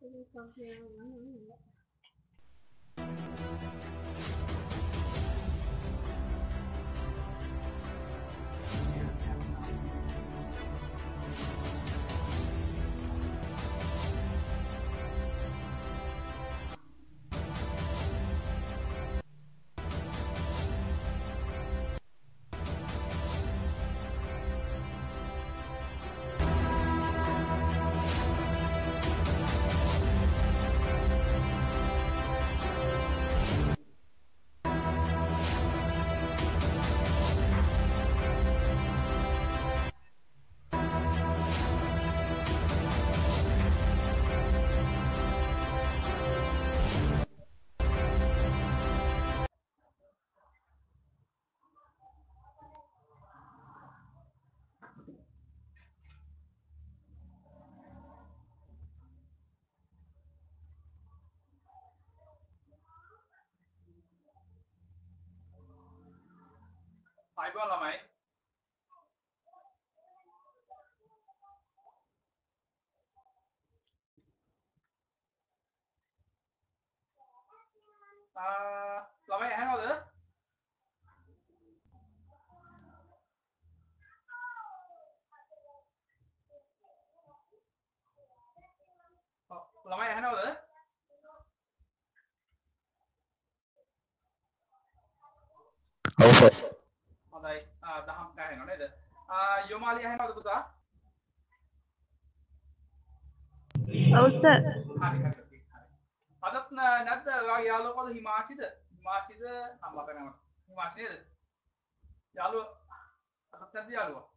අයිබෝන් ළමයි ළමයි ඇහෙනවද? ළමයි ඇහෙනවද? ඔව් සර්. හොඳයි. දහම් ඇහෙනව නේද? යොමාලි ඇහෙනවද පුතා? ඔව් සර්. හරි. අදත් නැද්ද ඔයාගේ යාළුවා කොහොමද හිමාචිද? හිමාචිද අම්මා කරනව. හිමාචි නේද? යාළුවා අදත් නැද්ද යාළුවා?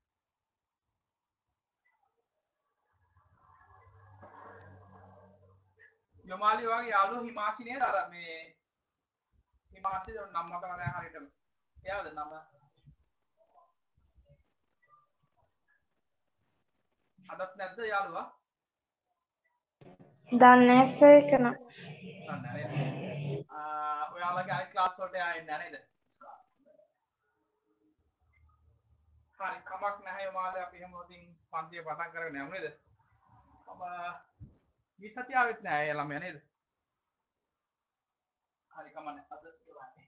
යොමාලි ඔයාගේ යාළුවා හිමාචි නේද? අර මේ හිමාචි නම් මතක නැහැ හරියටම. එයාද නම? අදත් නැද්ද යාළුවා? දන්නේ සර් කන. දන්නේ නැහැ. ඔයාලගේ අනිත් ක්ලාස් වලට ආයෙත් නැහැ නේද? හරි කමක් නැහැ යොමාලි අපි හැමෝම ඉතින් පන්තිය පටන් කරගෙන යමු නේද? මේ සතිය ආවෙත් නැහැ ළමයා නේද? හරි කමන්නේ අද ඉවරයි.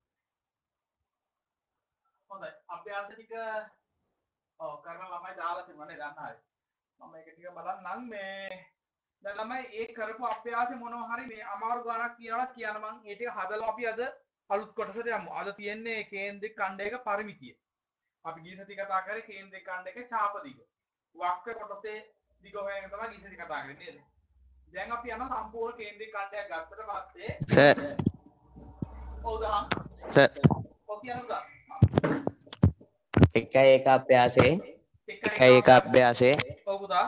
හොඳයි අභ්‍යාස ටික කරන ළමයි දාලා තිබුණා නේද? අන්න හරි. මම මේක ටික බලන්නම් මේ දැන් ළමයි ඒ කරපු අභ්‍යාසෙ මොනවා හරි මේ අමාරු ගණක් කියනවා කියන මම ඒ ටික හදලා අපි අද අලුත් කොටසට යමු. අද තියෙන්නේ කේන්ද්‍රික ඛණ්ඩයක පරිමිතිය. අපි ගිය සතිය කතා කරේ කේන්ද්‍රික ඛණ්ඩයක ඡාප දිග. වක්‍ර කොටසේ දිග හොයන තමයි ගිය සතිය කතා කරේ නේද? දැන් අපි යන සම්පූර්ණ කේන්ද්‍රික ඛණ්ඩයක් ගත්තට පස්සේ සර්. ඔව් දහම්. සර්. ඔව් කියනවා. එක අභ්‍යාසයේ ඔව් පුතා.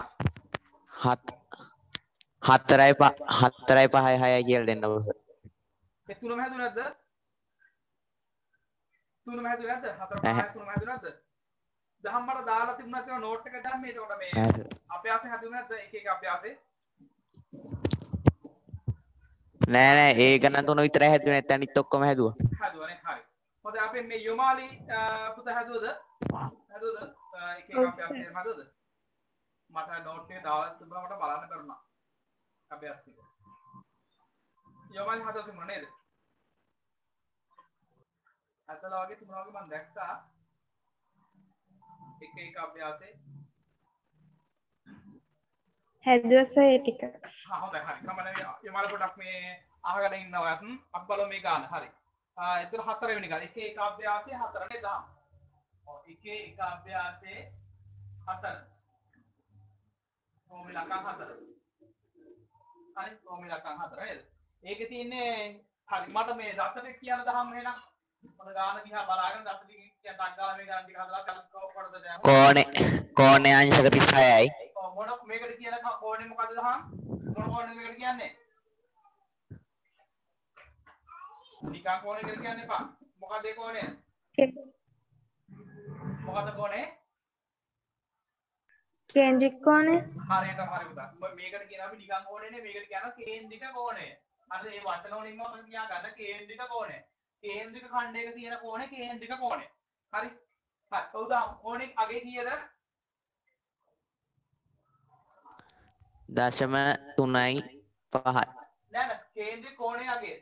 4යි 5යි 6යි කියලා දෙන්න ඔබ සර්. ඒ තුනම හැදුනේ නැද්ද? තුනම හැදුනේ නැද්ද? 4 5 තුනම හැදුනේ නැද්ද? දහම් මට දාලා තිබුණා කියලා නෝට් එක දැම්මේ. එතකොට මේ අභ්‍යාසය හැදුනේ නැද්ද? එක අභ්‍යාසේ. නෑ ඒ ගණන් තුන විතරයි හැදුවේ නැත්නම් අනිත් ඔක්කොම හැදුවා. හැදුවානේ හරි. හොඳයි අපි මේ යොමාලි පුතා හැදුවද? එක අභ්‍යාසයක් හැදුවද? මට නෝට් එක දාලා තිබුණා මට බලන්න බැරුණා. අභ්‍යාස ටික. යොමාලි හදලා තිබුණා නේද? හදලා වගේ තිබුණා වගේ මම දැක්කා. එක අභ්‍යාසේ හැදුවා සර් ඒ ටික. හොඳයි හරි. කමන්නේ යොමාලි පොඩක් මේ අහගෙන ඉන්න ඔයත් අපි බලමු මේ ගාන. හරි. එතන 4 වෙනි ගාන. එක අභ්‍යාසයේ 4 නේ 10. ඔව් එක අභ්‍යාසයේ 4. කොහොම ඉලක්කම් 4. හරි කොහොම ඉලක්කම් 4 නේද? ඒකේ තියෙන්නේ හරි මට මේ දත්තට කියන දහම් එහෙනම් මොන ගාන දිහා බලාගෙන දත්ත ටික කියන ටංගාල මේ ගාන ටික හදලා කොටද දැන් කෝණේ අංශක 36යි. ඔව් මොන මේකට කියන කෝණේ මොකද්ද දහම්? මොන කෝණේද මේකට කියන්නේ? නිකන් කෝණේ කියලා කියන්න එපා. මොකද ඒ කෝණය? මොකද කෝණේ? කේන්ද්‍රික කෝණය. හරියටම හරි පුතා. මේකට කියන අපි නිකන් කෝණේ නේ මේකට කියනවා කේන්ද්‍රික කෝණය. අර ඒ වටන වලින්ම මම කියා ගන්න කේන්ද්‍රික කෝණය. කේන්ද්‍රික ඛණ්ඩයක තියෙන කෝණය කේන්ද්‍රික කෝණය. හරි. හරි. ඔව් දා කෝණේ අගේ කීයද? දශම 3.5 නෑ නෑ කේන්ද්‍ර කෝණයගේ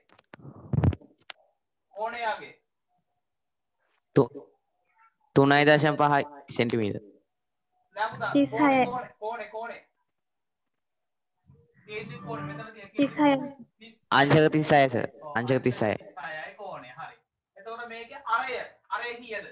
තු- 3.5 සෙන්ටිමීටර්. නෑ පුතා 36. කෝණේ කේන්ද්‍ර කෝණය මෙතන තියෙන 36. අංශක 36 සර්. අංශක 36. 36යි කෝණය හරි. එතකොට මේකේ අරය කීයද?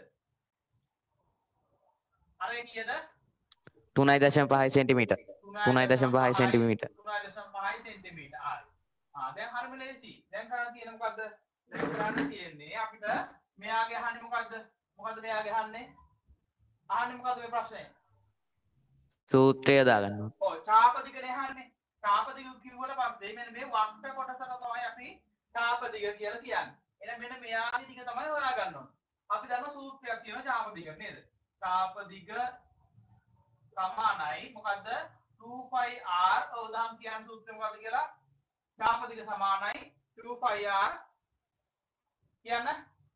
අරය කීයද? 3.5 සෙන්ටිමීටර්. 3.5 සෙන්ටිමීටර්. 3.5 සෙන්ටිමීටර්. හරි. දැන් හරිම ලේසි. දැන් කරන්න තියෙන්නේ මොකද්ද? දැන් කරන්න තියෙන්නේ අපිට මෙයාගේ අහන්නේ මොකද්ද? මොකද්ද මෙයාගේ අහන්නේ? අහන්නේ මොකද්ද මේ ප්‍රශ්නේ? සූත්‍රය දාගන්න ඕන. ඔව් චාපදිගනේ අහන්නේ. චාපදිග කිව්වට පස්සේ මෙන්න මේ වක්‍ර කොටසට තමයි අපි චාපදිග කියලා කියන්නේ. එහෙනම් මෙන්න මෙයාගේ දිග තමයි හොයාගන්න ඕනේ. අපි දන්නවා සූත්‍රයක් තියෙනවා චාපදිග නේද? චාපදිග සමානයි මොකද්ද 2πr උදාහරණ කියන සූත්‍රය මොකද්ද කියලා චාපදිග සමානයි 2πr කියන්න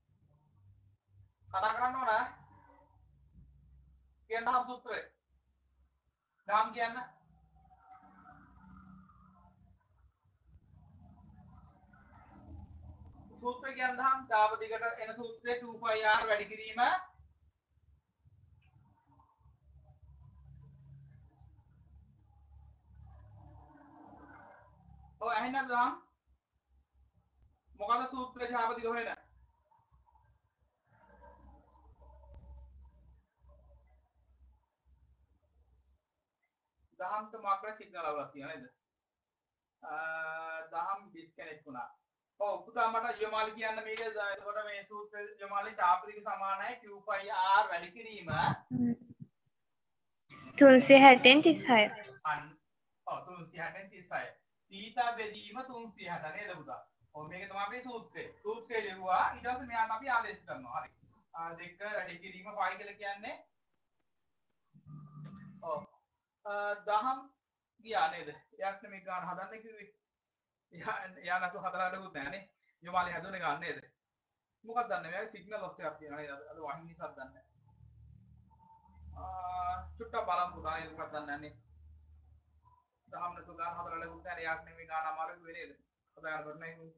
කතා කරන්න ඕන කියන්න හම් සූත්‍රය නාම කියන්න සූත්‍රය කියන්න හම් චාපදිගට එන සූත්‍රය 2πr වැඩි කිරීම ඇහෙන්නද දහම් මොකද සූත්‍රය චාපදිග හොයන දහම්ට මාක්‍ර සිග්නල් අවුලක් තියෙනවා නේද දහම් ඩිස්කනෙක්ට් වුණා ඔව් පුතා මට යමාලි කියන්න මේක එතකොට මේ සූත්‍රය යමාලි චාපදිග සමානයි 2πr වැඩි කිරීම 360න් 36. ඔව් 360න් 36 තීතා බෙදීම 360 නේද පුතා ඔව් මේක තමයි අපේ සූත්‍රය සූත්‍රය ලියුවා ඊට පස්සේ මෙයාට අපි ආදේශ කරනවා හරි දෙක වැඩි කිරීම 5 කියලා කියන්නේ ඔව් දහම් ගියා නේද එයාට මේ ගාන හදන්න කිව්වේ එයා නැතු හදලා ලැබුත් නෑනේ යමාලි හදුනේ ගන්න නේද මොකක්ද දන්නේ මෙයාගේ සිග්නල් ලොස් එකක් තියෙනවා නේද අද වහින් නිසාද දන්නේ චුට්ටක් බලමු පුතා නේද මොකක්ද දන්නේ නැහැ දහම් නැතු ගාන හදලා ලැබුත් නෑනේ එයාට මේ ගාන අමාරු වෙන්නේ නේද හදාගන්න බෑ නේද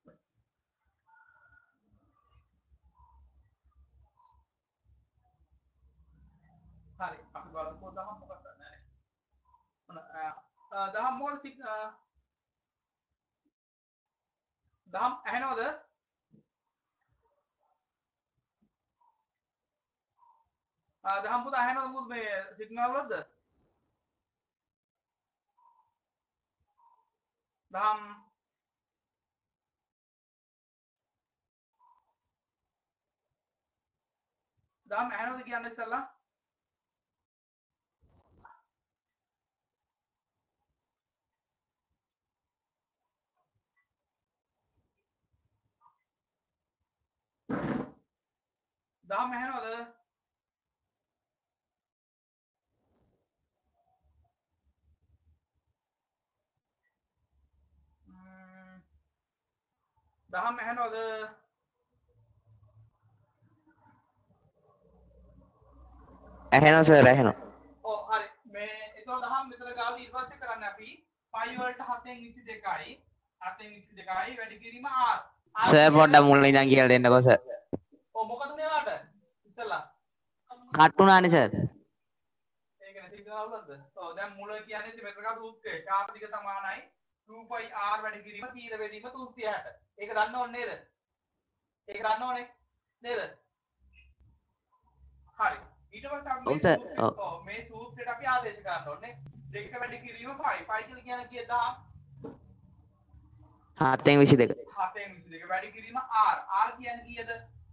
හරි අපි බලමු දහම් මොකක්ද දන්නේ නැහැ දහම් මොකද දහම් ඇහෙනවද දහම් පුතා ඇහෙනවද මුත් මේ සිග්නල් වලද දහම් දහම් ඇහෙනවද කියන්න ඉස්සෙල්ලා දහම් ඇහෙනවද දහම් ඇහෙනවද ඇහෙනවා සර් ඇහෙනවා. ඔව් හරි මේ ඒතකොට දහම් මෙතන ගාව ඊට පස්සේ කරන්නේ අපි 5 වලට 7න් 22යි 7න් 22යි වැඩි කිරීම r සර් පොඩ්ඩක් මුලින් ඉඳන් කියලා දෙන්නකෝ සර්. ඔව් මොකද මේවට ඉස්සලා කට්ටුනානේ සර්. ඒක නේ සිග්නල් වලද ඔව් දැන් මුල කියන්නේ ඉතින් මෙතන ගාව සූත්‍රය චාපදිග සමානයි 2πr වැඩි කිරීම තීර බෙදීම 360 ඒක දන්න ඕනේ නේද ඒක දන්න ඕනේ නේද හරි ඊට පස්සේ අපි මේ සූත්‍රයට අපි ආදේශ කරන්න ඕනේ දෙක වැඩි කිරීම 5 කියලා කියන්නේ කීයද 7න් 22. 7න් 22 වැඩි කිරීම r කියන්නේ කීයද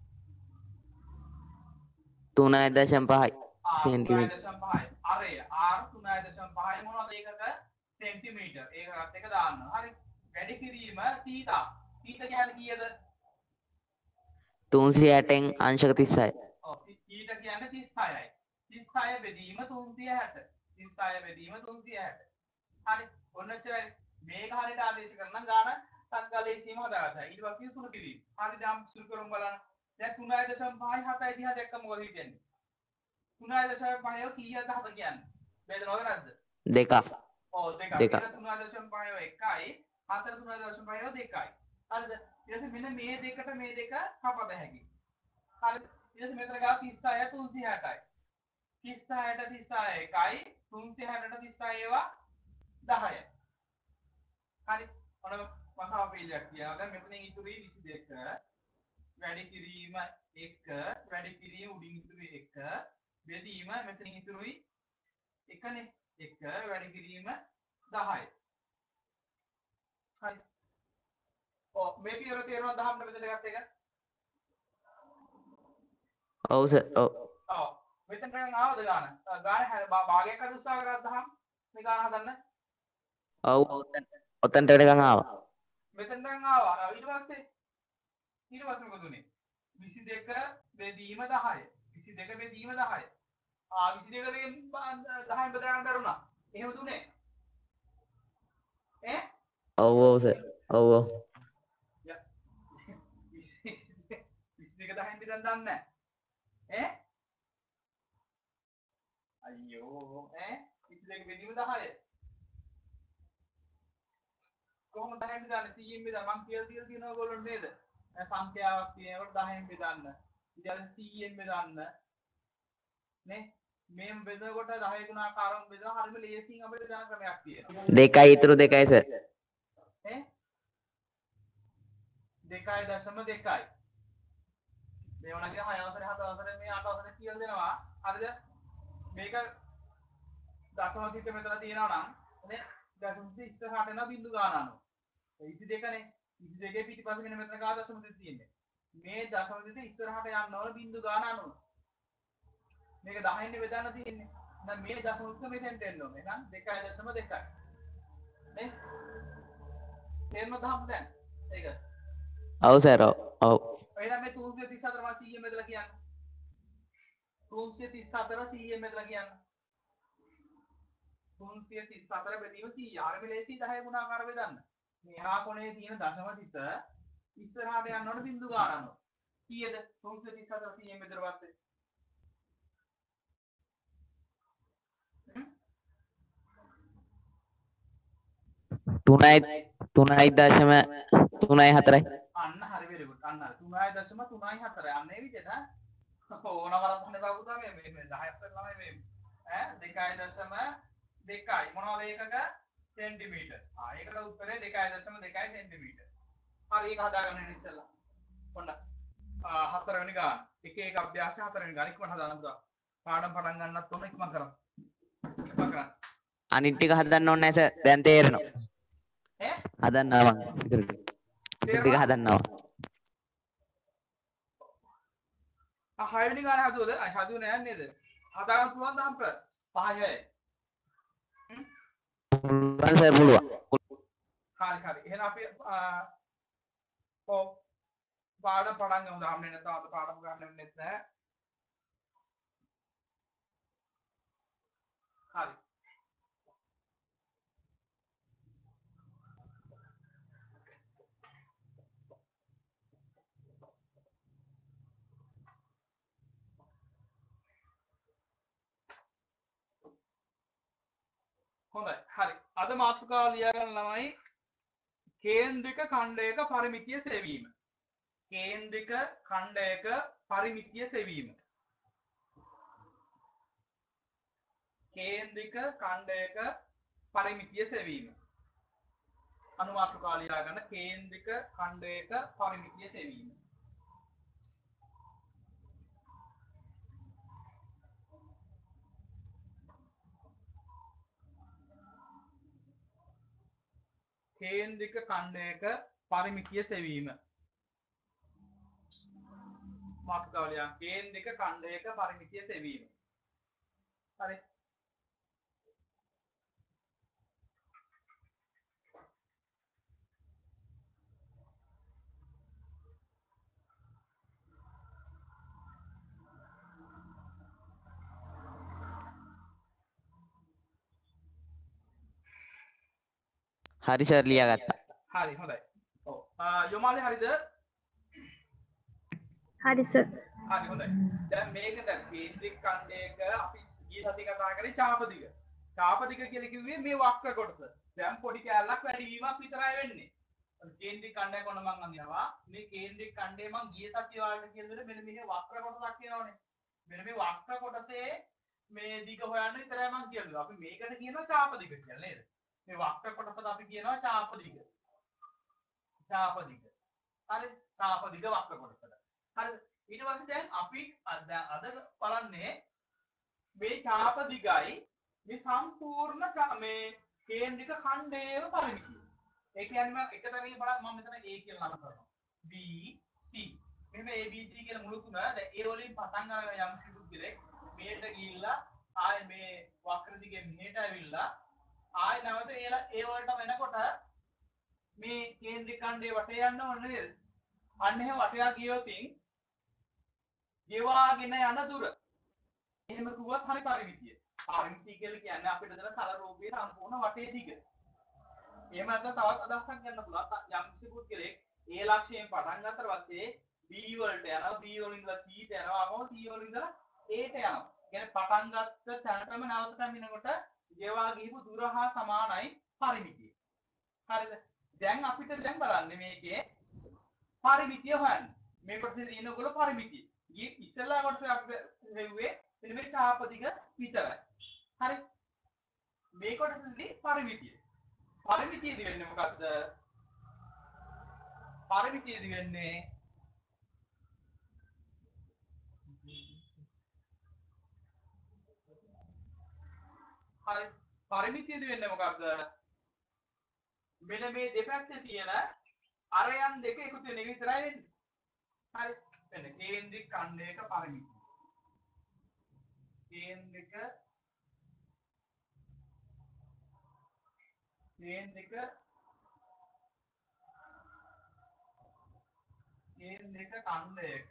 3.5 සෙන්ටිමීටර්. 3.5 අරය r 3.5 මොනවද ඒකට සෙන්ටිමීටර් ඒකත් එක දාන්න හරි වැඩි කිරීම තීතා කියන්නේ කීයද 360න් අංශක 36. ඔව් තීතා කියන්නේ 36යි 36 බෙදීම 360 36 බෙදීම 360 හරි ඔන්න ඔච්චරයි මේක හරියට ආදේශ කරනම් ගාන සංකල්පයේ සීමාව දාගත්තා ඊට පස්සේ සුළු කිරීම හරි දැන් සුළු කරමු බලන්න දැන් 3.5 7යි දිහා දැක්කම මොකද හිතෙන්නේ 3.5 කීයද හද කියන්නේ වේදනවද නැද්ද දෙකක්. ඔව් දෙකයි. දෙක. 3.5 එකයි 4 3.5 හරිද? ඊට පස්සේ මෙන්න මේ දෙකට මේ දෙක කපද හැකියි. හරිද? ඊට පස්සේ මෙතන ගාව 36 360යි. 36ට 36 එකයි 360ට 36 ඒවා 10යි. හරි. ඔන්න මම තව පේජයක් කියනවා. දැන් මෙතනින් ඉතුරුයි 22 වැඩි කිරීම 1 වැඩි කිරීම උඩින් ඉතුරු 1 බෙදීම මෙතනින් ඉතුරුයි 1නේ 1 වැඩි කිරීම 10යි. හරි. ඔව් මේ පියවර තේරෙනවද 10ට මෙතන ගත්ත එක? ඔව් සර්. ඔව්. ඔව්. මෙතනට ආවද ගාන? ගාන භාගයක් හරි උත්සාහ කරලා 10 මේ ගාන හදන්න. ඔව් ඔතනට වෙනකන් ආවා. මෙතනට ආවා. ඊට පස්සේ මොකද උනේ? 22 බෙදීම 10. 22 බෙදීම 10. 22 ගෙන් 10න් බෙදා ගන්න බැරුණා. එහෙමද උනේ? ඔව් සර්. ඔව්. 22 10න් බෙදන්න දන්නේ නැහැ. අයියෝ 22 බෙදීම 10. කොහොමද 10න් බෙදන්නේ? 100න් බෙදා මං කියලා තියෙනවා ඔයගොල්ලෝ නේද? සංඛ්‍යාවක් තියෙනකොට 10න් බෙදන්න. ඊට පස්සේ 100න් බෙදන්න. නේ? මේ බෙදනකොට 10 ගුණාකාරව බෙදලා හරියම ලේසියෙන් අපිට ගණන් ක්‍රමයක් තියෙනවා. 2යි ඉතුරු 2යි සර්. 2.2යි. මේ වුණාගේ 6 අවසරේ 7 අවසරේ මේ 8 අවසරේ කියලා දෙනවා. හරිද? මේක දශම තිත මෙතන තියෙනවා නම් නේ දශම තිත ඉස්සරහට යන බිංදු ගාන අනුව. 22නේ. 22 පිටිපස්සේ මෙන්න මෙතන ගාන දශම තිත තියෙන්නේ. මේ දශම තිත ඉස්සරහට යන්න ඕන බිංදු ගාන අනුව. මේක 10න් බෙදන්න තියෙන්නේ. එහෙනම් මේ දශම තිත මෙතෙන්ට එන්න ඕනේ. එහෙනම් 2.2යි. නේ? තේරුණාද දැන්? ඒක. ඔව් සර්. ඔව්. එහෙනම් මේ 334 මම 100 මෙතන කියන්නේ. 334 100 මෙතන කියන්නේ. 334 බෙදීම 100. ආරම ලේසි 10 ගුණාකාර බෙදන්න. මෙහා කොනේ තියෙන දශම තිත ඉස්සරහට යන්න ඕන බිංදු ගාන අනුව. කීයද? 334 100 මෙතන පස්සේ. 3.4යි. අන්න හරි very good. අන්න 3.34. අන්න ඒ විදිහට ඕන වරක් හොනේ බබුදා මේ 10ක් කරලා මේ 2.2යි මොනවද ඒකක සෙන්ටිමීටර්. ඒකට උත්තරේ 2.2 සෙන්ටිමීටර්. හරි ඒක හදාගන්න ඉස්සෙල්ලා. ඔන්න හතරවෙනි ගාන. එක එක අභ්‍යාසය හතරවෙනි ගාන ඉක්මනට හදාගන්න පුතා. පාඩම් පටන් ගන්නත් ඕන ඉක්මන කරන්න. ඉක්මන කරන්න. අනිත් ටික හදන්න ඕනේ නැහැ සර්. දැන් තේරෙනවා. හදන්නවා මම. ඉතුරු ටික හදන්නවා. හයවෙනි ගාන හදුවද? හදුවේ නෑ නේද? හදාගන්න පුළුවන් දහම් කර. 5යි. පුළුවන් සර් පුළුවන්. හරි. එහෙනම් අපි පාඩම් පටන් ගමු. දහම් නේ නැත්නම් අද පාඩම් ගන්න වෙන්නේ නැහැ. හරි. හොඳයි. හරි. අද මාතෘකාව ලියා ගන්න ළමයි කේන්ද්‍රික ඛණ්ඩයක පරිමිතිය සෙවීම. කේන්ද්‍රික ඛණ්ඩයක පරිමිතිය සෙවීම. කේන්ද්‍රික ඛණ්ඩයක පරිමිතිය සෙවීම. අනුමාතෘකාව ලියා ගන්න කේන්ද්‍රික ඛණ්ඩයක පරිමිතිය සෙවීම. කේන්ද්‍රික ඛණ්ඩයක පරිමිතිය සෙවීම. මාතෘකාව ලියා කේන්ද්‍රික ඛණ්ඩයක පරිමිතිය සෙවීම. හරි. හරි සර් ලියාගත්තා. හරි හොඳයි. ඔව්. යොමාලි හරිද? හරි සර්. හරි හොඳයි. දැන් මේක දැන් කේන්ද්‍රික ඛණ්ඩයක අපි ගිය සතියේ කතා කරේ ඡාප දිග. චාපදික කියලා කිව්වේ මේ වක්‍ර කොටස. දැන් පොඩි කැලලක් වැඩි වීමක් විතරයි වෙන්නේ. කේන්ද්‍රික ඛණ්ඩය කොන මං අඳිනවා. මේ කේන්ද්‍රික ඛණ්ඩය මං ගිය සතිය වලට කියනකොට මෙන්න මෙහි වක්‍ර කොටසක් තියෙනවනේ. මෙන්න මේ වක්‍ර කොටසේ මේ දිග හොයන්න විතරයි මං කියන්නේ. අපි මේකට කියනවා චාපදික කියලා නේද? මේ වක්‍ර කොටසට අපි කියනවා චාපදික. චාපදික. හරි චාපදික වක්‍ර කොටසට. හරිද? ඊට පස්සේ දැන් අපි අද බලන්නේ මේ චාපදිකයි මේ සම්පූර්ණ මේ කේන්ද්‍රික ඛණ්ඩයේම පරිමිතිය. ඒ කියන්නේ එක තැනකින් බලන්න මම මෙතන A කියලා නම් කරනවා. B C. මෙහෙම A B C කියලා මුළු තුන දැන් A වලින් පටන් ගන්න යම් සිදුත් ගිරේ මේට ගිහිල්ලා ආයේ මේ වක්‍ර දිගේ මෙහෙට ඇවිල්ලා ආයේ නැවත A වලට වෙනකොට මේ කේන්ද්‍රික ඛණ්ඩයේ වටේ යන්න ඕනේ නේද? අන්න එහෙම වටයක් ගියොතින් ගෙවාගෙන යන දුර. එහෙම කිව්වත් හරි පරිමිතිය. පරිමිතිය කියලා කියන්නේ අපිට දෙන තල රූපයේ සම්පූර්ණ වටේ දිග. එහෙම නැත්නම් තවත් අදහසක් ගන්න පුළුවන්. යම් කිසි පුද්ගලෙක් A ලක්ෂයෙන් පටන් ගන්නතර පස්සේ B වලට යනවා, B වලින් ඉඳලා C ට යනවා, අමෝ C වලින් ඉඳලා A ට යනවා. කියන්නේ පටන් ගත්ත තැනටම නැවතට යනකොට ගෙවා ගිහපු දුර හා සමානයි පරිමිතිය. හරිද? දැන් අපිට දැන් බලන්න මේකේ පරිමිතිය හොයන්න. මේ කොටසේ තියෙන ඔයගොල්ලෝ පරිමිතිය. ඉස්සෙල්ලා කොටසේ අපිට හෙව්වේ මෙන්න මේ චාපදික විතරයි. හරි? මේ කොටසේදී පරිමිතිය. පරිමිතියදී වෙන්නේ මොකද්ද? පරිමිතියදී වෙන්නේ හරි පරිමිතියදී වෙන්නේ මොකද්ද? මෙන්න මේ දෙපැත්තේ තියෙන අරයන් දෙක එකතු වෙන එක විතරයි වෙන්නේ. හරි? වෙන කේන්ද්‍රික ඛණ්ඩයක පරිමිතිය. කේන්ද්‍රික ඛණ්ඩයක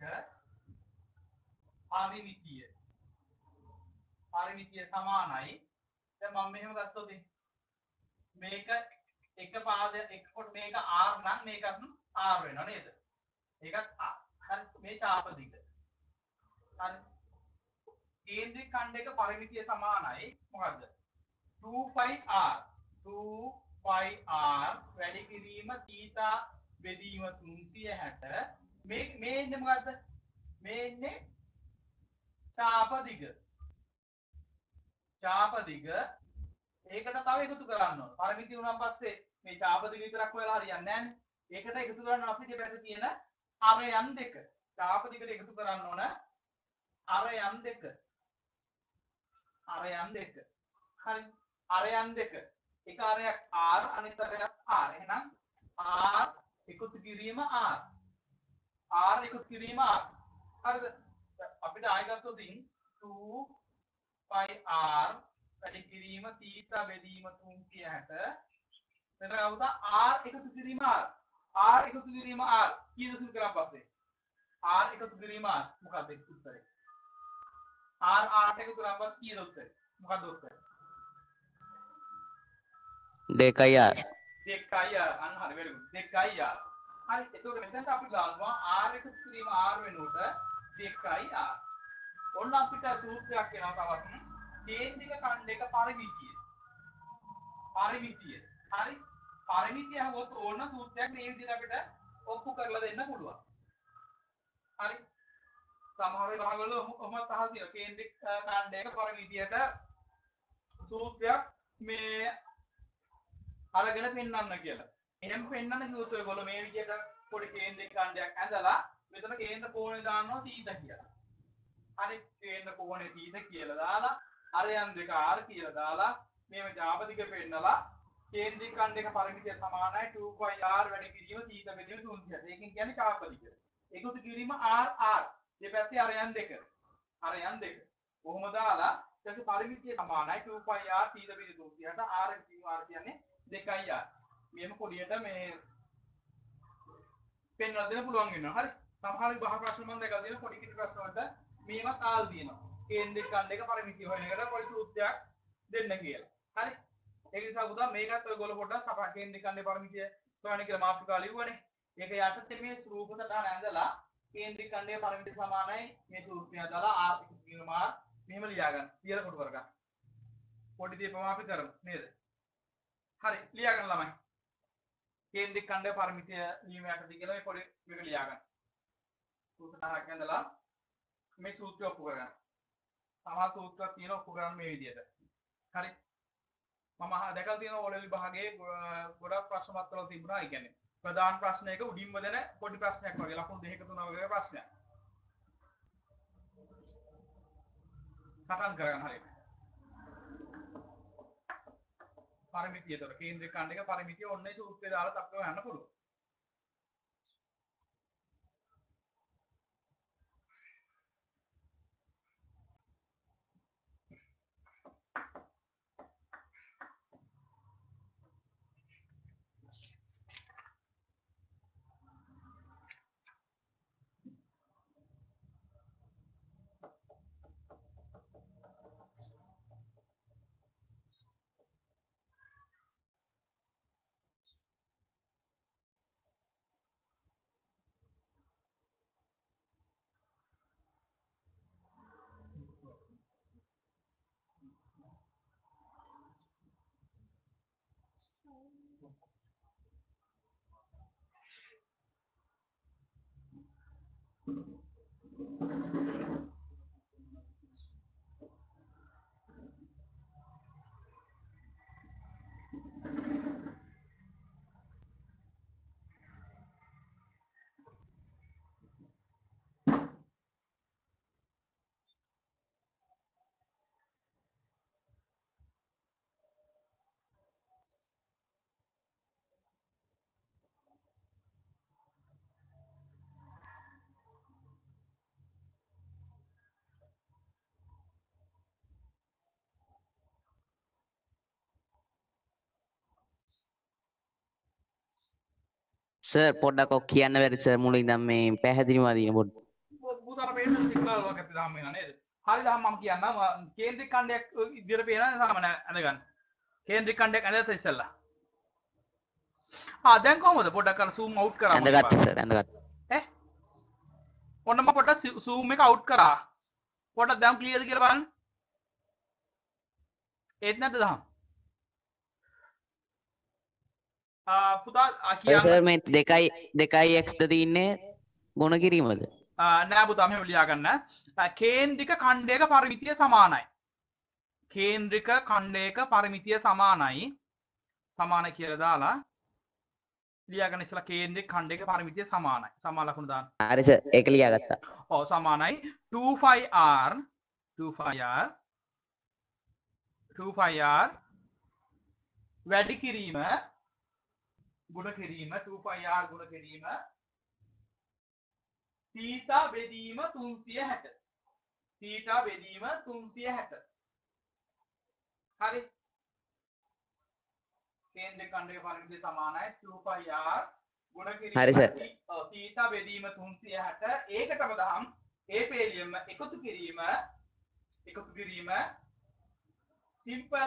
පරිමිතිය සමානයි. දැන් මම මෙහෙම ගත්තොත් මේක එක පාද එක කොට මේක R නම් මේකත් R වෙනවා නේද? ඒකත් R. හරි මේ චාපදික. හරි. කේන්ද්‍රික ඛණ්ඩයක පරිමිතිය සමානයි මොකද්ද? 2πr 2πr වැඩි කිරීම θ බෙදීම 360 මේ ඉන්නේ මොකද්ද? මේ ඉන්නේ චාපදික. ඒකට තව එකතු කරන්න ඕන. පරිමිතිය උනන් පස්සේ මේ චාපදික විතරක් වෙලා හරියන්නේ නැහැ නේ. ඒකට එකතු කරන්න අපිට පැත්තේ තියෙන අරයන් දෙක. චාපදිකට එකතු කරන්න ඕන අරයන් දෙක. හරි. අරයන් දෙක. එක අරයක් R අනිත් අරයක් R. එහෙනම් R එකතු කිරීම R. R එකතු කිරීම R. හරිද? අපිට ආයෙ ගත්තොත් 2πr වැඩි කිරීම θ බෙදීම 360 මෙතන આવුදා R එකතු කිරීම R. R එකතු කිරීම R කීයද සුළු කරන් පස්සේ R එකතු කිරීම R මොකක්ද උත්තරේ? R එකතු කරන් පස්සේ කීයද උත්තරේ? මොකක්ද උත්තරේ? 2r. 2r අන්න හරි very good 2r. හරි එතකොට මෙතනට අපි ගන්නවා R එකතු කිරීම R වෙනුවට 2r. ඔන්න අපිට සූත්‍රයක් එනවා තවත් කේන්ද්‍රික ඛණ්ඩයක පරිමිතිය. හරි පරිමිතිය හොත් ඕන සූත්‍රයක් මේ විදිහට අපිට ඔප්පු කරලා දෙන්න පුළුවන්. හරි සමහර වෙලාවල ඔහොම තහල් තියෙනවා කේන්ද්‍රික ඛණ්ඩයක පරිමිතියට සූත්‍රයක් මේ අරගෙන පෙන්වන්න කියලා. එහෙනම් පෙන්වන්න කිව්වොත් ඔයගොල්ලෝ මේ විදිහට පොඩි කේන්ද්‍රික ඛණ්ඩයක් ඇඳලා මෙතන කේන්ද්‍ර කෝණය දානවා θ කියලා. හරි කේන්ද්‍ර කෝණය θ කියලා දාලා අරයන් දෙක R කියලා දාලා මේව චාපදික පෙන්නලා කේන්ද්‍රික ඛණ්ඩයක පරිමිතිය සමානයි 2πr වැඩි කිරීම θ බෙදීම 360. ඒකෙන් කියන්නේ චාපදික. එකතු කිරීම R. දෙපැත්තේ අරයන් දෙක. කොහොම දාලා ඊට පස්සේ පරිමිතිය සමානයි 2πr θ බෙදීම 360. R කියන්නේ 2r. මේම පොඩියට මේ පෙන්වලා දෙන්න පුළුවන් වෙනවා. හරි. සමහර විභාග ප්‍රශ්න මම දැකලා තියෙන පොඩි කිරි ප්‍රශ්න වලට මේවත් ආල් දිනවා. කේන්ද්‍රික ඛණ්ඩයක පරිමිතිය හොයන එකට පොඩි සූත්‍රයක් දෙන්න කියලා. හරි. ඒ නිසා පුතා මේකත් ඔයගොල්ලෝ පොඩ්ඩක් සපා කේන්ද්‍රික ඛණ්ඩේ පරිමිතිය සොයන්න කියලා මාතෘකාව ලිව්වනේ. ඒක යටතේ මේ රූප සටහන ඇඳලා කේන්ද්‍රික ඛණ්ඩයේ පරිමිතිය සමානයි මේ සූත්‍රය දාලා R මෙහෙම ලියා ගන්න. කියලා කොට කරගන්න. පොඩි දේ පවා අපි කරමු නේද? හරි ලියා ගන්න ළමයි. කේන්ද්‍රික ඛණ්ඩයේ පරිමිතිය නියම යටතේ කියලා මේ පොඩි මේක ලියා ගන්න. සූත්‍රයක් ඇඳලා මේ සූත්‍රය ඔප්පු කරගන්න. සමහර සූත්‍රයක් තියෙනවා ඔප්පු කරන්න මේ විදිහට. හරි. මම දැකලා තියෙනවා ඕලෙවල් විභාගයේ ගොඩක් ප්‍රශ්න පත්‍රවල තිබුණා. ඒ කියන්නේ ප්‍රධාන ප්‍රශ්නයක උඩින්ම දෙන පොඩි ප්‍රශ්නයක් වගේ ලකුණු දෙකක තුනක වගේ ප්‍රශ්නයක්. සටහන් කරගන්න හරියට. පරිමිතියතර කේන්ද්‍රික ඛණ්ඩයක පරිමිතිය ඔන්නේ සූත්‍රය දාලා තක්කව යන්න පුළුවන්. සර් පොඩ්ඩක් ඔක් කියන්න බැරි සර් මුලින් ඉඳන් මේ පැහැදිලිව අදින පොඩ්ඩ. පුතාට පේන සිග්නල් වගේ අපිට දාන්න වෙනා නේද? හරි දහම් මම කියන්නම් කේන්ද්‍රික ඛණ්ඩයක් ඉදිරියට පේන සාමාන්‍ය අඳගන්න. කේන්ද්‍රික ඛණ්ඩයක් ඇඳලා ඉස්සෙල්ලා. දැන් කොහමද පොඩ්ඩක් අර zoom out කරා මම. ඇඳගත්තා සර් ඇඳගත්තා. ඔන්න මම පොඩ්ඩක් zoom එක out කරා. පොඩ්ඩක් දැන් ක්ලියර්ද කියලා බලන්න. ඒත් නැද්ද දහම්? පුතා කියන්න සර් මේ 2x ද තියන්නේ ගුණ කිරීමද? නෑ පුතා මෙහෙම ලියා ගන්න. කේන්ද්‍රික ඛණ්ඩයක පරිමිතිය සමානයි. කේන්ද්‍රික ඛණ්ඩයක පරිමිතිය සමානයි. සමාන කියලා දාලා ලියා ගන්න ඉස්සලා කේන්ද්‍රික ඛණ්ඩයක පරිමිතිය සමානයි. සමාන ලකුණු දාන්න. හරි සර් ඒක ලියාගත්තා. ඔව් සමානයි 2πr 2πr වැඩි කිරීම ගුණ කිරීම 2πr ගුණ කිරීම තීතා බෙදීම 360 තීතා බෙදීම 360 හරි කේන්ද්‍රික ඛණ්ඩයක පරිමිතිය සමානයි 2πr ගුණ කිරීම හරි සර්. තීතා බෙදීම 360 ඒකටම දහම් ඒ පේලියම එකතු කිරීම simple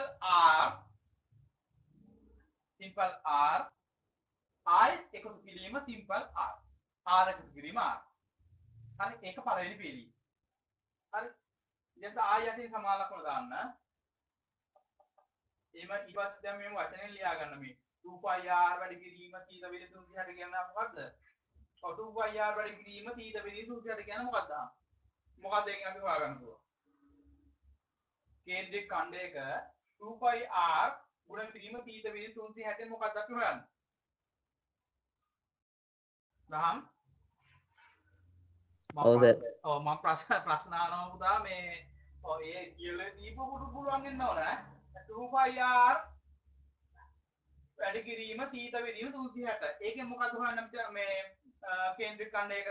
r I එකතු කිරීම simple r එකතු කිරීම r හරි ඒක පළවෙනි පේලිය හරි ඊට පස්සේ I යටින් සමාන ලකුණ දාන්න එහෙම ඊට පස්සේ දැන් මේ වචනේ ලියා ගන්න මේ 2πr වැඩි කිරීම තීත බෙදීම 360 කියන්නේ මොකද්ද? 2πr වැඩි කිරීම තීත බෙදීම 360 කියන්නේ මොකක්ද? මොකක්ද ඒකෙන් අපි හොයාගන්න පුළුවන්. කේන්ද්‍රික ඛණ්ඩයක 2πr ගුණ කිරීම තීත බෙදීම 360 මොකක්ද අපි හොයන්නේ? දහම් ඔව් සර්. ඔව් මම ප්‍රශ්න අහනවා පුතා මේ ඔව් ඒ කියලා දීපු පුළුවන් වෙන්න ඕන 2πr වැඩි කිරීම තීත බෙදීම 360 ඒකෙන් මොකක්ද හොයන්න අපිට මේ කේන්ද්‍රික ඛණ්ඩයක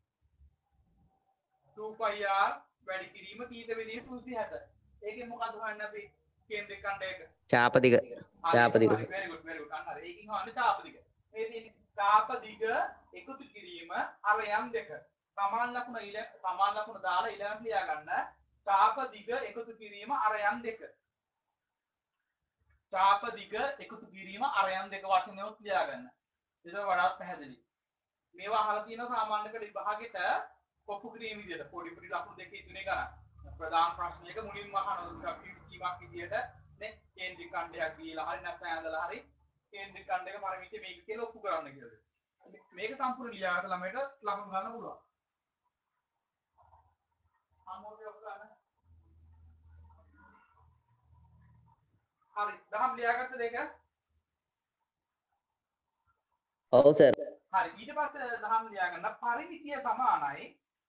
2πr වැඩි කිරීම තීත බෙදීම 360 ඒකෙන් මොකක්ද හොයන්න අපි කේන්ද්‍රික ඛණ්ඩයක චාපදික very good අන්න හරි ඒකෙන් හොයන්නේ චාපදික මේ තියෙන්නේ චාපදික එකතු කිරීම අර යම් දෙක සමාන ලකුණ දාලා ඊළඟට ලියා ගන්න චාපදික එකතු කිරීම අර යම් දෙක චාපදික එකතු කිරීම අර යම් දෙක වචනයොත් ලියා ගන්න ඒක වඩාත් පැහැදිලි මේවා අහලා තියෙනවා සාමාන්‍ය කළ විභාගෙට කොප්පු කිරීම විදියට පොඩි ලකුණු දෙකේ තුනේ ගන්න ප්‍රධාන ප්‍රශ්නයක මුලින්ම අහනවා ටිකක් සීමාවක් විදියට නේ කේන්ද්‍රික ඛණ්ඩයක් දීලා හරි නැත්නම් ඇඳලා හරි කේන්ද්‍රික ඛණ්ඩයක පරිමිතිය මේක කියලා ඔප්පු කරන්න කියලා. මේක සම්පූර්ණ ලියාගත්ත ළමයට ලකුණු ගන්න පුළුවන්. අමෝගේ ඔප්පු ගන්න. හරි දහම් ලියාගත්ත දෙක. ඔව් සර්. හරි ඊට පස්සේ දහම් ලියාගන්න පරිමිතිය සමානයි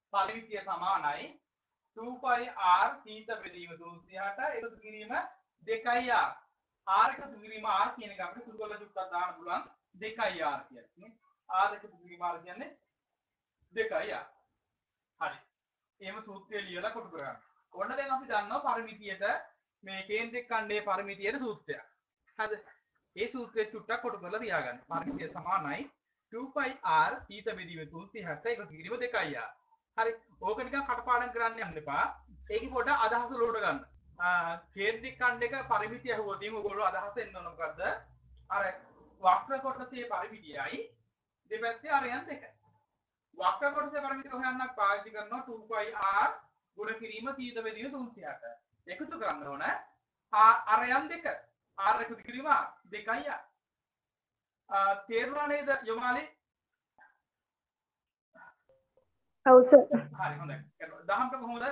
2πr θ බෙදීම 360 එකතු කිරීම 2r r එකතු කිරීම r කියන එක අපිට සුදු කරලා චුට්ටක් දාන්න පුළුවන් 2r කියන්නේ r එකතු කිරීම r කියන්නේ 2r හරි එහෙම සූත්‍රය ලියලා කොටු කරගන්න ඕන්න දැන් අපි දන්නවා පරිමිතියට මේ කේන්ද්‍රික ඛණ්ඩයේ පරිමිතියට සූත්‍රයක් හරිද ඒ සූත්‍රය චුට්ටක් කොටු කරලා තියාගන්න පරිමිතිය සමානයි 2πr θ බෙදීම 360 එකතු කිරීම 2r හරි ඕක නිකන් කටපාඩම් කරන්න යන්න එපා ඒකේ පොඩ අදහස ලෝඩ ගන්න කේන්ද්‍රික ඛණ්ඩයක පරිමිතිය අහුවොත් ඔයගොල්ලෝ අදහස එන්න ඕන මොකද්ද අර වක්‍ර කොටසේ පරිමිතියයි දෙපැත්තේ අරයන් දෙකයි වක්‍ර කොටසේ පරිමිතිය හොයන්නක් පාවිච්චි කරනවා 2πr ගුණ කිරීම θ බෙදීම 360 එකතු කරන්න ඕන අරයන් දෙක r එකතු කිරීම 2r තේරුණා නේද යොමාලි ඔව් සර්. හරි හොඳයි. දහම්ට කොහොමද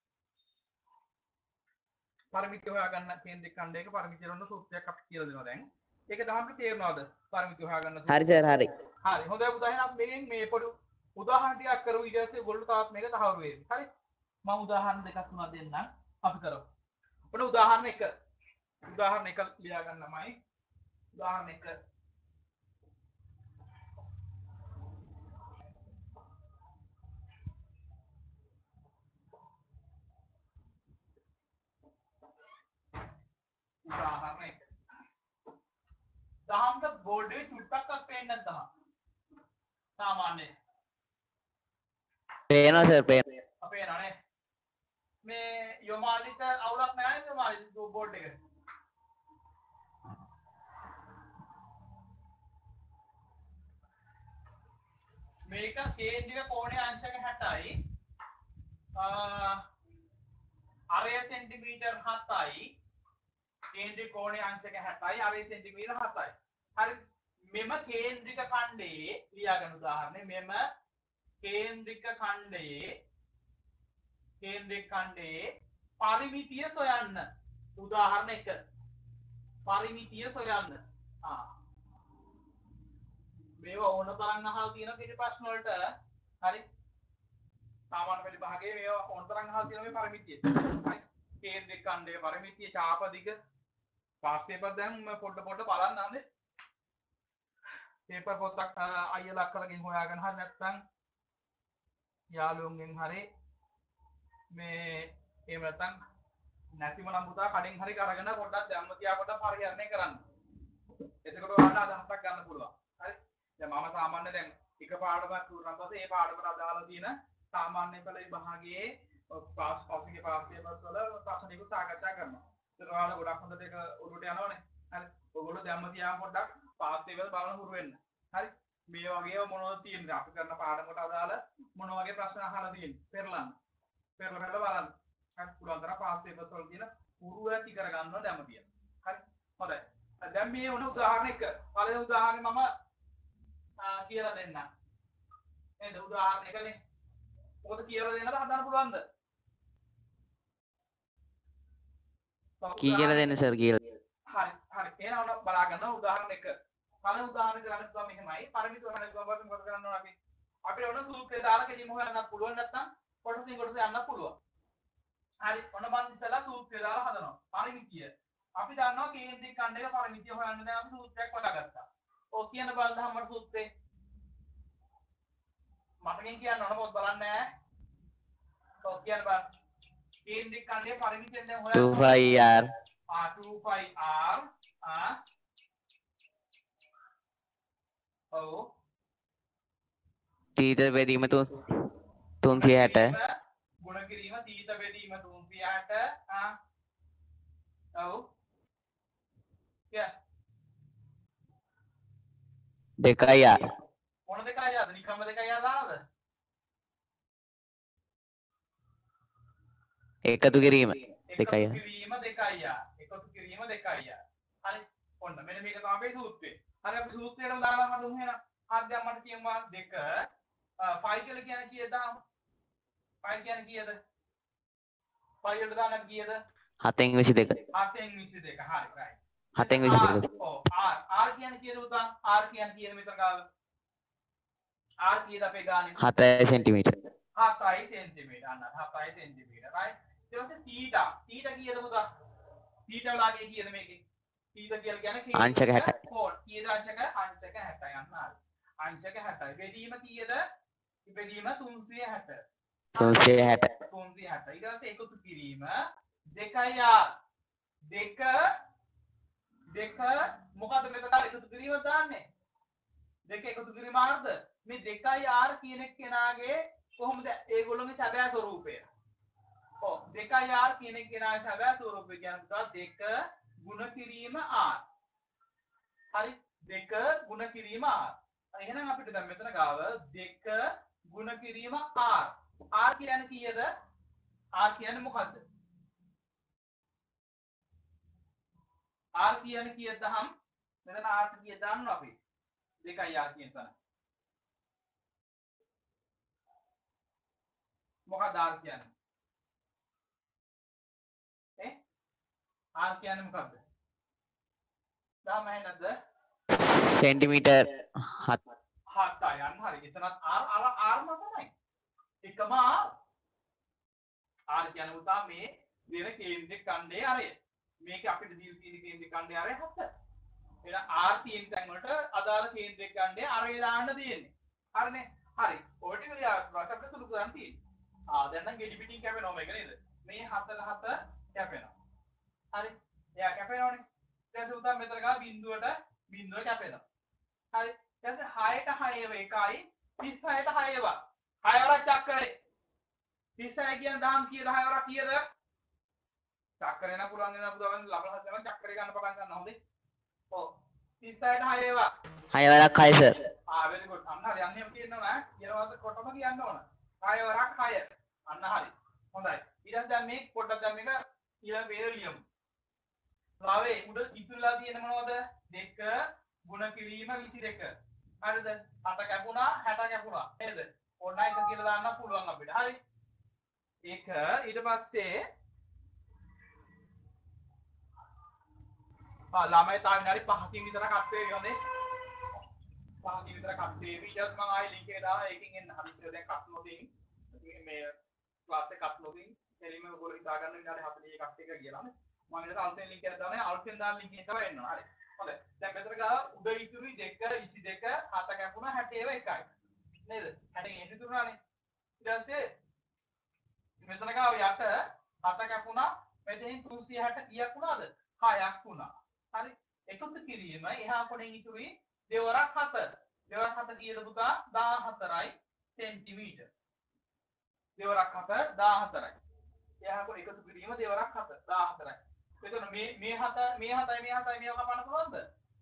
පරිමිතිය හොයාගන්න කේන්ද්‍රික ඛණ්ඩයක පරිමිතිය වල සූත්‍රයක් අපි කියලා දෙනවා දැන්. ඒක දහම්ට තේරෙනවද? පරිමිතිය හොයාගන්න. හරි සර් හරි. හරි හොඳයි උදාහරණයක් මේකෙන් මේ පොඩි උදාහරණ ටිකක් කරු ඊට පස්සේ ඔයගොල්ලෝ තාත් මේක තහවුරු වෙයි. හරි? මම උදාහරණ දෙකක් තුනක් දෙන්නම්. අපි කරමු. ඔන්න උදාහරණ 1. උදාහරණ 1 ලියා ගන්නමයි. උදාහරණ 1 උදාහරණ 1 දහම්ට බෝඩ් එකේ චුට්ටක්වත් පේන්නේ නැත්නම් සාමාන්‍ය පේනවා සර් පේනවා. අපේ නනේ මේ යොමාලිට අවුලක් නැහැ නේද යොමාලි බෝඩ් එක මේක කේන්ද්‍රික කෝණයේ අංශක 60යි අරය සෙන්ටිමීටර් 7යි කේන්ද්‍රික කෝණයේ අංශක 60යි අරය සෙන්ටිමීටර් 7යි හරි මෙම කේන්ද්‍රික ඛණ්ඩයේ ලියාගන්න උදාහරණය මෙම කේන්ද්‍රික ඛණ්ඩයේ පරිමිතිය සොයන්න උදාහරණ 1 පරිමිතිය සොයන්න මේවා ඕන තරම් අහලා තියෙනවා මේ ප්‍රශ්න වලට හරි සාමාන්‍ය පෙළ භාගයේ මේවා ඕන තරම් අහලා තියෙනවා මේ පරිමිතිය හරි කේන්ද්‍රික ඛණ්ඩයේ පරිමිතිය ඡාප දිග පාස් පේපර් දැන් පොඩ බලන්න ආන්නේ පේපර් පොතක් අයියලා අක්කලගෙන් හොයාගෙන හරි නැත්නම් යාළුවන්ගෙන් හරි මේ එහෙම නැත්නම් නැතිම නම් පුතා කඩෙන් හරි අරගෙන පොඩ්ඩක් දැම්ම තියා පොඩ්ඩක් පරිහරණය කරන්න. එතකොට ඔයාලට අදහසක් ගන්න පුළුවන්. හරි. දැන් මම සාමාන්‍ය දැන් එක පාඩමක් කරනවා පස්සේ ඒ පාඩමට අදාළ තියෙන සාමාන්‍ය පෙළ විභාගයේ පස්සේ පේපර්ස් වල ප්‍රශ්න ටික සාකච්ඡා කරනවා. ඒතර ඔයාලා ගොඩක් හොඳට ඒක උඩට යනවනේ. හරි. ඔයගොල්ලෝ දැම්ම තියාම පොඩ්ඩක් පාස් පේපර් බලන හුරු වෙන්න. හරි. මේ වගේ මොනවද තියෙන්නේ අපි කරන පාඩමකට අදාළ මොන වගේ ප්‍රශ්න අහලා තියෙන්නේ පෙරලන්න බලන්න හරි පුළුවන් තරම් පාස් පේපර්ස් වල තියෙන උරු ඇති කර ගන්නවා දැම්ම තියන හරි හොඳයි දැන් මේ වුණ උදාහරණ එක පළවෙනි උදාහරණය මම කියලා දෙන්නම් නේද උදාහරණ එකනේ මොකද කියලා දෙන්නද හදන්න පුළුවන්ද කියලා දෙන්න සර් කියලා හරි එහෙනම් බලා ගන්න උදාහරණ එක පළවෙනි උදාහරණය ගන්න පුළුවන් මෙහෙමයි පරිමිත හොයන්න පුළුවන් මොකද කරන්න ඕන අපිට ඔන්න සූත්‍රය දාලා කෙලිම හොයන්නත් පුළුවන් නැත්නම් කොටසින් කොටස යන්න පුළුවන් හරි ඔන්න මම ඉස්සලා සූත්‍රය දාලා හදනවා පරිමිතිය අපි දන්නවා කේන්ද්‍රික ඛණ්ඩයක පරිමිතිය හොයන්න දැන් අපි සූත්‍රයක් හොයාගත්තා ඔය කියන බලන්න හැමෝට සූත්‍රේ මතකෙන් කියන්න ඕන පොත් බලන්න ඈ ඔය කියන බලන්න කේන්ද්‍රික ඛණ්ඩයේ පරිමිතිය දැන් හොයන්න 2πr 2πr ඔව් θ බෙදීම 360 ගුණ කිරීම θ බෙදීම 360 ඔව් කිය 2r මොන 2rද නිකම්ම 2r දානද එකතු කිරීම 2r එකතු කිරීම 2r එකතු කිරීම බෙදීම 2යි. හරි. ඔන්න මෙන්න මේක තමයි අපේ සූත්‍රය. හරි අපි සූත්‍රයටම දාලා හදමු එහෙනම්. හරි දැන් මට කියනවා 2 5 කියලා කියන්නේ කීයද දාමු? 5 කියන්නේ කීයද? 5 වලට දාන්න කීයද? 7න් 22. 7න් 22. හරි right. 7න් 22. ඔව් R කියන්නේ කීයද පුතා? R කියන්නේ කීයද මෙතන ගාව? R කීයද අපේ ගානේ? 7 සෙන්ටිමීටර්. 7යි සෙන්ටිමීටර්. අන්න 7යි සෙන්ටිමීටර් right. ඊට පස්සේ θ. θ කීයද පුතා? θ වලගේ කීයද මේකේ? θ කියලා කියන්නේ අංශක 60. කෝණ. කීයද අංශක? අංශක 60යි අන්න හරි. අංශක 60යි. බෙදීම කීයද? බෙදීම 360. 360. 360. ඊට පස්සේ එකතු කිරීම 2R 2 මොකද මෙතන එකතු කිරීම දාන්නේ? 2 එකතු කිරීම ආර්ද මේ 2R කියන කෙනාගේ කොහොමද ඒගොල්ලෝගේ සැබෑ ස්වරූපය? ඔව් 2R කියන කෙනාගේ සැබෑ ස්වරූපය කියන්නේ පුතා 2 ගුණ කිරීම R. හරි 2 ගුණ කිරීම R. එහෙනම් අපිට දැන් මෙතන ගාව 2 ගුණ කිරීම R. R කියන්නේ කීයද? R කියන්නේ මොකද්ද? R කියන්නේ කීයද දහම්? මෙතන R කීයද දන්නවා අපි? 2යි R කියන තැන. මොකක්ද R කියන්නේ? R කියන්නේ මොකක්ද? දහම ඇහෙන්නද? සෙන්ටිමීටර් 7. 7යි අන්න හරි. එතනත් R තමයි. එකම R. R කියන්නේ පුතා මේ දෙන කේන්ද්‍රික ඛණ්ඩයේ අරය. මේක අපිට දීලා තියෙන කේන්ද්‍රික ඛණ්ඩයේ අරය 7. එහෙනම් R තියෙන තැන් වලට අදාළ කේන්ද්‍රික ඛණ්ඩයේ අරය දාන්න තියෙන්නේ. හරිනේ? හරි. ඔය ටික ප්‍රශ්න අපිට සුළු කරන්න තියෙන්නේ. දැන් නම් ගෙඩි පිටින් කැපෙනවා මේක නේද? මේ 7 කැපෙනවා. හරි. එයා කැපෙනවනේ. ඊට පස්සේ උදා මෙතන ගා බිඳුව කැපෙනවා. හරි. ඊට පස්සේ 6ට 6 ඒව එකයි 36ට 6 ඒව. 6 වරක් චක්‍රේ. 36 කියන දාම් කීයද 6 වරක් කීයද? චක්‍රේ න පුළුවන් වෙන පුතාවන් ලබන හදන චක්‍රේ ගන්න පටන් ගන්න හොඳේ. ඔව්. 36ට 6 ඒව. 6 වරක් 6 සර්. very good. අන්න හරි. අන්න එහෙම කියනවා ඈ. ඊළඟට කොටම කියන්න ඕන. 6 වරක් 6. අන්න හරි. හොඳයි. ඊට පස්සේ දැන් මේ පොඩ්ඩක් දැන් මේක ඊළඟ පේර ලියමු. ලාවේ උඩ ඉතුරුලා තියෙන මොනවද? 2 ගුණ කිරීම 22. හරිද? 8 කැපුණා 60 කැපුණා. නේද? ඕන එක කියලා දාන්න පුළුවන් අපිට. හරි. ඒක ඊට පස්සේ ළමයි තා විනාඩි 5කින් විතර කට් වේවි හොඳේ. 5කින් විතර කට් වේවි. ඊට පස්සේ මම ආයෙ ලින්ක් එක දාලා ඒකෙන් එන්න. හදිස්සිය දැන් කට් නොදින් මේ ක්ලාස් එක කට් නොදින් එළිම ඔයගොල්ලෝ හිතා ගන්න විනාඩි 40 එකක් එක කියලානේ. මම ඊට අලුතෙන් ලින්ක් එකක් දානවා. අලුතෙන් දාන ලින්ක් එක තමයි එන්න. හරි. හොඳයි. දැන් මෙතන ගාව උඩ ඉතුරුයි 2 22 7 කැපුණා 60 ඒව එකයි. නේද? 60 ඉතුරුනානේ. ඊට පස්සේ මෙතන ගාව යට 7 කැපුණා මෙතනින් 360 කීයක් වුණාද? 6ක් වුණා. හරි. එකතු කිරීම එහා කොනෙන් ඉතුරුයි දෙවරක් 7. දෙවරක් 7 කීයද පුතා? 14යි සෙන්ටිමීටර්. දෙවරක් 7 14යි. එහා කොන එකතු කිරීම දෙවරක් 7 14යි. එතන මේ 7 මේව කපන්න පුළුවන්ද?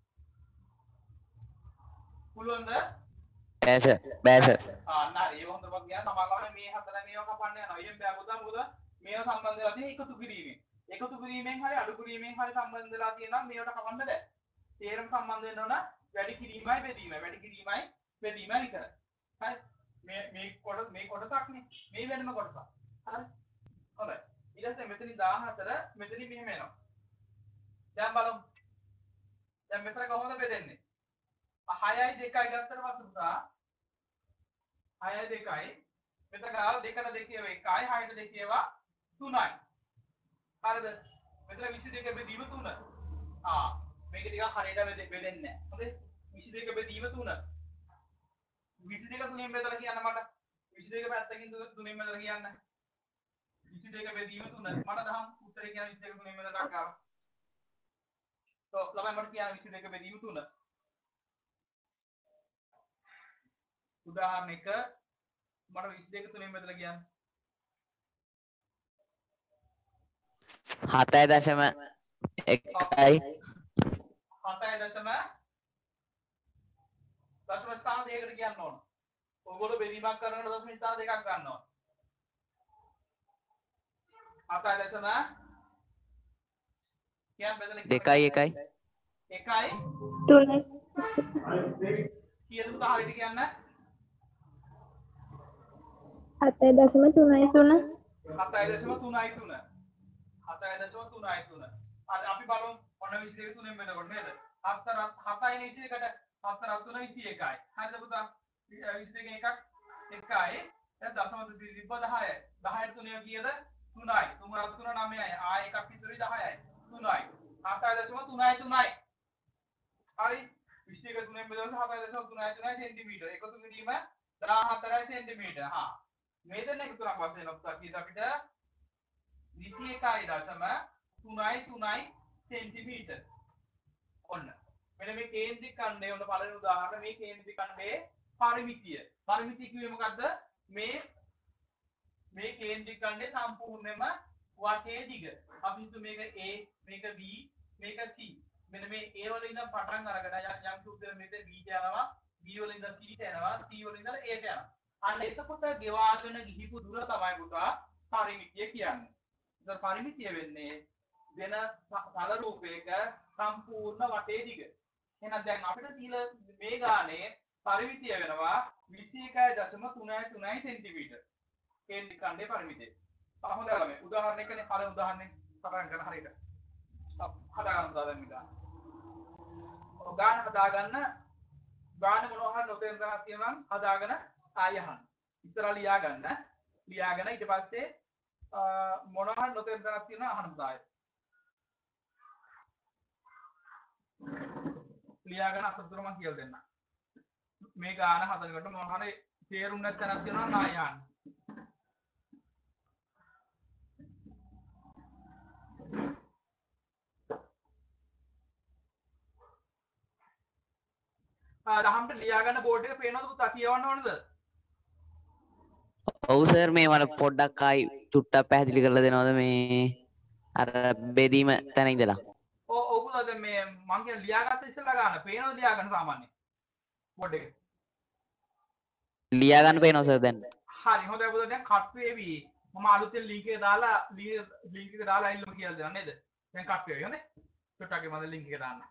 පුළුවන්ද? බෑ සර්. බෑ සර්. නෑ ඒක හොඳ පොත් ගියා සමහරවල් මේ 4 මේව කපන්න යනවා. ඊයෙන් බෑ පුතා මොකද මේව සම්බන්ධ වෙලා තියෙන එකතු කිරීමෙන්. එකතු කිරීමෙන් හරි අඩු කිරීමෙන් හරි සම්බන්ධ වෙලා තියෙනවා මේවට කපන්න බෑ. තේරම සම්බන්ධ වෙන්න ඕන වැඩි කිරීමයි බෙදීමයි. වැඩි කිරීමයි බෙදීමයි විතරයි. හරි. මේ කොටසක්නේ. මේ වෙනම කොටසක්. හරි. හොඳයි. ඊට පස්සේ මෙතනින් 14 මෙතනින් මෙහෙම එනවා. දැන් බලමු. දැන් මෙතන කොහොමද බෙදෙන්නේ? 6යි 2යි ගත්තට පස්සේ පුතා 6යි 2යි මෙතන ගාව 2ට 2 ඒවා 1යි 6ට 2 ඒවා 3යි. හරිද? මෙතන 22 බෙදීම 3. මේක ටිකක් හරියට බෙදෙන්නේ නැහැ. හොඳේ? 22 බෙදීම 3. 22 3ෙන් බෙදලා කියන්න මට. 22 පැත්තකින් 3ෙන් බෙදලා කියන්න. 22 බෙදීම 3. මට දහම් උත්තරේ කියන 22 3ෙන් බෙදලා ගන්න. ළමයි මට කියන්න 22 බෙදීම 3. උදාහරණ 1 මට 22 3ෙන් බෙදලා කියන්න. 7.1යි 7.1 දශම ස්ථාන දෙකකට කියන්න ඕන. ඔයගොල්ලෝ බෙදීමක් කරනකොට දශම ස්ථාන දෙකක් ගන්න ඕන. 7.1 කියන්න බෙදලා 2යි 1යි 3යි කීයද පුතා හරියට කියන්න 7.3 7.3 7.3 අපි බලමු ඔන්න 22 තුනෙන් බෙදකොට නේද 7යි 21ට 7 3 21යි හරිද පුතා 22 එකක් 1යි දැන් දශම තිබ්බ 10යි 10ට 3 කීයද 3යි 3 3 9යි ආ එකක් ඉතුරුයි 10යි 3යි 7.3යි හරි 22 තුනෙන් බෙදුවොත් 7.3 සෙන්ටිමීටර එකතු කිරීම 14යි සෙන්ටිමීටර හා මේ දෙන්න එකතුවක් වශයෙන් පුතා කීයද අපිට 21.3 සෙන්ටිමීටර ඔන්න මෙන්න මේ කේන්ද්‍රික ඛණ්ඩය ඔන්න පළවෙනි උදාහරණ මේ කේන්ද්‍රික ඛණ්ඩයේ පරිමිතිය කිව්වේ මොකද්ද මේ කේන්ද්‍රික ඛණ්ඩයේ සම්පූර්ණයෙන්ම වටේ දිග අපි හිතුව මේක A මේක B මේක C මෙන්න මේ A වල ඉඳන් පටන් අරගෙන යම් සූත්‍රයෙන් මෙතන B ට යනවා B වල ඉඳන් C ට යනවා C වල ඉඳන් A ට යනවා අන්න එතකොට ගෙවාගෙන ගිහිපු දුර තමයි පුතා පරිමිතිය කියන්නේ. ඒතර පරිමිතිය වෙන්නේ වෙන තල රූපයක සම්පූර්ණ වටේ දිග. එහෙනම් දැන් අපිට තියලා මේ ගානේ පරිමිතිය වෙනවා 21.3 සෙන්ටිමීටර. කේන්ද්‍රික ඛණ්ඩයේ පරිමිතිය. හොඳයි ළමයි. උදාහරණයකනේ පළවෙනි උදාහරණේ පටන් ගන්න හරියට. හදාගන්න උදාහරණ විදිහට. ගාන හදාගන්න ගාන මොනවා හරි නොතේරෙන තරක් තියෙනවා නම් හදාගෙන ආයහන්. ඉස්සරහ ලියාගන්න. ලියාගෙන ඊට පස්සේ මොනවා හරි නොතේරෙන තරක් තියෙනවා අහන්න පුතාය. ලියාගෙන අතරතුර මම කියලා දෙන්නම්. මේ ගාන හදනකොට මොනවා හරි තේරුම් නැති තැනක් තියෙනවා නම් ආයහන්. දහම්ට ලියාගන්න බෝඩ් එක පේනවද පුතා කියවන්න ඕනද? ඔව් සර් මේ මට පොඩ්ඩක් ආයි චුට්ටක් පැහැදිලි කරලා දෙනවද මේ අර බෙදීම තැන ඉඳලා? ඔව් පුතා දැන් මේ මං කියන ලියාගත්ත ඉස්සෙල්ලා ගන්න පේනවද ලියාගන්න සාමාන්‍යයෙන් බෝඩ් එක? ලියා ගන්න පේනවා සර් දැන්. හරි හොඳයි පුතා දැන් කට් වේවි. මම අලුතෙන් ලින්ක් එක දාලා ඉල්ලුම කියලා දෙනවා නේද? දැන් කට් වේවි හොඳේ. චුට්ටක්ගේ මම ලින්ක් එක දාන්න.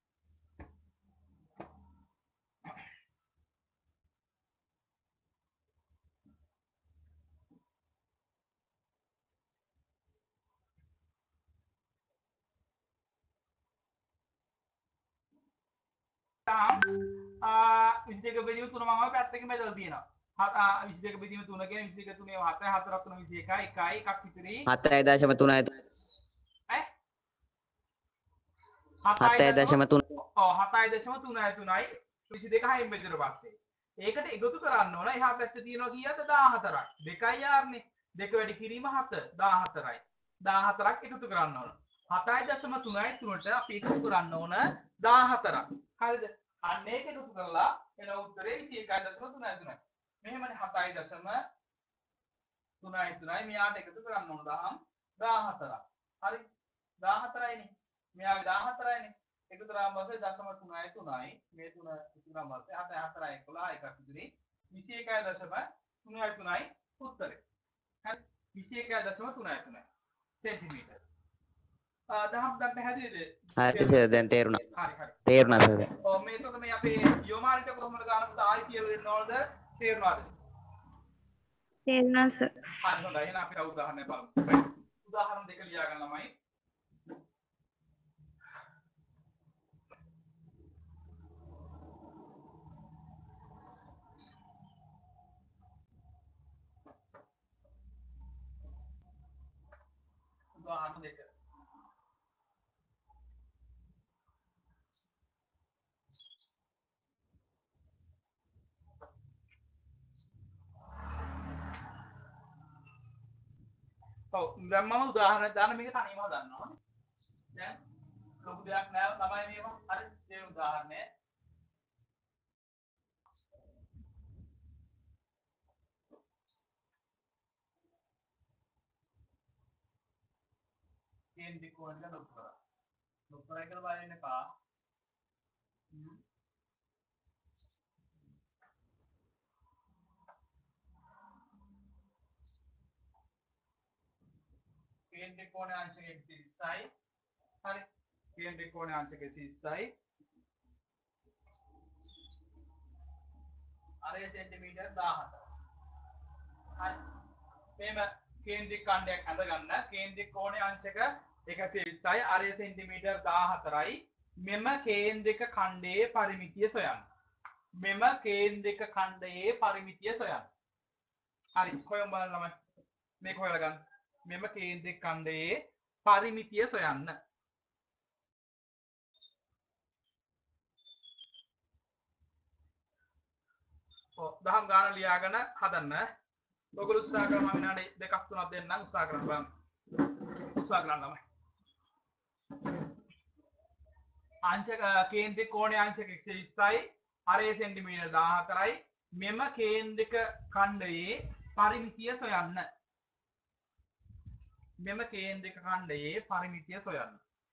විසික බෙදීම තුන මම පැත්තකින් බෙදලා තියෙනවා. 22 බෙදීම 3 කියන්නේ 22 3 7 4 3 21 එකයි එකක් ඉතිරි 7.3 ඈ 7.3 ඔව් 7.3යි 22 හයින් බෙදුණා පස්සේ ඒකට එකතු කරන්න ඕන එහා පැත්තේ තියෙනවා කීයද 14ක් දෙකයි යාර්නේ දෙක වැඩි කිරීම 7 14යි 14ක් එකතු කරන්න ඕන 7.3යි 3ට අපි එකතු කරන්න ඕන 14ක් හරිද අන්න ඒක එකතු කරලා එන උත්තරේ 21.3 මෙහෙමනේ 7.3යි මෙයාට එකතු කරන්න ඕන 14ක් හරි 14යිනේ මෙයාගේ 14යිනේ එකතු කරාම පස්සේ 0.3යි මේ 3 එකතු කරාම පස්සේ 7 4 11 එකක් ඉතිරි 21.3යි උත්තරේ හරි 21.3 සෙන්ටිමීටර දහම් දැන් පැහැදිලිද හරි සර් දැන් තේරුණා හරි හරි තේරුණා සර් දැන් ඔව් මේ එතකොට මේ අපේ යෝමාලිට කොහොමද ගන්නද ආයි කියලා දෙන්න ඕනද තේරුණාද තේරුණා සර්. හරි හොඳයි එහෙනම් අපි උදාහරණයක් බලමු උදාහරණ දෙක ලියා ගන්න ළමයි උදාහරණ දෙක ඔව් දැන් මම උදාහරණයක් දාන්න මේක තනියම හදන්නවා දැන් ලොකු දෙයක් නෑ ළමයි මේවා හරි මේ උදාහරණය කේන්ද්‍රික කෝණය ලොකු කරා කියලා බලන්න එපා කේන්ද්‍රික කෝණය අංශයෙන් 20යි හරි කේන්ද්‍රික කෝණයේ අංශක 120යි අරය සෙන්ටිමීටර් 14 හරි මේම කේන්ද්‍රික ඛණ්ඩයක් අඳ ගන්න කේන්ද්‍රික කෝණයේ අංශක 120යි අරය සෙන්ටිමීටර් 14යි මෙම කේන්ද්‍රික ඛණ්ඩයේ පරිමිතිය සොයන්න මෙම කේන්ද්‍රික ඛණ්ඩයේ පරිමිතිය සොයන්න හරි කොහොම බලන්න ළමයි මේක හොයලා ගන්න මෙම කේන්ද්‍රික ඛණ්ඩයේ පරිමිතිය සොයන්න දහම් ගාන ලියාගෙන හදන්න ඔයගොල්ලෝ උත්සාහ කරනවා විනාඩි දෙකක් තුනක් දෙන්නම් උත්සාහ කරන්න බලන්න උත්සාහ කරන්න ළමයි අංශක කේන්ද්‍රික කෝණයේ අංශක 120යි අරය සෙන්ටිමීටර් 14යි මෙම කේන්ද්‍රික ඛණ්ඩයේ පරිමිතිය සොයන්න මෙම කේන්ද්‍රික ඛණ්ඩයේ පරිමිතිය සොයන්න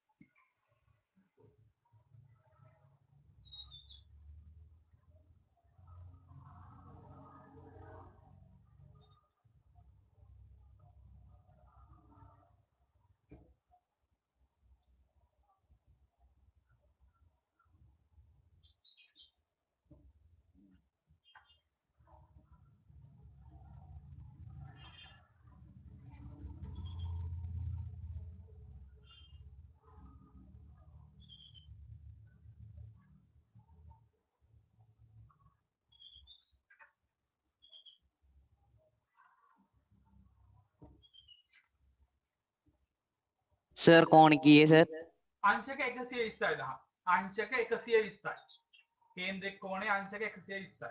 සර් කෝණ කීයේ සර් අංශක 120යි දහම් අංශක 120යි කේන්ද්‍රික කෝණයේ අංශක 120යි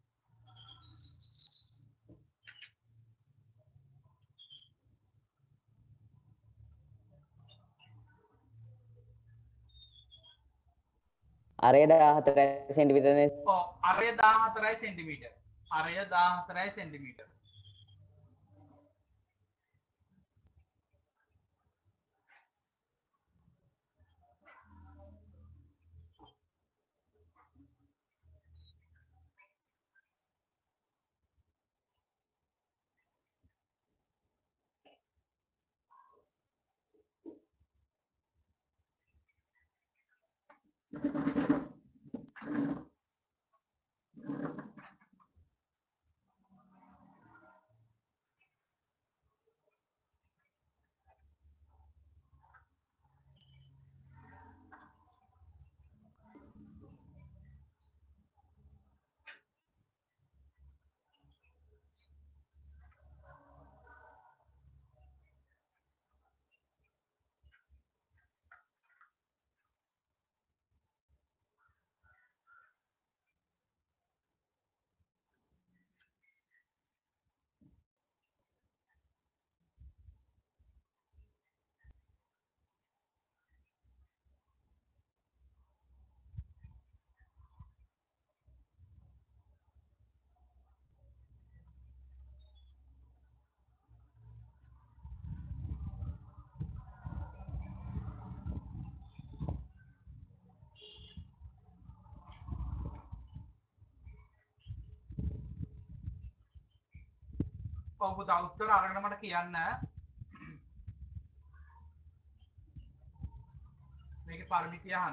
අරය 14 සෙන්ටිමීටර් නේ ඔව් අරය 14යි සෙන්ටිමීටර් අරය 14යි සෙන්ටිමීටර් ඔව් පුතා උත්තර අරගෙන මට කියන්න මේකේ පරිමිතිය අහන්න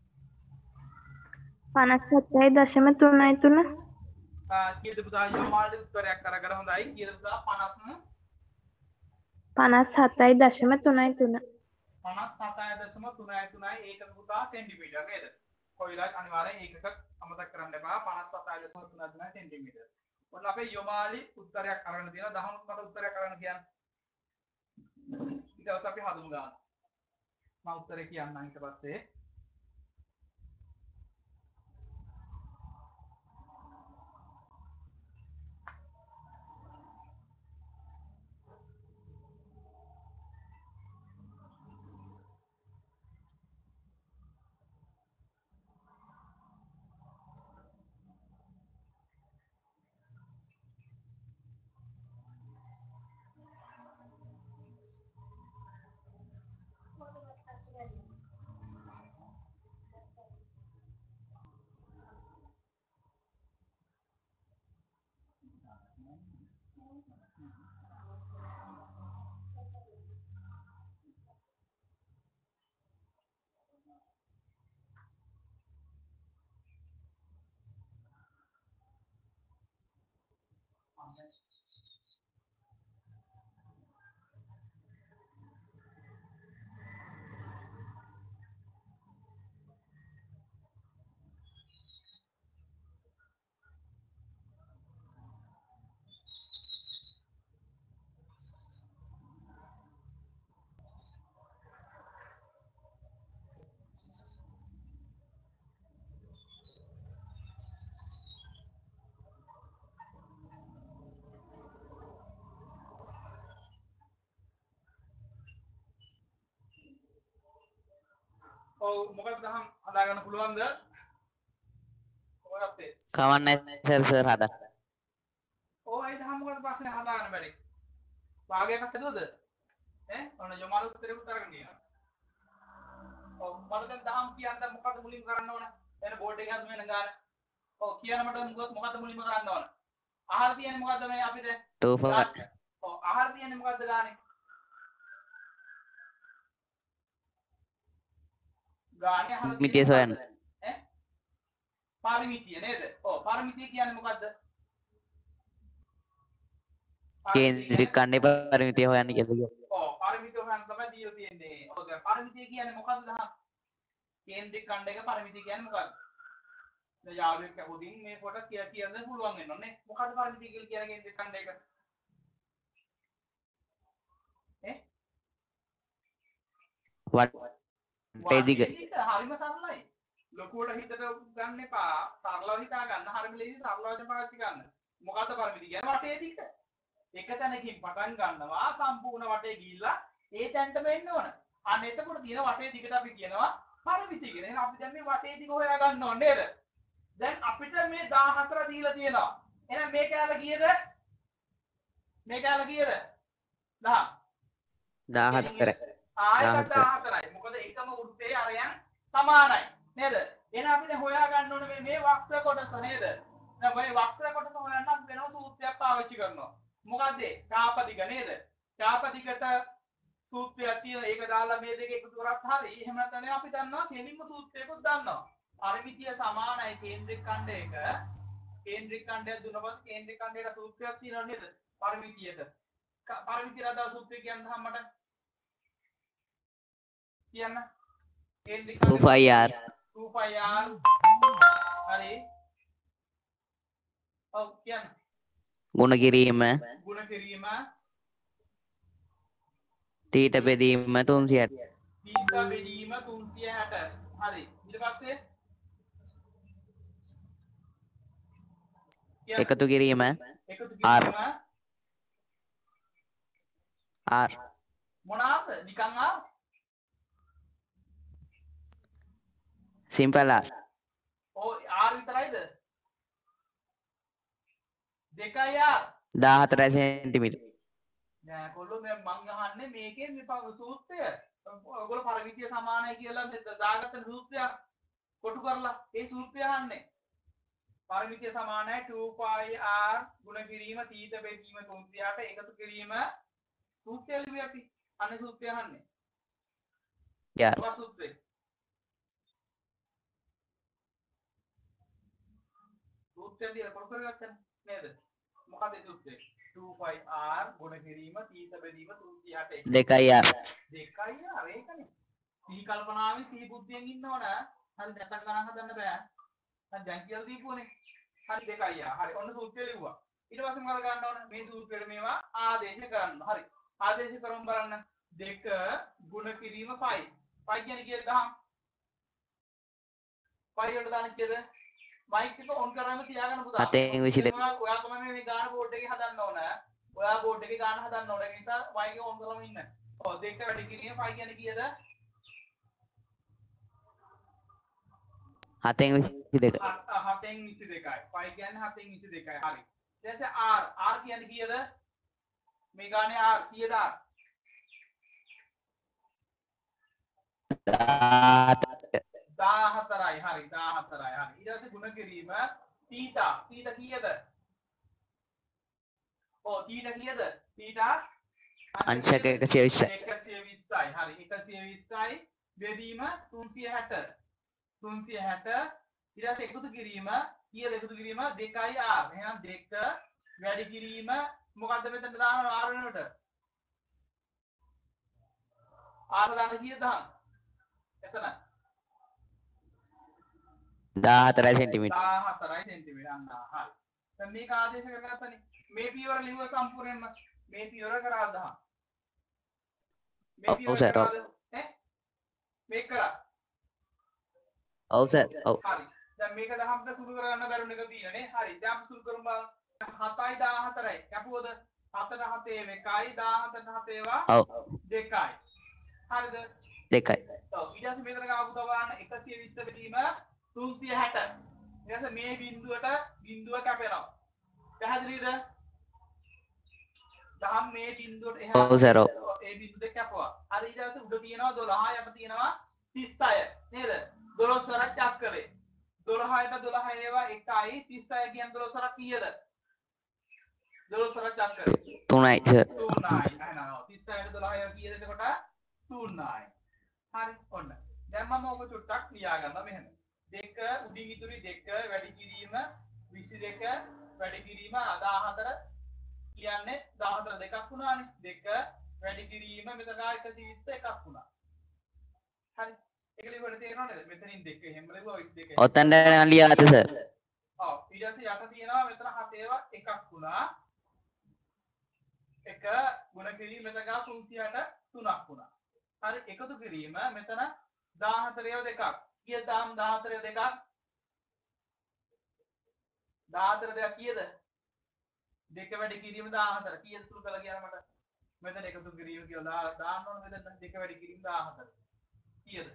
57.33 කීයද පුතා යෝමාල්ගේ උත්තරයක් අරගෙන හොඳයි කීයද පුතා 50 57.33 57.33යි ඒකක පුතා සෙන්ටිමීටර් නේද කොයිලක් අනිවාර්යෙන් ඒකක අමතක කරන්න එපා 57.33 සෙන්ටිමීටර් ඔන්න අපේ යෝමාලි උත්තරයක් අරගෙන තියෙනවා දහමුත් මට උත්තරයක් අරගෙන කියන්න ඊට පස්සේ අපි හදමු ගන්න මම උත්තරේ කියන්නම් ඊට පස්සේ ඔව් මොකද දහම් හදාගන්න පුළුවන්ද? ඔයත් ඒ. කවන්නේ සර් හදා. ඔව් ඒ දහම් මොකද ප්‍රශ්නේ හදාගන්න බැරි. භාගයක් හදුවද? ඔන්න යමාලු උත්තරේ අරගෙන ගියා. ඔව් මට දැන් දහම් කියන්න මොකද මුලින්ම කරන්න ඕන? එන බෝඩ් එකේ හදු වෙන ගාන. ඔව් කියන්න මට මොකද මුලින්ම කරන්න ඕන? අහලා තියෙන්නේ මොකද්ද මේ අපිට? 25 ඔව් අහලා තියෙන්නේ මොකද්ද ගානේ? ගානේ අහලා මිතිය සොයන්න. පාරමිතිය නේද? ඔව් පාරමිතිය කියන්නේ මොකද්ද? කේන්ද්‍රික ඛණ්ඩේ පරිමිතිය හොයන්න කියලා. ඔව් පාරමිතිය හොයන්න තමයි දීලා තියෙන්නේ. ඔව් දැන් පාරමිතිය කියන්නේ මොකද්ද දහම්? කේන්ද්‍රික ඛණ්ඩයක පාරමිතිය කියන්නේ මොකද්ද? දැන් යාළුවෙක් අහුදින් මේ කොට කියන්න පුළුවන් වෙනවා නේ. මොකද්ද පාරමිතිය කියලා කියන කේන්ද්‍රික ඛණ්ඩයක? වටේ දිග. හරිම සරලයි. ලොකුවට හිතට ගන්න එපා. සරලව හිතා ගන්න. හරිම ලේසි සරල වචන පාවිච්චි කරන්න. මොකද්ද පාරමිතිය කියන්නේ? වටේ දිග. එක තැනකින් පටන් ගන්නවා සම්පූර්ණ වටේ ගිහිල්ලා ඒ තැනටම එන්න ඕන. අන්න එතකොට තියෙන වටේ දිගට අපි කියනවා පාරමිතිය කියලා. එහෙනම් අපි දැන් මේ වටේ දිග හොයා ගන්න ඕනේ නේද? දැන් අපිට මේ 14 දීලා තියෙනවා. එහෙනම් මේ කැලේ කීයද? මේ කැලේ කීයද? 10. 14. ආයතන 14යි. මොකද එකම වෘත්තයේ අරයන් සමානයි. නේද? එහෙනම් අපි දැන් හොයා ගන්න ඕනේ මේ වක්‍ර කොටස නේද? දැන් මේ වක්‍ර කොටස හොයන්න අපි වෙනම සූත්‍රයක් පාවිච්චි කරනවා. මොකද්ද? චාපදික නේද? චාපදිකට සූත්‍රයක් තියෙනවා. ඒක දාලා මේ දෙක එකතු කරත් හරි. එහෙම නැත්නම් අපි දන්නවා කෙලින්ම සූත්‍රයකුත් දන්නවා. පරිමිතිය සමානයි කේන්ද්‍රික ඛණ්ඩයක. කේන්ද්‍රික ඛණ්ඩය දුන්නපස්සේ කේන්ද්‍රික ඛණ්ඩයට සූත්‍රයක් තියෙනවා නේද? පරිමිතියට. පරිමිතියට අදාළ සූත්‍රය කියන්න මට කියන්න. කේන්ද්‍රික 25R 25R හරි. ඔව් කියන්න. ගුණ කිරීම ගුණ කිරීම තීට බෙදීම 360. තීට බෙදීම 360. හරි. ඊට පස්සේ එකතු කිරීම R මොනවාද? නිකන් R සිම්පල් R. ඔව් R විතරයිද? 2R 14 centimetre. නෑ කොල්ලෝ දැන් මං අහන්නේ මේකේ මේ සූත්‍රය. ඔයගොල්ලෝ පරිමිතිය සමානයි කියලා මෙතන දාගත්ත සූත්‍රයක් කොටු කරලා ඒ සූත්‍රය අහන්නේ. පරිමිතිය සමානයි 2πr ගුණ කිරීම තීත බෙදීම 360 එකතු කිරීම සූත්‍රය ලිව්වේ අපි. අනේ සූත්‍රය අහන්නේ. මොකක්ද සූත්‍රය? සූත්‍රය දිහා කොටු කරගත්තනේ නේද? මොකද ඒ සූත්‍රය? 2πr ගුණ කිරීම තීත බෙදීම 360 2R 2R ඒකනේ. සිහි කල්පනාවේ සිහි බුද්ධියෙන් ඉන්න ඕන. හරි නැතක් ගණන් හදන්න බෑ. දැන් දැන් කියලා දීපුවනේ. හරි 2R. හරි ඔන්න සූත්‍රය ලිව්වා. ඊට පස්සේ මොකද ගන්න ඕන? මේ සූත්‍රෙට මේවා ආදේශ කරන්න. හරි. ආදේශ කරමු බලන්න. 2 ගුණ කිරීම 5. 5 කියන්නේ කීයද 10? 5 වලට දාන්නේ කීයද? මයික් එක ඔන් කරාම තියාගන්න පුතා. 722. ඔයා තමයි මේ ගාන බෝඩ් එකේ හදන්න ඕන. ඔයා බෝඩ් එකේ ගාන හදන්න ඕන. ඒ නිසා මයික් එක ඔන් කරලාම ඉන්න. ඔව් 2 වැඩි කිරීම 5 කියන්නේ කීයද? 7න් 22. 7න් 22යි. 5 කියන්නේ 7න් 22යි. හරි. ඊට පස්සේ R කියන්නේ කීයද? මේ ගානේ R කීයද R? 14යි. හරි 14යි. හරි. ඊට පස්සේ ගුණ කිරීම තීතා කීයද? ඔව් තීතා කීයද? තීතා අංශක 120යි. 120යි. හරි 120යි. බෙදීම 360. 360 ඊට පස්සේ එකතු කිරීම කීයද? එකතු කිරීම 2R. එහෙනම් 2 වැඩි කිරීම මොකද්ද මෙතන දානවා R වෙනුවට? R දාන්න කීයද? එතන 14 සෙන්ටිමීටර්. 14 සෙන්ටිමීටර් අන්න හරි. දැන් මේක ආදේශ කරගත්තනේ. මේ පියවර ලිව්ව සම්පූර්ණයෙන්ම මේ පියවර කරා 10. මේ පියවර කරාද? මේක කරා. ඔව් සර්. ඔව්. හරි. දැන් මේක 10ට සුළු කරගන්න බැරුණ එක තියෙනනේ. හරි. දැන් අපි සුළු කරමු බලන්න. 7යි 14යි. කැපුවද? 7ට 7 1යි 17ට 7 ඒවා ඔව්. 2යි. හරිද? 2යි. ඔව් ඊට පස්සේ මෙතන ආපු ගමන් 120 බෙදීම 360. ඊට පස්සේ මේ බිඳුවට බිඳුව කැපෙනවා. පැහැදිලිද? දහම් මේ බිඳුවට එහා ඔව් සර්. ඒ බිඳුව දෙක කැපුවා. හරි ඊට පස්සේ උඩ තියෙනවා 12 යට තියෙනවා 36 නේද? 12 වරක් චක්‍රේ. 12ට 12 ඒවා 1යි 36 කියන්නේ 12 වරක් කීයද? 12 වරක් චක්‍රේ. 3යි සර්. 3යි. එහෙනම් 36ට 12 ඒවා කීයද එතකොට? 3යි. හරි ඔන්න. දැන් මම ඔබ චුට්ටක් ලියා ගන්නවා මෙහෙම. 2 උඩින් ඉතුරු 2 වැඩි කිරීම 22 වැඩි කිරීම 14 කියන්නේ 14 දෙකක් වුණානේ. 2 වැඩි කිරීම මෙතන 120 එකක් වුණා. හරි. ඒක ලියුවට තේරෙනව නේද? මෙතනින් 2 එහෙම ලියුවා 22. ඔතෙන්ට ලියාද සර්? ඔව් ඊට පස්සේ යට තියෙනවා මෙතන 7 ඒවා එකක් වුණා. 1 ගුණ කිරීම මෙතන 360 3ක් වුණා. හරි එකතු කිරීම මෙතන 14 ඒවා දෙකක්. කීයද 14 ඒවා දෙකක්? 14 දෙකක් කීයද? 2 වැඩි කිරීම 14. කීයද සුළු කරලා කියන්න මට? මෙතන එකතු කිරීම කියලා දාන්න ඕන මෙතන 2 වැඩි කිරීම 14. කීයද?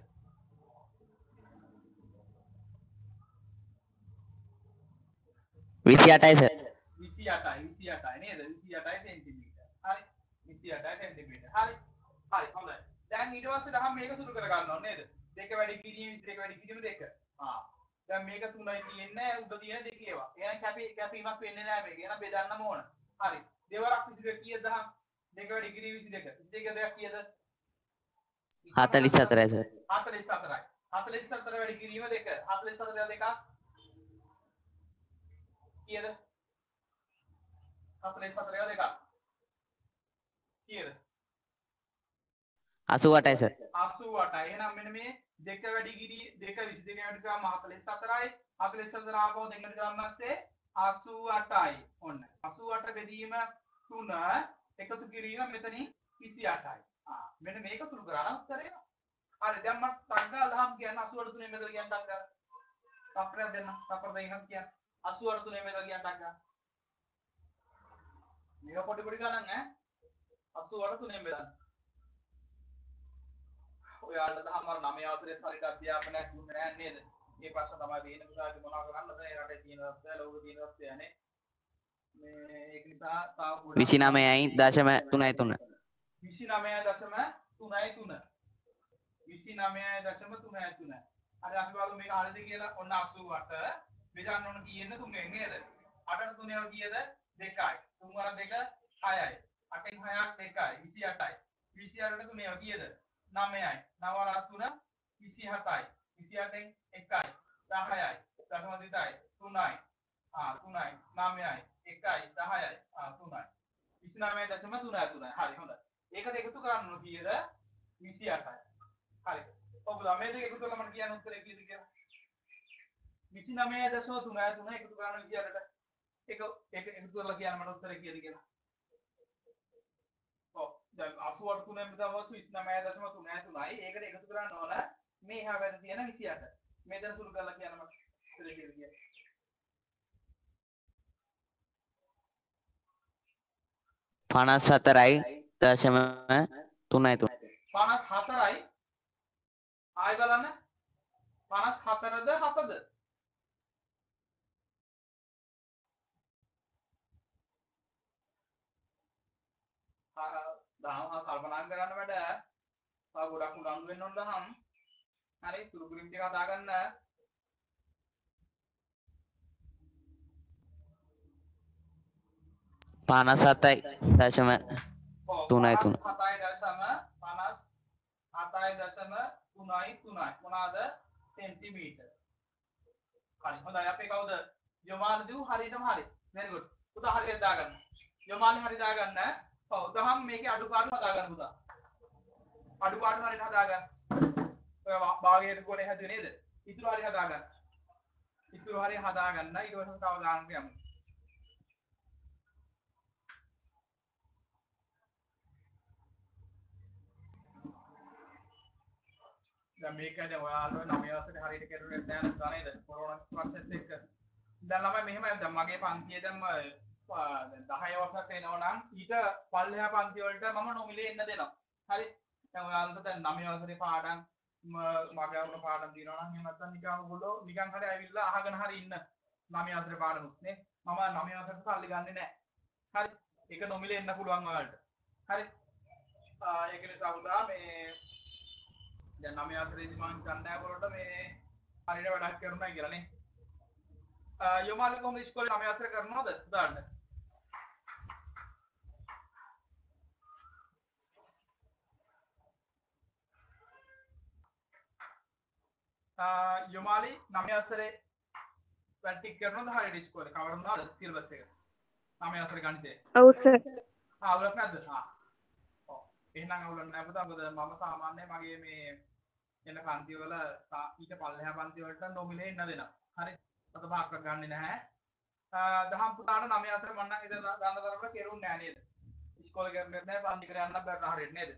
28යි සර්. 28යි නේද? 28යි සෙන්ටිමීටර්. හරි. 28යි සෙන්ටිමීටර්. හරි. හරි හොඳයි. දැන් ඊට පස්සේ දහම් මේක සුළු කර ගන්න ඕනේ නේද? 2 වැඩි කිරීම 22 වැඩි කිරීම 2. දැන් මේක 3යි තියෙන්නේ උඩ තියෙන දෙක ඒවා. එහෙනම් කැපීමක් වෙන්නේ නැහැ මේක. එහෙනම් බෙදන්නම ඕන. හරි. දෙවරක් 22 කීයද දහම්? 2 වැඩි කිරීම 22. 22 දෙකක් කීයද? 44යි සර්. 44යි. 44 වැඩි කිරීම 2. 44 දෙකක් කීයද? 44 දෙකක් කීයද? 88යි සර්. 88යි. එහෙනම් මෙන්න මේ 2 වැඩි කිරී 2 22 වැඩි කරාම 44යි. 44 ආපහු දෙකට ගන්න පස්සේ 88යි. ඔන්න. 88 බෙදීම 3 එකතු කිරීම මෙතනින් 28යි. මෙන්න මේක සුළු කරා නම් උත්තරේ එනවා. හරි දැන් මම ටග්ගා දහම් කියන්නේ 88 3 මෙතන කියන්න ටග්ගා. තප්පරයක් දෙන්න. තප්පර දෙකක් කියන්න. 88 3 මෙතන කියන්න ටග්ගා. මේක පොඩි පොඩි ගණන් ඈ. 88 3 මෙතන. ඔයාලට අමාරු 9 අවසරේ හරියට අධ්‍යාපනයක් දුන්නේ නැහැ නේද? මේ ප්‍රශ්න තමයි දෙන්නේ පුතාට මොනවා කරන්නද මේ රටේ තියෙන රස්තය ලෝකෙ තියෙන රස්තය නේ. මේ ඒක නිසා තාම 29යි දශම 3යි 3. 29.3යි 3. 29.3යි 3. හරි අපි බලමු මේක හරියද කියලා. ඔන්න 88 බෙදන්න ඕන කීයද 3 නේද? 8ට 3 කීයද? 2යි. 3 වර 2 6යි. 8න් 6ක් 2යි 28යි. 28ට 3 කීයද? 9යි 9 වර 3 27යි 28න් 1යි 10යි දශම දෙකයි 3යි 3යි 9යි 1යි 10යි 3යි 29.3 හරි හොඳයි. ඒකට එකතු කරන්න ඕන කීයද? 28යි. හරි. ඔබලා මේ දෙක එකතු කරලා මට කියන්න උත්තරේ කීයද කියලා? 29.3 එකතු කරන්න 28ට. ඒක එකතු කරලා කියන්න මට උත්තරේ කීයද කියලා? ඔව් දැන් 88 3 මෙතන 29.3යි. ඒකට එකතු කරන්න ඕන මේ එහා පැත්තේ තියෙන 28. මෙතන සුළු කරලා කියන්න මට උත්තරේ කීයද කියලා? 54යි දශම 3යි 3. 54යි. ආයි බලන්න. 54ද 7ද? දහම කල්පනා කරන්න වැඩ තව ගොඩක් උනන්දු වෙන්න ඕන දහම්. හරි සුළු කිරීම ටික හදා ගන්න. 57යි දශම 3යි 3. 57.3යි 3යි මොනවාද? සෙන්ටිමීටර්. හරි හොඳයි අපි කවුද? යොමාල දු හරියටම හරි. very good. පුතා හරියට දාගන්න. යොමාලි හරිය දාගන්න. ඔව් දහම් මේකේ අඩුපාඩු හදාගන්න පුතා. අඩුපාඩු හරියට හදාගන්න. ඔය භාගයට කොනේ හැදුවේ නේද? ඉතුරු හරිය හදාගන්න. ඉතුරු හරිය හදාගන්න. ඊට පස්සේ තව ගානකට යමු. දැන් මේක දැන් ඔයාලා 9 වසරේ හරියට කෙරුවේ නැහැ නේද? කොරෝනා ප්‍රශ්නෙත් එක්ක. දැන් ළමයි මෙහෙමයි දැන් මගේ පන්තියේ දැන් දැන් 10 වසරට එනවා නම් ඊට පල්ලෙහා පන්ති වලට මම නොමිලේ එන්න දෙනවා. හරි. දැන් ඔයාලට දැන් 9 වසරේ පාඩම් මගේ අර පාඩම් දිනනවා නම් එහෙම නැත්නම් නිකන් ඔයගොල්ලෝ නිකන් හරි ඇවිල්ලා අහගෙන හරි ඉන්න 9 වසරේ පාඩමුත් නේ මම 9 වසරේ සල්ලි ගන්නෙ නැහැ හරි ඒක නොමිලේ එන්න පුළුවන් ඔයාලට හරි ඒක නිසා පුතා මේ දැන් 9 වසරේදී මම ගන්න ඔයගොල්ලන්ට මේ හරියට වැඩක් කරනවා කියලා නේ යොමාලි කොහොමද ඉස්කෝලේ 9 වසරේ කරනවද පුතාට යොමාලි 9 වසරේ වැටික් කරනවද හරියට ඉස්කෝලේ කවර වුණාද සිලබස් එක 9 වසරේ ගණිතේ ඔව් සර් අවුලක් නැද්ද ඔව් එහෙනම් අවුලක් නැහැ පුතා මොකද මම සාමාන්‍යයෙන් මගේ මේ එන පන්ති වල ඊට පල්ලෙහා පන්ති වලට නොමිලේ ඉන්න දෙනවා හරි අත භාගයක් ගන්නෙ නැහැ දහම් පුතාට 9 වසරේ මම නම් ඉතින් දන්න තරමට කෙරුන්නේ නැහැ නේද ඉස්කෝලේ කරන්නේ නැහැ පන්ති කර යන්න බැරි හරියට නේද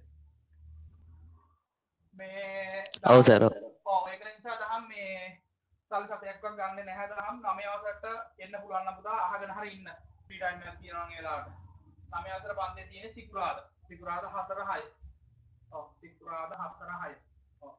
මේ ඔව් සර් ඔව් ඒක නිසා දහම් මේ සල්ලි සතයක්වත් ගන්නෙ නැහැ දහම් 9 වසරට එන්න පුළුවන් නම් පුතා අහගෙන හරි ඉන්න ෆ්‍රී ටයිම් එකක් තියෙනවා මේ වෙලාවට 9 වසර පන්තියේ තියෙන සිකුරාදා 4:06 ඔව් සිකුරාදා 4:06 ඔව්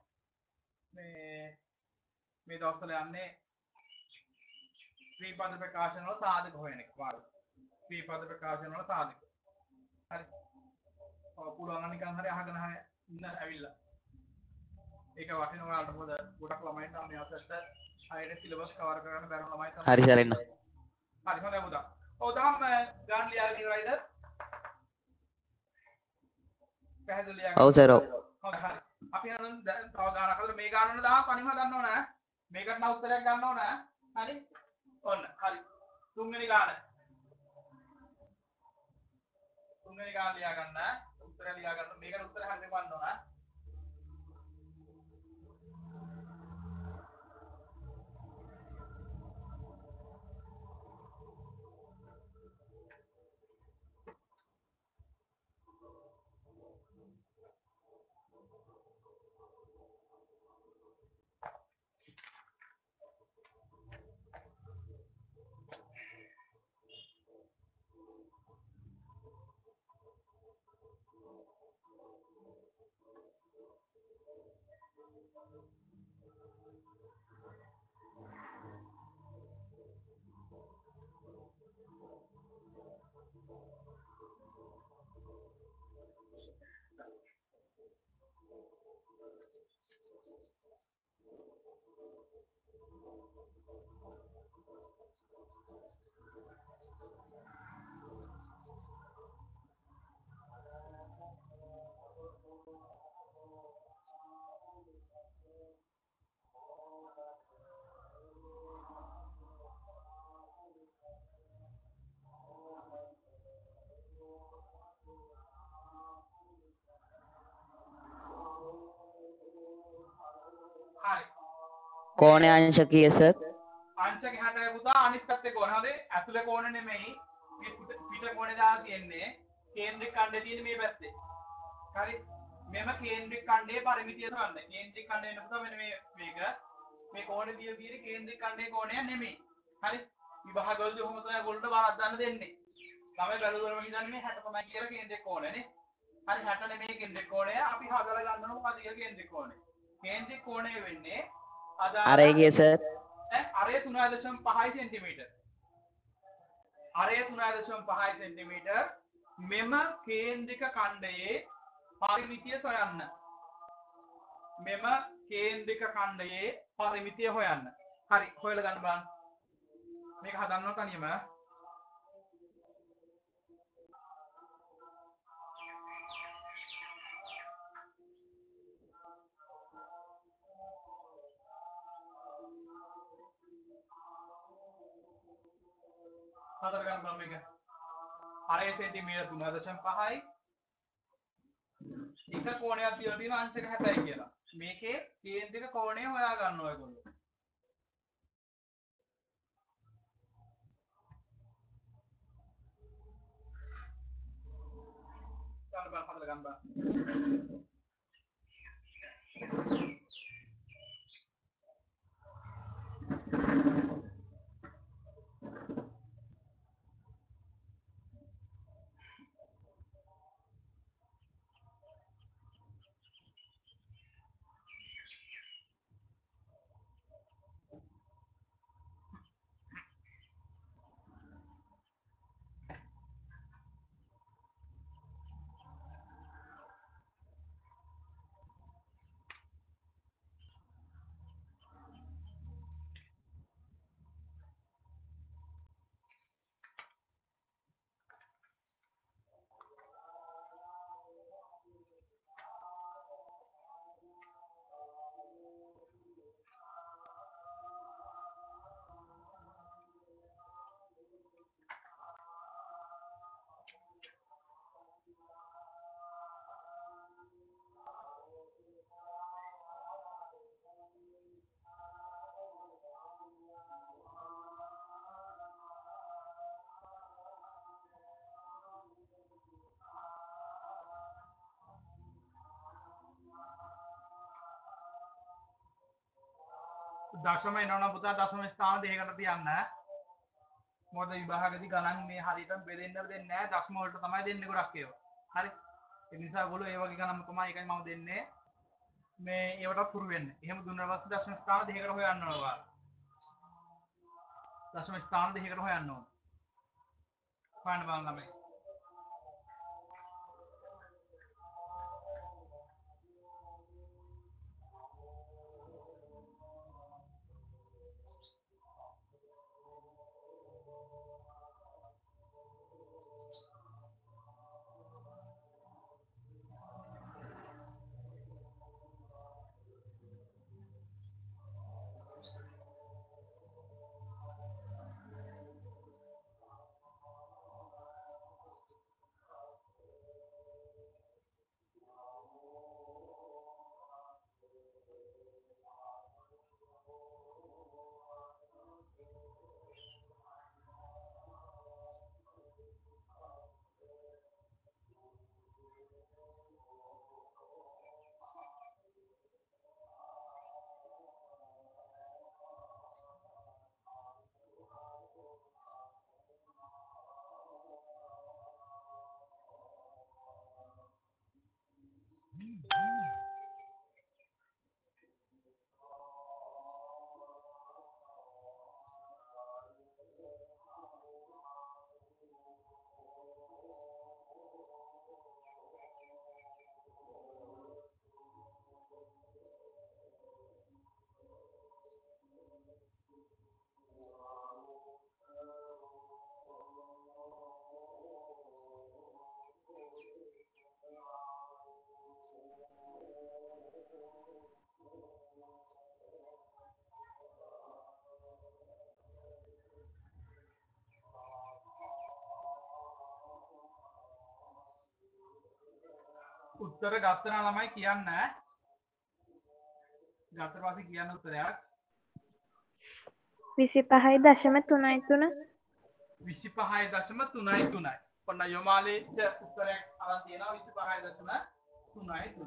මේ දවස්වල යන්නේ ක්‍රීපද ප්‍රකාශන වල සාධක හොයන එක වාර ක්‍රීපද ප්‍රකාශන වල සාධක හරි ඔව් පුළුවන් නම් නිකන් හරි අහගෙන හරි ඉන්න ඇවිල්ලා ඒක වටිනවා ඔයාලට මොකද ගොඩක් ළමයින්ට මේ අවසරට හරියට සිලබස් කවර් කරගන්න බැරි ළමයි තමයි හරි සර් එන්න හරි හොඳයි පුතා ඔව් දහම් ගන්න ලියාගෙන ඉවරයිද පැහැදිලි ලියාගෙන ඔව් සර් හොඳයි හරි අපි යනවා දැන් තව ගානක් අතර මේ ගාන වල දහම් තනියම හදන්න ඕන මේකට නම් උත්තරයක් ගන්න ඕන හරි ඔන්න හරි තුන්වෙනි ගාන ලියා ගන්න උත්තරය ලියා ගන්න මේකට උත්තර හරියට ගන්න ඕන කෝණය අංශ කීය සර් අංශක 60යි පුතා අනිත් පැත්තේ කෝණ හරි ඇතුලේ කෝණ නෙමෙයි මේ පිට කෝණේ දාලා තියෙන්නේ කේන්ද්‍රික ඛණ්ඩය තියෙන මේ පැත්තේ හරි මෙම කේන්ද්‍රික ඛණ්ඩයේ පරිමිතිය සොයන්න කේන්ද්‍රික ඛණ්ඩය වෙන පුතා මෙන්න මේක මේ කෝණේ දිය තියෙන කේන්ද්‍රික ඛණ්ඩයේ කෝණය නෙමෙයි හරි විභාගවලදී ඔහොම තමයි ඔයගොල්ලෝ බාරක් ගන්න දෙන්නේ ළමයි බැලුවම හිතන්නේ මේ 60 තමයි කියලා කේන්ද්‍රික කෝණය නේ හරි 60 නෙමෙයි කේන්ද්‍රික කෝණය අපි හදලා ගන්න ඕන මොකද කියලා කේන්ද්‍රික කෝණය කේන්ද්‍රික කෝණය වෙන්නේ අරේ ගියේ සර් අරය 3.5 සෙන්ටිමීටර් අරය 3.5 සෙන්ටිමීටර් මෙම කේන්ද්‍රික ඛණ්ඩයේ පරිමිතිය සොයන්න මෙම කේන්ද්‍රික ඛණ්ඩයේ පරිමිතිය හොයන්න හරි හොයලා ගන්න බලන්න මේක හදන්න ඕන තනියම හතර ගන්න බලන්න මේක අරය සෙන්ටිමීටර් 3.5යි එක කෝණයක් තියලා තියෙන අංශක 60යි කියලා මේකේ කේන්ද්‍රික කෝණය හොයා ගන්න ඔයගොල්ලෝ ගන්න බලන්න හතර ගන්න බලන්න දශම එනවනම් පුතා දශම ස්ථාන දෙකකට තියන්න. මොකද විභාගදී ගණන් මේ හරියට බෙදෙන්න දෙන්නේ නැහැ. දශම වලට තමයි දෙන්නේ ගොඩක් ඒවා. හරි. ඒ නිසා ඔයගොල්ලෝ ඒ වගේ ගණන් තමයි එකයි මම දෙන්නේ. මේ ඒවට පුරු වෙන්න. එහෙම දුන්නා පස්සේ දශම ස්ථාන දෙකකට හොයන්න ඕනවා. දශම ස්ථාන දෙකකට හොයන්න ඕන. හොයන්න බලන්න ළමයි. උත්තර ගත්ත නම් ළමයි කියන්න. ගත්ත පස්සේ කියන්න උත්තරයක්. 25.3 25.3. ඔන්න යොමාලේට උත්තරයක් අරන් තියෙනවා 25.3.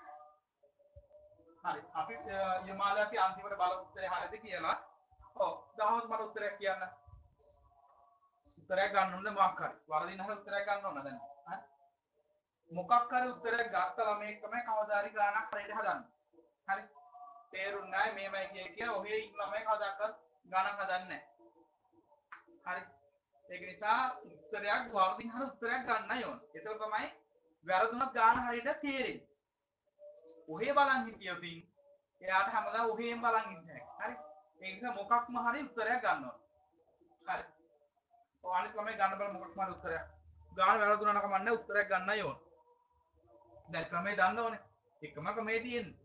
හරි. අපි යොමාලගේ අන්තිමට බලමු උත්තරේ හරියද කියලා. ඔව්. දහමත් මට උත්තරයක් කියන්න. උත්තරයක් ගන්න ඕනේ මොකක් හරි. වරදින හරිය උත්තරයක් ගන්න ඕන දැන්. හරි. මොකක් හරි උත්තරයක් ගත්ත ළමයෙක් තමයි කවදාරි ගානක් හරියට හදන්නේ. හරි. තේරුන්නේ නැහැ මේමයි කිය ඔහේ ඉන්න ළමයි කවදාකවත් ගානක් හදන්නේ නැහැ. හරි. ඒක නිසා උත්තරයක් වරදින හරිය උත්තරයක් ගන්නයි ඕන. ඒක තමයි වැරදුනත් ගාන හරියට තේරෙන්නේ. ඔහේ බලන් හිටියොත් එයාට හැමදාම ඔහේම බලන් ඉන්නේ. හරි. ඒ නිසා මොකක්ම හරි උත්තරයක් ගන්න ඕන. හරි. ඔයාලට ළමයි ගන්න බල මොකක්ම හරි උත්තරයක්. ගාන වැරදුනා නම් කමන්නේ උත්තරයක් ගන්නයි ඕන. දැන් ක්‍රමේ දන්න ඕනේ. එකම ක්‍රමේ තියෙන්නේ.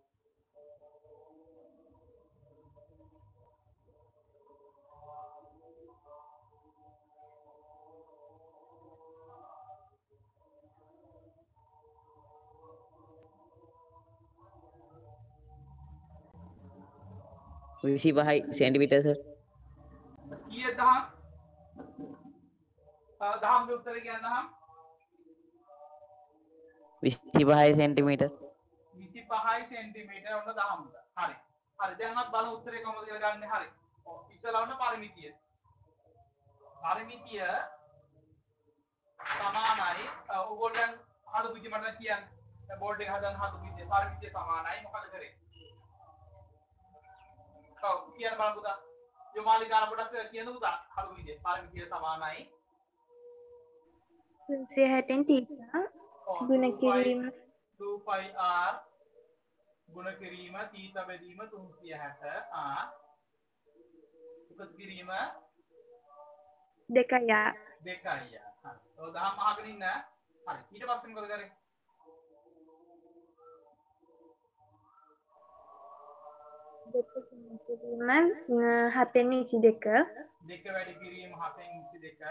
විසි පහයි සෙන්ටිමීටර් සර්. කීයද දහම්? දහම් උත්තර කියන්නහම් 25 සෙන්ටිමීටර්. 25 සෙන්ටිමීටර් ඔන්න දහම්ද. හරි. හරි. දැන් අපි බලමු උත්තරේ කොහොමද කියලා ගන්නෙ. හරි. ඔව් ඉස්සලා ඔන්න පරිමිතිය. පරිමිතිය සමානයි ඕගොල්ලන් හදු පිටි මට කියන්න. දැන් බෝඩ් එක හදන්න හදු පිටි පරිමිතිය සමානයි මොකද කරේ? ඔව් කියන්න බලන්න පුතා. යොමාලි ගාන පොඩක් කියන්න පුතා. හදු පිටි පරිමිතිය සමානයි 360 θ ගුණ කිරීම 2πr ගුණ කිරීම θ බෙදීම 360 එකතු කිරීම 2යි. 2යි. හරි. ඔය දහම් අහගෙන ඉන්න. හරි. ඊට පස්සේ මොකද කරේ? කිරීම 7න් 22 2 වැඩි කිරීම 7න් 22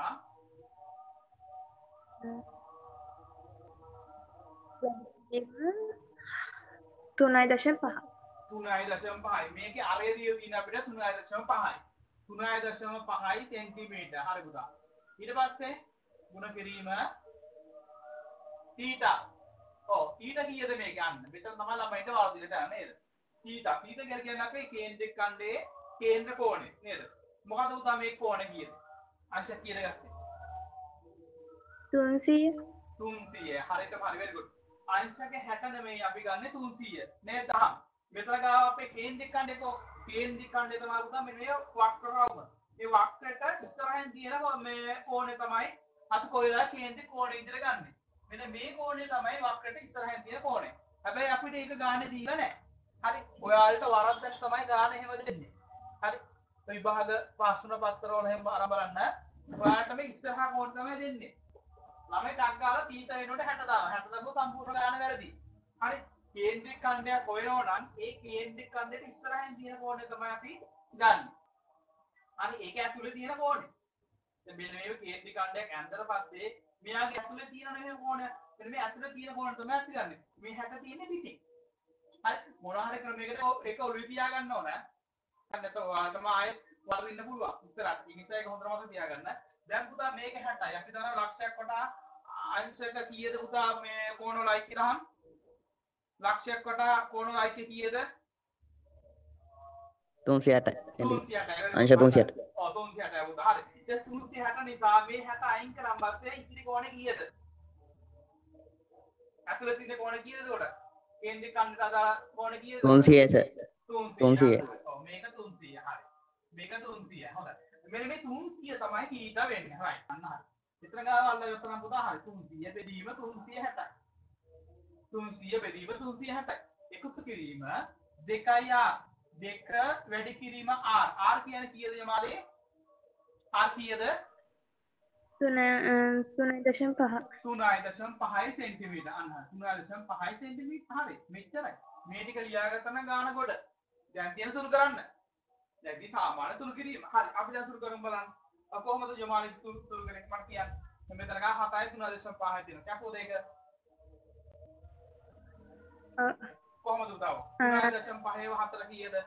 3.5 3.5 මේකේ අරේ දිය දින අපිට 3.5යි 3.5යි සෙන්ටිමීටර්. හරි පුතා. ඊට පස්සේ ගුණ කිරීම θ. ඔව් θ කීයද මේක යන්න. මෙතන තමයි ළමයිට වර්ධිනට යන්නේ නේද? තීතා කියලා කියන්නේ අපේ කේන්ද්‍රික ඛණ්ඩයේ කේන්ද්‍ර කෝණය නේද? මොකද උදා මේ කෝණය කියන්නේ? අංශ කීයද ගත්තේ? 300 300. හරියට හරි very good. අංශක 60 නෙමෙයි අපි ගන්නෙ 300 නේද? දහම්. මෙතන ගාව අපේ කේන්ද්‍රික ඛණ්ඩේ කේන්ද්‍රික ඛණ්ඩේ තමයි පුතා මෙන්න මේ වක්‍රරවම. මේ වක්‍රයට ඉස්සරහින් තියෙන මේ කෝණය තමයි අපි කොයිලා කේන්ද්‍රික කෝණය විදිහට ගන්නෙ. මෙන්න මේ කෝණය තමයි වක්‍රයට ඉස්සරහින් තියෙන කෝණය. හැබැයි අපිට ඒක ගානේ දීලා නැහැ. හරි. ඔයාලට වරද්දක් තමයි ගානේ එහෙම දෙන්නේ. හරි. විභාග ප්‍රශ්න පත්‍ර වල එහෙම අරන් බලන්න. ඔයාලට මේ ඉස්සරහා කෝණ තමයි දෙන්නේ. ළමයි ටක් ගාලා තීතා වෙනකොට 60 දානවා. 60 දාපුව සම්පූර්ණ ගාන වැරදි. හරි. කේන්ද්‍රික ඛණ්ඩයක් හොයනවා නම් ඒ කේන්ද්‍රික ඛණ්ඩයට ඉස්සරහින් තියෙන කෝණය තමයි අපි ගන්න. හරි. ඒක ඇතුලේ තියෙන කෝණය. දැන් මෙන්න මේක කේන්ද්‍රික ඛණ්ඩයක් ඇන්දලා පස්සේ මෙයාගේ ඇතුලේ තියෙන නේ කෝණය. මෙන්න මේ ඇතුලේ තියෙන කෝණය තමයි අපි ගන්නෙ. මේ 60 තියෙන්නේ පිටින්. හරි. මොනවා හරි ක්‍රමයකට ඒක ඔළුවේ තියා ගන්න ඕන. නැත්නම් ඔයාලටම ආයෙත් වරින්න පුළුවන්. ඉස්සරහට. ඉතින් ඒක හොඳට මතක තියාගන්න. දැන් පුතා මේක 60යි. අපි දාන ලක්ෂයක් කොට අංශක කීයද පුතා මේ කෝණ වල අයික්‍ය රහන්? ලක්ෂයක් කොට කෝණ වල අයික්‍ය කීයද? 360. 360. අංශ 360. ඔව් 360 පුතා. හරි. දැන් 360 නිසා මේ 60 අයින් කරන් පස්සේ ඉතිරි කෝණේ කීයද? ඇතුළේ තියෙන කෝණේ කීයද උඩ? කේන්ද්‍රික ඛණ්ඩයට අදාළ කෝණේ කීයද? 300 සර්. 300. ඔව් මේක 300. හරි. මේක 300. හොඳයි. මෙන්න මේ 300 තමයි තීතා වෙන්නේ. හරි. අන්න හරි. විතර ගාව අල්ලගත්තා නම් පුතා හරි 300 බෙදීම 360යි. 300 බෙදීම 360යි. එකතු කිරීම 2r 2 වැඩි කිරීම r. r කියන්නේ කීයද යමාලේ? r කීයද? 3.5 සෙන්ටිමීටර. අන්න 3.5 සෙන්ටිමීටර. හරි. මෙච්චරයි. මේ ටික ලියාගත්තා නම් ගාන කොට. දැන් තියෙන සුළු කරන්න. දැන් මේ සාමාන්‍ය සුළු කිරීම. හරි. අපි දැන් සුළු කරමු බලන්න. කොහොමද යමාලේ සුළු කරන්නේ මට කියන්න. මෙතන ගා 7යි 3.5යි තියෙනවා. කැපුවද ඒක? කොහොමද උදාව? 3.5 4 කීයද?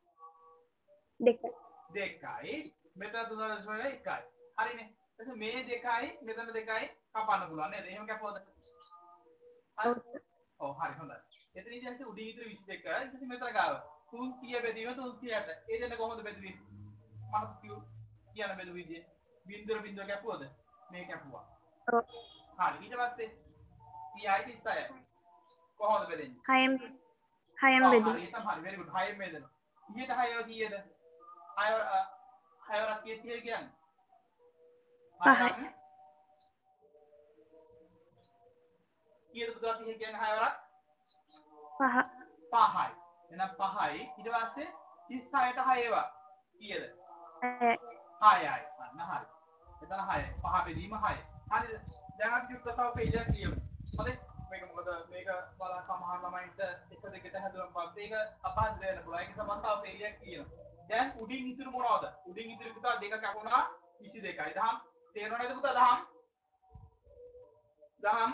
2 2යි. මෙතන 3.1යි. හරිනේ. එතකොට මේ 2යි මෙතන 2යි කපන්න පුළුවන් නේද? එහෙම කැපුවද? හරි. ඔව් හරි හොඳයි. එතන ඉතින් උඩින් ඉදිරි 22 ඊට පස්සේ මෙතන ගාව 300 බෙදීම 360. ඒ දෙන්න කොහොමද බෙදුවේ? මම කියන බෙදුව විදිය. බින්දුව බින්දුව කැපුවද? මේ කැපුවා. ඔව්. හරි. ඊට පස්සේ 30යි 36යි. කොහොමද බෙදෙන්නේ? 6න් බෙදුවා. හරි තමයි. very good. 6න් බෙදෙනවා. ඊට 6ව කීයද? 6ව කීයද කියන්නේ? 5යි. කීයද පුතා කියන්නේ 6වරක්? 5. 5යි. එහෙනම් 5යි. ඊට පස්සේ 36ට 6ව කීයද? 6යි. අන්න හරි. එතන 6යි. 5 බෙදීම 6යි. හරිද? දැන් අපි චුට්ටක් තව පේජ් එකක් ලියමු. හරි? මේක මොකද මේක බලන්න සමහර ළමයින්ට එක දෙකට හැදුවම පස්සේ ඒක අපහසු වෙන්න පුළුවන්. ඒක සමහර තව පේජ් එකක් ලියමු. දැන් උඩින් ඉතුරු මොනවද? උඩින් ඉතුරු පුතා දෙක කැපුණා 22යි. දහම් තේරෙනවද නේද පුතා දහම්? දහම්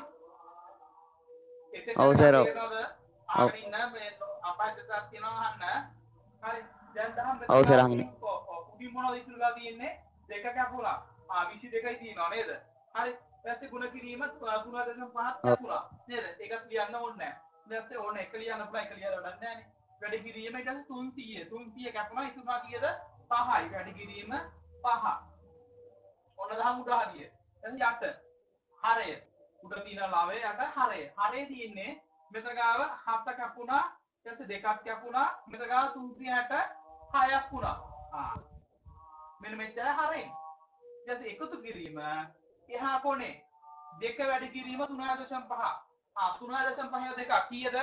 ඔව් සර්. ආගෙන ඉන්න මේ අපහසුතාවක් තියෙනවා අහන්න. හරි. දැන් දහම් ඔව් සර් අහන්නේ. උඩින් මොනවද ඉතුරුලා තියෙන්නේ? දෙක කැපුණා. 22යි තියෙනවා නේද? හරි. ඊපස්සේ ගුණ කිරීම 3.5ක් කැපුණා. නේද? ඒකත් ලියන්න ඕනේ නැහැ. ඊපස්සේ ඕන එක ලියන්න පුළුවන් එක ලියලා වැඩක් නැහැ නේ. වැඩි කිරීම ඊට පස්සේ 300 කැපුණා ඉතුරුනා කීයද? 5යි. වැඩි කිරීම 5. ඔන්න දහම් උඩ හරිය. දැන් යට හරය. උඩ තියෙන ලවය යට හරය. හරය තියෙන්නේ මෙතන ගාව 7 කැපුණා. ඊට පස්සේ 2ක් කැපුණා. මෙතන ගාව 3.6ක් වුණා. මෙන්න මෙච්චර හරය. ඊට පස්සේ එකතු කිරීම එහා කොනේ 2 වැඩි කිරීම 3.5. 3.5 2 කීයද?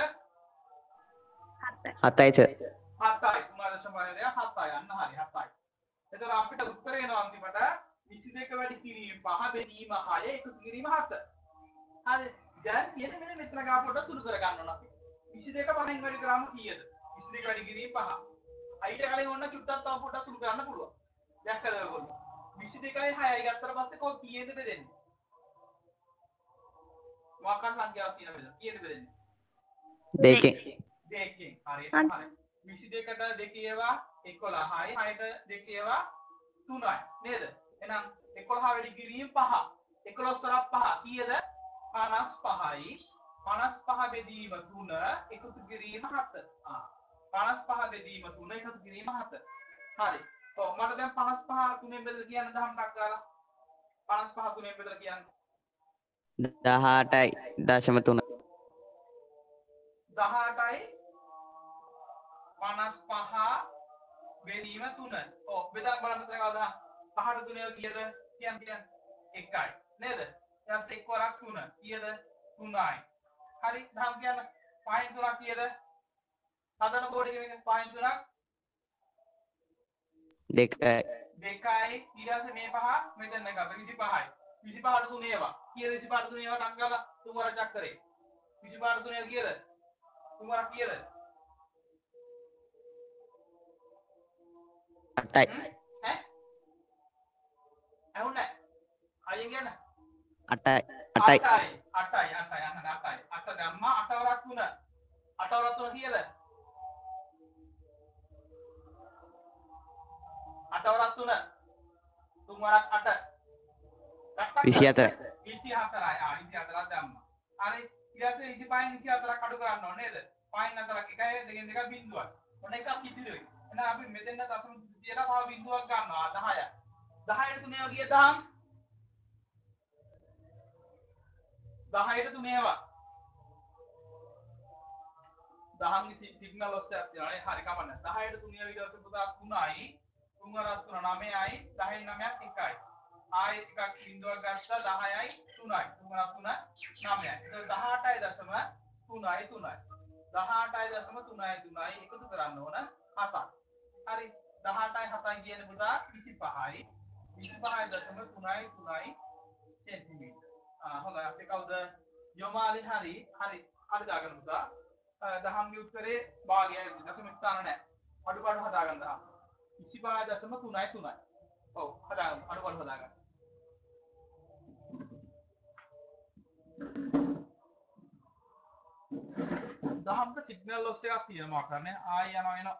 7යි සර්. 7යි. 3.5 7යි. අන්න හරි 7යි. එතකොට අපිට උත්තර එනවා අන්තිමට 22 වැඩි කිරීම 5 බෙදීම 6 එකතු කිරීම 7. හරි. දැන් කියන්නේ මෙන්න මෙතන ගා පොඩ්ඩක් සුළු කර ගන්න ඕන අපි. 22 5න් වැඩි කරාම කීයද? 22 වැඩි කිරීම 5. අයිට කලින් ඕන චුට්ටක් තව පොඩ්ඩක් සුළු කරන්න පුළුවන්. දැක්කද ඔයගොල්ලෝ? 22යි 6යි ගත්තට පස්සේ කොහොම කීයද බෙදෙන්නේ? මොකක්ද සංඛ්‍යාවක් තියෙන බෙද? කීයද බෙදෙන්නේ? 2කින්. 2කින්. හරියට හරි. 22ට 2 ඒවා 11යි 6ට 2 ඒවා 3යි නේද? එහෙනම් 11 වැඩි කිරීම 5. 11 සරක් 5 කීයද? 55යි 55 බෙදීම 3 එකතු කිරීම 7. 55 බෙදීම 3 එකතු කිරීම 7. හරි. ඔව් මට දැන් 55 3 බෙදලා කියන්න 10ක් ගාලා. 55 3 බෙදලා කියන්න. 18.3 18යි 55 බෙදීම 3. ඔව් බෙදා බලන්න තේකවද? 5ට 3 කීයද? කියන්න 1යි. නේද? ඊට 1 වරක් 3 කීයද? 3යි. හරි දහම් කියන්න 5න් 3ක් කීයද? හදන බෝඩ් එකේ මේක 5න් 3ක් 2යි. 2යි ඊට පස්සේ මේ පහ මෙතන ගත්තා 25යි. 25ට 3 ඒවා. කීයද 25ට 3 ඒවා ටක් ගාලා 3 වරක් චක්කරේ. 25ට 3 කීයද? 3 වරක් කීයද? 8යි. ඈ? ඇහුන්නේ? අයියෙන් කියන්න. 8යි. 8යි 8 දැම්මා 8 වරක් 3 8 වරක් 3 කීයද 8 වරක් 3 3 වරක් 8 24යි. 24යි 24ක් දැම්මා හරි ඊට පස්සේ 25න් 24ක් අඩු කරන්න ඕනේ නේද 5න් 4ක් 1යි 2න් 2ක් බිංදුවක් ඔන්න එකක් ඉතිරි වෙයි එහෙනම් අපි මෙතෙන් දශම තියලා තව බිංදුවක් ගන්නවා 10යි 10ට 3 ගිය දහම් 10ට 3 ඒවා දහම්ගේ සිග්නල් ඔස්සේ තියෙනවා නේ හරි කමන්න 10ට 3 ඊට පස්සේ පුතා 3යි 3 වරක් 3 9යි 10න් 9ක් 1යි ආයෙ එකක් බිංදුවක් ගත්තා 10යි 3යි 3 වරක් 3 9යි ඒක 18යි දශම 3යි 3යි 18යි දශම 3යි 3යි එකතු කරන්න ඕන 7ක් හරි 18යි 7යි කියන්නේ පුතා 25යි 25යි දශම 3යි 3යි සෙන්ටිමීටර් හොඳයි අපි කවුද යොමාලි හරි දාගන්න පුතා දහම්ගේ උත්තරේ භාගයයි දශම ස්ථාන නැහැ අඩුපාඩු හදාගන්න දහම් 25.3යි 3යි ඔව් හදාගන්න අඩුපාඩු හදාගන්න දහම්ට සිග්නල් ලොස් එකක් තියෙනවා කරන්නේ ආයෙ යනවා එනවා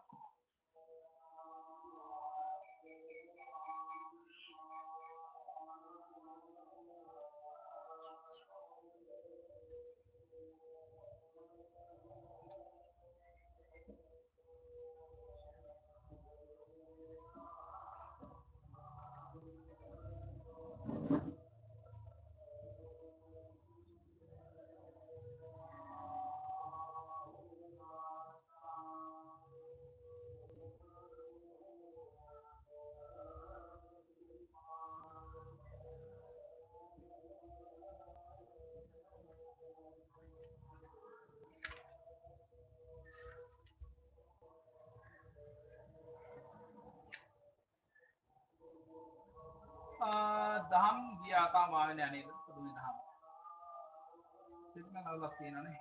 දහම් ගියා තාම ආවෙ නෑ නේද පුදුමේ දහම් සිග්නල් අවුලක් තියෙනවානේ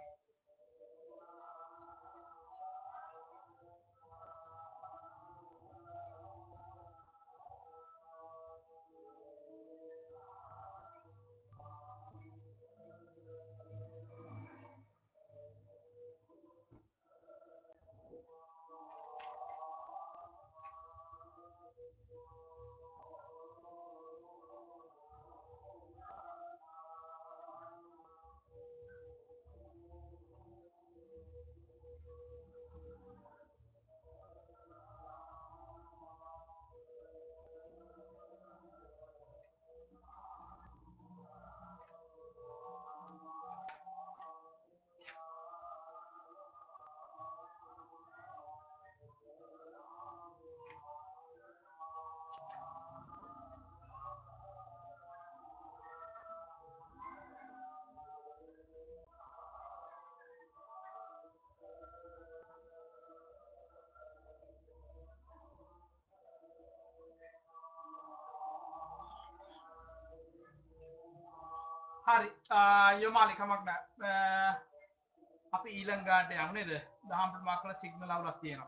හරි යොමාලි කමක් නෑ අපි ඊළඟ ගානට යමු නේද දහම් ප්‍රමාණ කරන සිග්නල් අවුලක් තියෙනවා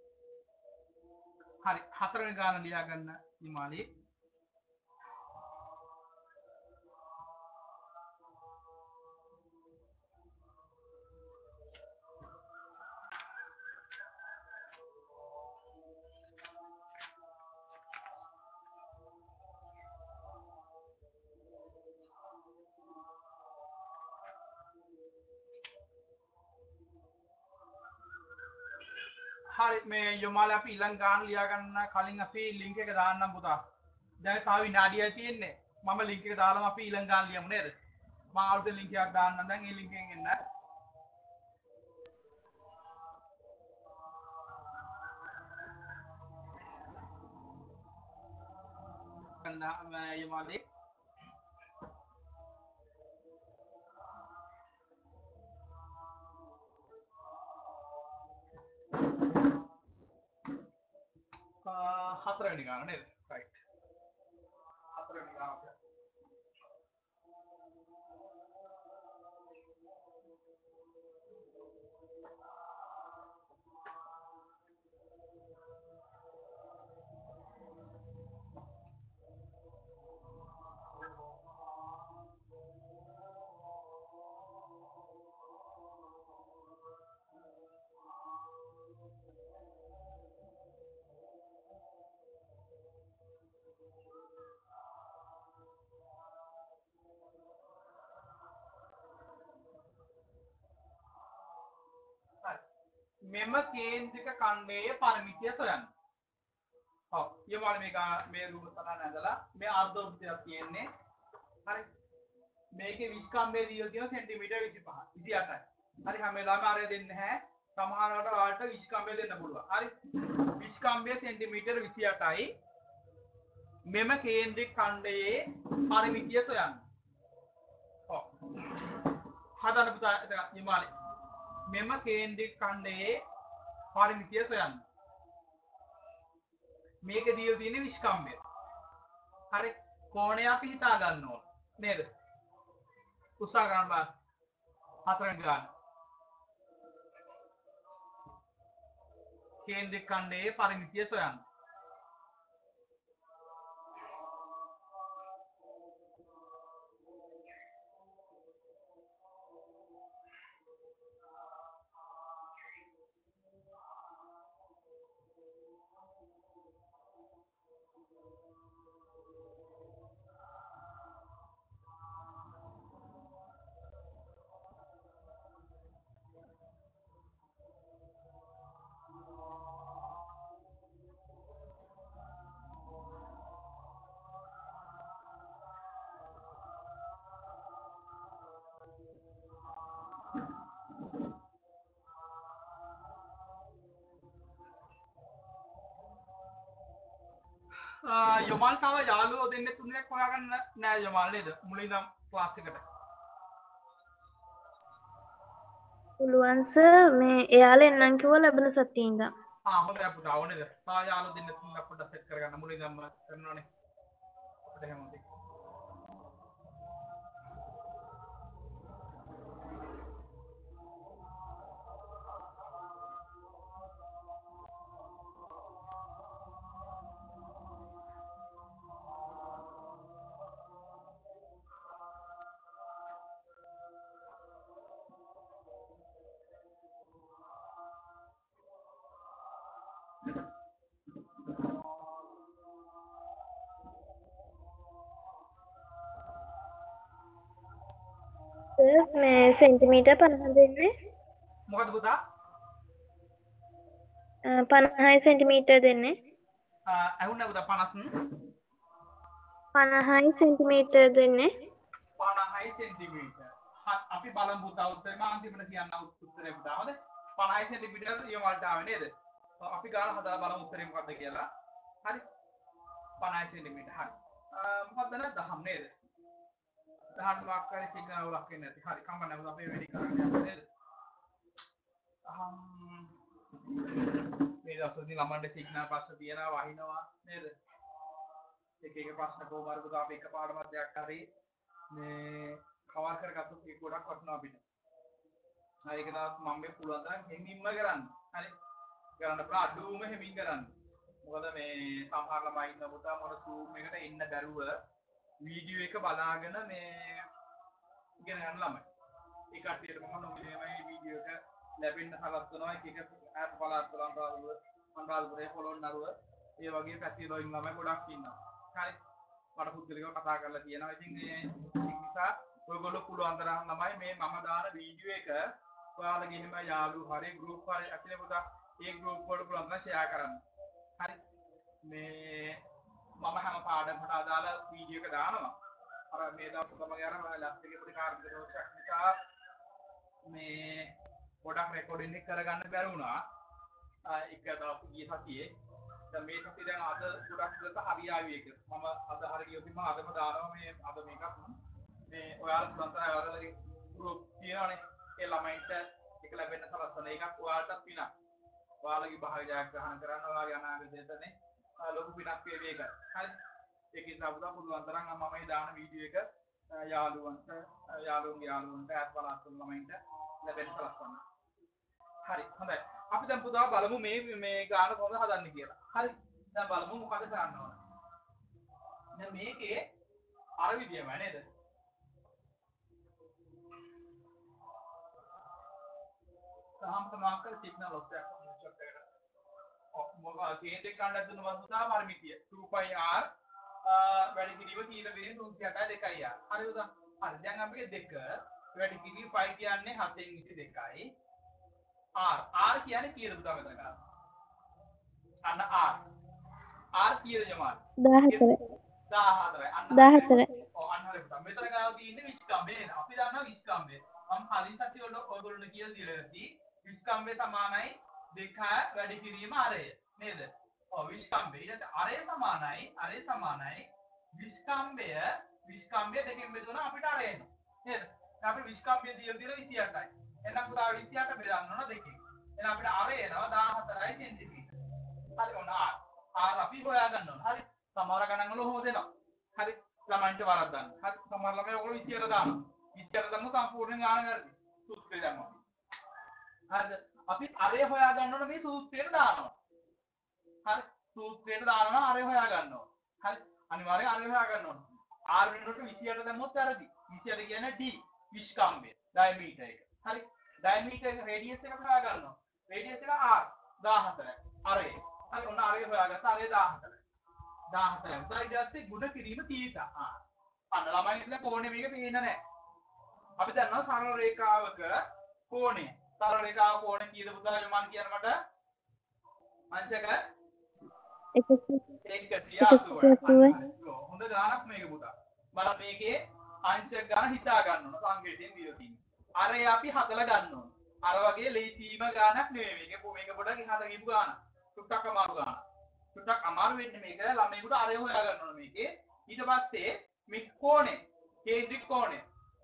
හරි හතරවෙනි ගාන ලියා ගන්න යොමාලි හරි මේ යොමාල අපි ඊළඟ ගාන ලියා ගන්න කලින් අපි ලින්ක් එක දාන්නම් පුතා. දැන් තව විනාඩියක් තියෙන්නේ. මම ලින්ක් එක දාලාම අපි ඊළඟ ගාන ලියමු නේද? මම ආල්ද ලින්ක් එකක් දාන්නම් දැන් ඒ ලින්ක් එකෙන් එන්න. යොමාලේ හතරවෙනි ගාන නේද? රයිට්. හතරවෙනි ගාන අපිට. මෙම කේන්ද්‍රික ඛණ්ඩයේ පරිමිතිය සොයන්න. ඔව්. ඊයමාල මේ රූප සටහන ඇඳලා මේ අර්ධ වෘත්තයක් තියෙන්නේ. හරි. මේකේ විස්කම්භය දීලා තියෙන සෙන්ටිමීටර් 25 28යි. හරි හැම වෙලාවෙම ආරය දෙන්නේ නැහැ. සමහරවට ඔයාලට විස්කම්භය දෙන්න පුළුවන්. හරි. විස්කම්භය සෙන්ටිමීටර් 28යි. මෙම කේන්ද්‍රික ඛණ්ඩයේ පරිමිතිය සොයන්න. ඔව්. හදන්න පුතා ඊයමාල මෙම කේන්ද්‍රික ඛණ්ඩයේ පරිමිතිය සොයන්න. මේක දීලා තියෙන්නේ විස්කම්භය. හරි කෝණය අපි හිතා ගන්න ඕන නේද? උසා ගන්න බා හතරෙන් ගන්න. කේන්ද්‍රික ඛණ්ඩයේ පරිමිතිය සොයන්න. යොමල් තව යාළුවෝ දෙන්න තුනෙක් හොයාගන්න නෑ යොමල් නේද? මුලින් ඉඳන් ක්ලාස් එකට. පුළුවන් සර් මේ එයාලා එන්නම් කිව්වා ලැබෙන සතියේ ඉඳන්. හොඳයි පුතා ඕනේද? තව යාළුවෝ දෙන්න තුනක් පොඩ්ඩක් සෙට් කරගන්න මුලින් ඉඳන්ම කරනවානේ. අපිට එහෙම හොඳයි. මේ සෙන්ටිමීටර් 50 දෙන්නේ. මොකද පුතා? 50යි සෙන්ටිමීටර් දෙන්නේ. ඇහුණා පුතා 50 50යි සෙන්ටිමීටර් දෙන්නේ. 50යි සෙන්ටිමීටර්. අපි බලමු පුතා උත්තරේ මම අන්තිමට කියන්න උත්තරේ පුතා. හොඳයි. 50යි සෙන්ටිමීටර් ඊයමල්ට ආවේ නේද? අපි ගාලා හදලා බලමු උත්තරේ මොකද්ද කියලා. හරි. 50 සෙන්ටිමීටර්. හරි. මොකද්ද නැද්ද දහම් නේද? දහම් වාක්‍යයේ සිග්නල් වලක් එන්නේ නැති. හරි. කම්ම නැවත අපි වැඩි කරන්න යන්න නේද? මේ දවස්වලදී ළමන්ට සිග්නල් ප්‍රශ්න තියෙනවා වහිනවා නේද? එක ප්‍රශ්න කොහොම හරි පුතා අපි එක පාඩමක් දෙයක් හරි මේ කවර් කරගත්තොත් ඒක ගොඩක් වටිනවා අපිට. හරි ඒක තමයි මම මේ පුළුවන් තරම් හෙමින්ම කරන්න. හරි. කරන්න බලා අඩුවම හෙමින් කරන්න. මොකද මේ සමහර ළමයි ඉන්න පුතා මොන Zoom එකට එන්න බැරුව වීඩියෝ එක බලාගෙන මේ ඉගෙන ගන්න ළමයි. ඒ කට්ටියට මම නොමිලේමයි වීඩියෝ එක ලැබෙන්න සලස්වනවා. එක එක ඇප් බලාගෙන අනුරාධපුරේ පොළොන්නරුව ඒ වගේ පැති වලින් ළමයි ගොඩක් ඉන්නවා. හරි. මට පුදුලිකව කතා කරලා තියෙනවා. ඉතින් ඒ නිසා ඔයගොල්ලෝ පුළුවන් තරම් ළමයි මේ මම දාන වීඩියෝ එක ඔයාලගේ එහෙම යාළුවෝ හරි ගෲප් හරි ඇතුලේ පුතා ඒ ගෲප් වලට පුළුවන් තරම් ෂෙයා කරන්න. හරි. මේ මම හැම පාඩමකට අදාළ වීඩියෝ එක දානවා. අර මේ දවස්වල මම අර මම ලැප්ටොප් එකේ පොඩි කාර්මික දෝෂයක් නිසා මේ පොඩක් රෙකෝඩින් එක කරගන්න බැරි වුණා. එක දවස් ගිය සතියේ. දැන් මේ සතිය දැන් අද ගොඩක් දුරට හරියාවි එක. මම අද හරිය ගියොත් මම අදම දානවා මේ අද මේකත් මේ ඔයාලා පුළුවන් තරම් ඔයාලගේ ගෲප් තියෙනවානේ. ඒ ළමයින්ට එක ලැබෙන්න සලස්සන එකක් ඔයාලටත් පිනක්. ඔයාලගේ භාගය ජයග්‍රහණ කරන්න ඔයාලගේ අනාගතයේදී ලොකු පිනක් වේවි ඒක. හරි. ඒකේ සබුදා පුළුවන් තරම් මම මේ දාන වීඩියෝ එක යාළුවන්ගේ යාළුවන්ට අත්බලාත් ළමයින්ට ලැබෙන්න සලස්සන්න. හරි. හොඳයි. අපි දැන් පුතා බලමු මේ ගාන කොහොමද හදන්නේ කියලා. හරි. දැන් බලමු මොකද කරන්න ඕන. දැන් මේකේ අර විදියමයි නේද? සාම්ප්‍රමාණික සිග්නල් ඔස්ස එකක් මොකක්ද කරන්නේ? මොකක්ද කේන්ද්‍ර කාණ්ඩයක් දුන්න වස්තුතා පරිමිතිය 2πr වැඩි කිරීම කීයද වෙන්නේ 308.2යි. හරි උදා. හරි. දැන් අපිට 2 වැඩි කිරීම 5 කියන්නේ 7න් 22යි. R කියන්නේ කීයද පුතා මෙතන ගන්න? අන්න R කීයද ජමාල්? 14යි. 14යි. අන්න 14යි. ඔව් අන්න හරි පුතා. මෙතන ගාව තියෙන්නේ විස්කම්බේ නේද? අපි දන්නවා විස්කම්බේ. මම කලින් සතිය වල ඔයගොල්ලන්ට කියලා දීලා ඇති. විස්කම්බේ සමානයි 2 වැඩි කිරීම අරය නේද? ඔව් විස්කම්බේ. ඊට පස්සේ අරය සමානයි විස්කම්බය දෙකෙන් බෙදුණා අපිට අරය එනවා. නේද? දැන් අපිට විස්කම්බය දීලා 28යි. එහෙනම් පුතා 28 බෙදන්න ඕන දෙකෙන්. එහෙනම් අපිට අරය එනවා 14යි සෙන්ටිමීටර. හරි ඔන්න R අපි හොයා ගන්න ඕන. හරි. සමහර ගණන් වල ඔහොම දෙනවා. හරි. ළමයින්ට වරද්දන්න. හරි. සමහර ළමයි ඔයගොල්ලෝ 28 දානවා. 28 දැම්ම සම්පූර්ණ ගාන වැරදි. සූත්‍රය දැම්මා. හරිද? අපි අරය හොයා ගන්න ඕන මේ සූත්‍රයට දානවා. හරි. සූත්‍රයට දානවා අරය හොයා ගන්න ඕන. හරි. අනිවාර්යෙන් අරය හොයා ගන්න ඕන. R වෙනුවට 28 දැම්මොත් වැරදි. 28 කියන්නේ D විස්කම්බය. ඩයමීටර් එක. හරි. ඩයමීටර් එක රේඩියස් එක හොයා ගන්නවා. රේඩියස් එක R 14යි. අරය. හරි. ඔන්න අරය හොයාගත්තා. අරය 14යි. 14යි. ඊට පස්සේ ගුණ කිරීම තීතා. අන්න ළමයින්ට කෝණය මේක පේන්නේ නැහැ. අපි දන්නවා සරල රේඛාවක කෝණය. සරල රේඛාව කෝණය කීයද පුතා මම කියන මට අංශක 180. හොඳ ගානක් මේක පුතා. බලන්න මේකේ අංශක ගාන හිතා ගන්න ඕන සංකේතයෙන් දීලා තියෙනවා. අරේ අපි හදලා ගන්න ඕන. අර වගේ ලේසිම ගානක් නෙවෙයි මේක පොඩක් එහාට ගිහපු ගානක්. ටුට්ටක් අමාරු ගානක්. ටුට්ටක් අමාරු වෙන්නේ මේක ළමයිකට අරේ හොයා ගන්න ඕන මේකේ. ඊට පස්සේ මේ කෝණය කේන්ද්‍රික කෝණය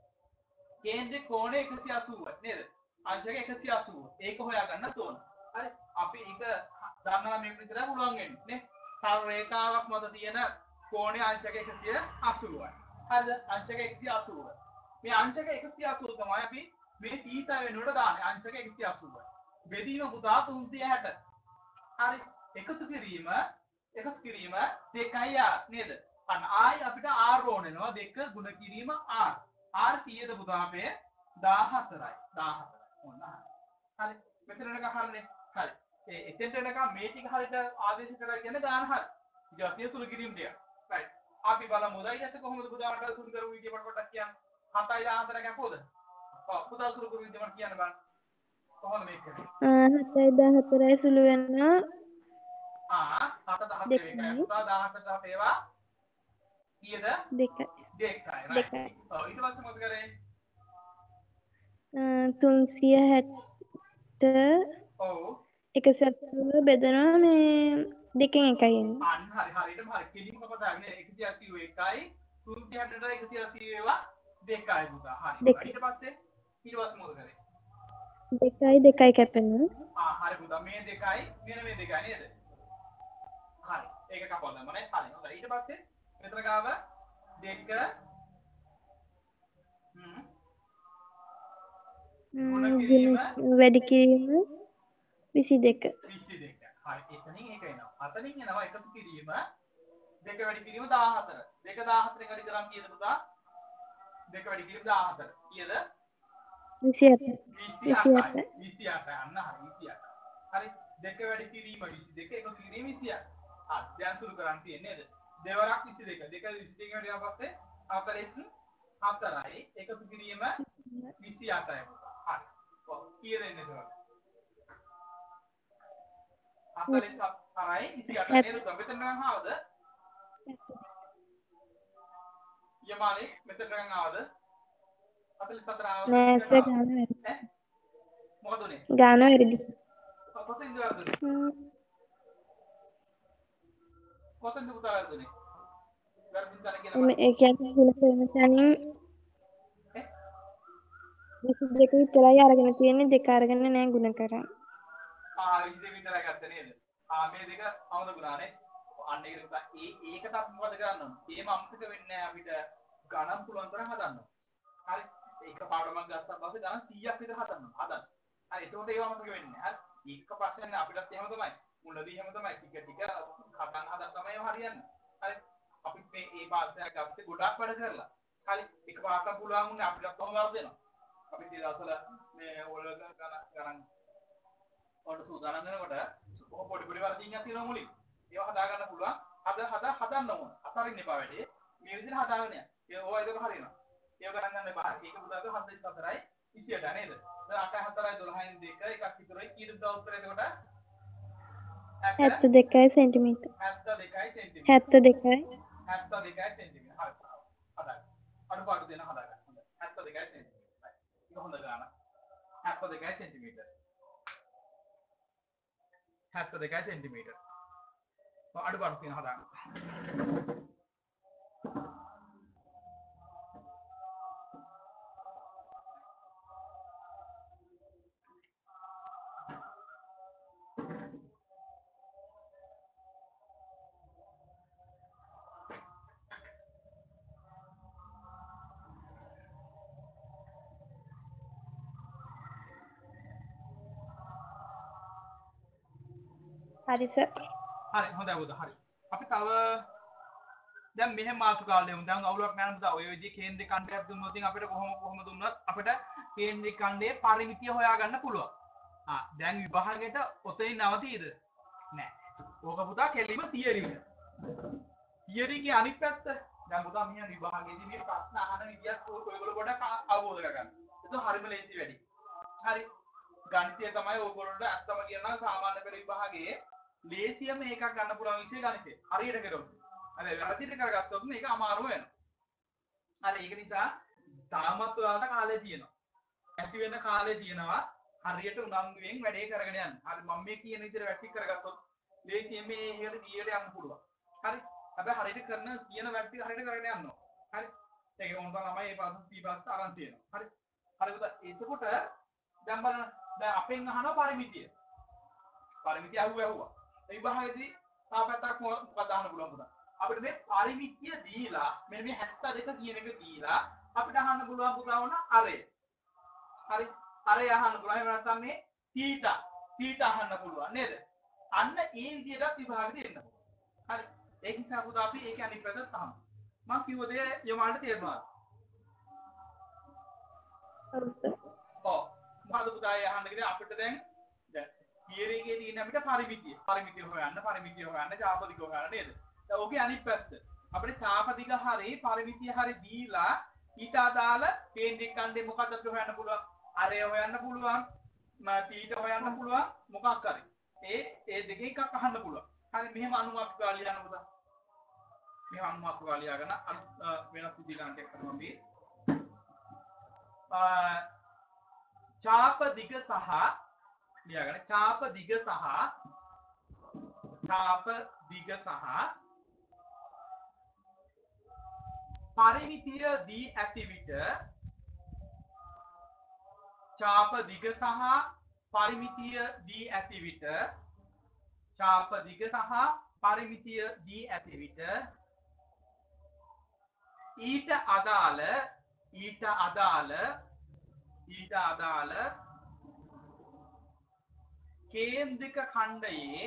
180යි නේද? අංශක 180. ඒක හොයා ගන්න ඕන. හරි. අපි ඒක දන්නවා මේක විතර පුළුවන් වෙන්නේ නේ. සරල රේඛාවක් මත තියෙන කෝණය අංශක 180යි. හරිද? අංශක 180. මේ අංශක 180 තමයි අපි මේ තීතා වෙනුවට දාන්නේ. අංශක 180යි. බෙදීම පුතා 360. හරි. එකතු කිරීම 2යි නේද? අන්න ආයි අපිට R ඕන වෙනවා 2 ගුණ කිරීම R. R කීයද පුතා අපේ 14යි. 14. ඔන්න හරි. මෙතනට ගහන්නේ. හරි. එතෙන්ට එනකම් මේ ටික හරියට ආදේශ කරලා කියන ගාන හරි. ඊට පස්සේ සුළු කිරීම ටික. right. අපි බලමු ඊට පස්සේ කොහොමද පුතාට සුළු කරු විදිය පොඩ්ඩක් කියන්න. 7යි 14 ගැපුවද? ඔව් පුතා සුළු කරු විදිය මට කියන්න බලන්න. කොහොමද මේක කරන්නේ? 7යි 14යි සුළු වෙනවා 7 17 එකයි. පුතා 17 ඒවා කීයද? 2යි. 2යි. right. ඔව් ඊට පස්සේ මොකද කරන්නේ? 360 ඔව් 180 බෙදනවා මේ දෙකෙන් එකයි එන්නේ. අන්න හරි හරියටම හරි. කෙලින්ම කතාවනේ 181යි 360ට 180 ඒවා 2යි පුතා. හරි. ඊට පස්සේ මොකද කරන්නේ? 2යි කැපෙනවා. හරි පුතා මේ 2යි මෙන්න මේ 2යි නේද? හරි. ඒක කපලා දැම්මා නේ. හරි. හොඳයි. ඊට පස්සේ මෙතන ගාව 2 වැඩි කිරීම 22. 22. හරි. එතනින් ඒක එනවා. අතනින් එනවා එකතු කිරීම 2 වැඩි කිරීම 14. 2 14 වැඩි කරාම කීයද පුතා? 2 වැඩි කිරීම 14. කීයද? 28. 28. 28. අන්න හරි 28. හරි. 2 වැඩි කිරීම 22 එකතු කිරීම 28. හරි. දැන් සුළු කරන් තියෙන්නේ නේද? දෙවරක් 22. 2 22 වැඩි කරාම පස්සේ 4යි එකතු කිරීම 28යි පුතා. හරි. ඔව්. කීයද එන්නේ ඒක? 44 28 නේද? මෙතන නම් ආවද? යමාලේ මෙතන නම් ආවද? 44 ආවද? නෑ සර් ගාන වැරදි. මොකද උනේ? ගාන වැරදි. කොතෙන්ද වැරදුනේ? කොතෙන්ද පුතා වැරදුනේ? වැරදුන තැන කියලා මම ඒ කියන්නේ ගුණ කරන තැනින් 22 විතරයි අරගෙන තියෙන්නේ, දෙක අරගෙන නෑ ගුණ කරන්නේ. 22 විතරයි ගත්තේ නේද? මේ දෙක අවුද ගුණානේ. අන්න ඒක පුතා ඒකට අපි මොකද කරන්න ඕන? ඒම අමතක වෙන්නේ නැහැ අපිට ගණන් පුළුවන් තරම් හදන්න. හරි. ඒක පාඩමක් ගත්තා පස්සේ ගණන් 100ක් විතර හදන්න. හරි. එතකොට ඒව අමතක වෙන්නේ නැහැ. හරි. එක ප්‍රශ්නේ අපිටත් එහෙම තමයි. මුලදී එහෙම තමයි. ටික ටික හදන්න තමයි ඒව හරියන්නේ. හරි. අපිත් මේ පාස්යක් ගත්තේ ගොඩක් වැඩ කරලා. හරි. එක පාඩම් පුළුවන් වුණේ අපිටත් කොහොම වරදෙනවා. අපි දවස්වල මේ ඕල ගණන් ඔන්න සූදානම් වෙනකොට කොහොම පොඩි පොඩි වර්ධින්යක් තියෙනවා මුලින්. ඒවා හදා ගන්න පුළුවන්. හදන්න ඕන. අතරින් එපා වැඩි. මේ විදිහට හදාගෙන යන්න. ඕවා ඒක හරියනවා. ඒක ගණන් ගන්න එපා. ඒක පුතාට 44යි 28 නේද? දැන් 8 4යි 12යි 2 එකක් විතරයි කීයද පුතා උත්තරේ එතකොට? 72 සෙන්ටිමීටර්. 72 සෙන්ටිමීටර්. 72යි. 72 සෙන්ටිමීටර්. හරි. හදාගන්න. අඩුපාඩු දෙන හදාගන්න. හොඳයි. 72 සෙන්ටිමීටර්. ඒක හොඳ ගාන. 72 සෙන්ටිමීටර්. 72 සෙන්ටිමීටර්. අඩුපාඩු තියෙන හදාගන්න. හරි සර්. හරි හොඳයි පුතා හරි. අපි තව දැන් මෙහෙම මාතෘකාවල් දෙමු. දැන් අවුලක් නැහැ පුතා. ඔය විදිහේ කේන්ද්‍රික ඛණ්ඩයක් දුන්නොත් අපිට කොහොම දුන්නත් අපිට කේන්ද්‍රික ඛණ්ඩයේ පරිමිතිය හොයාගන්න පුළුවන්. දැන් විභාගයට ඔතනින් නවතීද? නෑ. ඕක පුතා කෙලිම තියරි එක. තියරිගේ අනිත් පැත්ත දැන් පුතා මෙහෙම විභාගයේදී මේ ප්‍රශ්න අහන විදියක් ඔයගොල්ලෝ පොඩ්ඩක් අවබෝධ කරගන්න. ඒක හරිම ලේසි වැඩි. හරි. ගණිතය තමයි ඔයගොල්ලන්ට අත්තම කියනවා සාමාන්‍ය පෙළ විභාගයේ ලේසියම එකක් ගන්න පුළුවන් විෂය ගණිතය. හරියට කරොත්. හරි වැරදිට කරගත්තොත් මේක අමාරු වෙනවා. හරි ඒක නිසා තාමත් ඔයාලට කාලය තියෙනවා. ඇති වෙන කාලය තියෙනවා. හරියට උනන්දුවෙන් වැඩේ කරගෙන යන්න. හරි මම මේ කියන විදිහට වැටි කරගත්තොත් ලේසියෙන් මේ එහෙට ගියට යන්න පුළුවන්. හරි. හැබැයි හරියට කරන කියන වැටි හරියට කරගෙන යන්න ඕන. හරි. ඒක ඕන තරම් ළමයි ඒ පාසස් පී පාස් අරන් තියෙනවා. හරි. හරිද? එතකොට දැන් බලන්න දැන් අපෙන් අහනවා පරිමිතිය. පරිමිතිය අහුවා. ඒ විභාගයේදී තාපත්තක් මොකක්ද අහන්න පුළුවන් පුතා. අපිට මේ පරිමිතිය දීලා මෙන්න මේ 72 කියන එක දීලා අපිට අහන්න පුළුවන් පුතා වුණ අරය. හරි. අරය අහන්න පුළුවන්. එහෙම නැත්නම් මේ තීටා අහන්න පුළුවන් නේද? අන්න ඒ විදිහට විභාගෙට එන්න පුළුවන්. හරි. ඒක නිසා පුතා අපි ඒක අනිත් පැත්තට අහමු. මම කිව්ව දේ යමාලට තේරුණාද? ඔව්. මොකද පුතා අහන්න ගියේ අපිට දැන් තියරි එකේ තියෙන අපිට පරිමිතිය හොයන්න චාපදික හොයන්න නේද? දැන් ඕකේ අනිත් පැත්ත. අපිට චාපදික හරි පරිමිතිය හරි දීලා ඊට අදාළ කේන්ද්‍රික ඛණ්ඩේ මොකක්ද අපිට හොයන්න පුළුවන්? අරය හොයන්න පුළුවන්, තීට හොයන්න පුළුවන් මොකක් හරි. ඒ දෙකේ එකක් අහන්න පුළුවන්. හරි මෙහෙම අනුමාත්‍රිකා ලියන්න පුතා. මෙහෙම අනුමාත්‍රිකා ලියාගෙන වෙනස් විදිහකට කරනවා අපි. චාප දිග සහ ලියාගන්න චාප දිග සහ පරිමිතිය දී ඇති විට චාප දිග සහ පරිමිතිය දී ඇති විට ඊට අදාළ කේන්ද්‍රික ඛණ්ඩයේ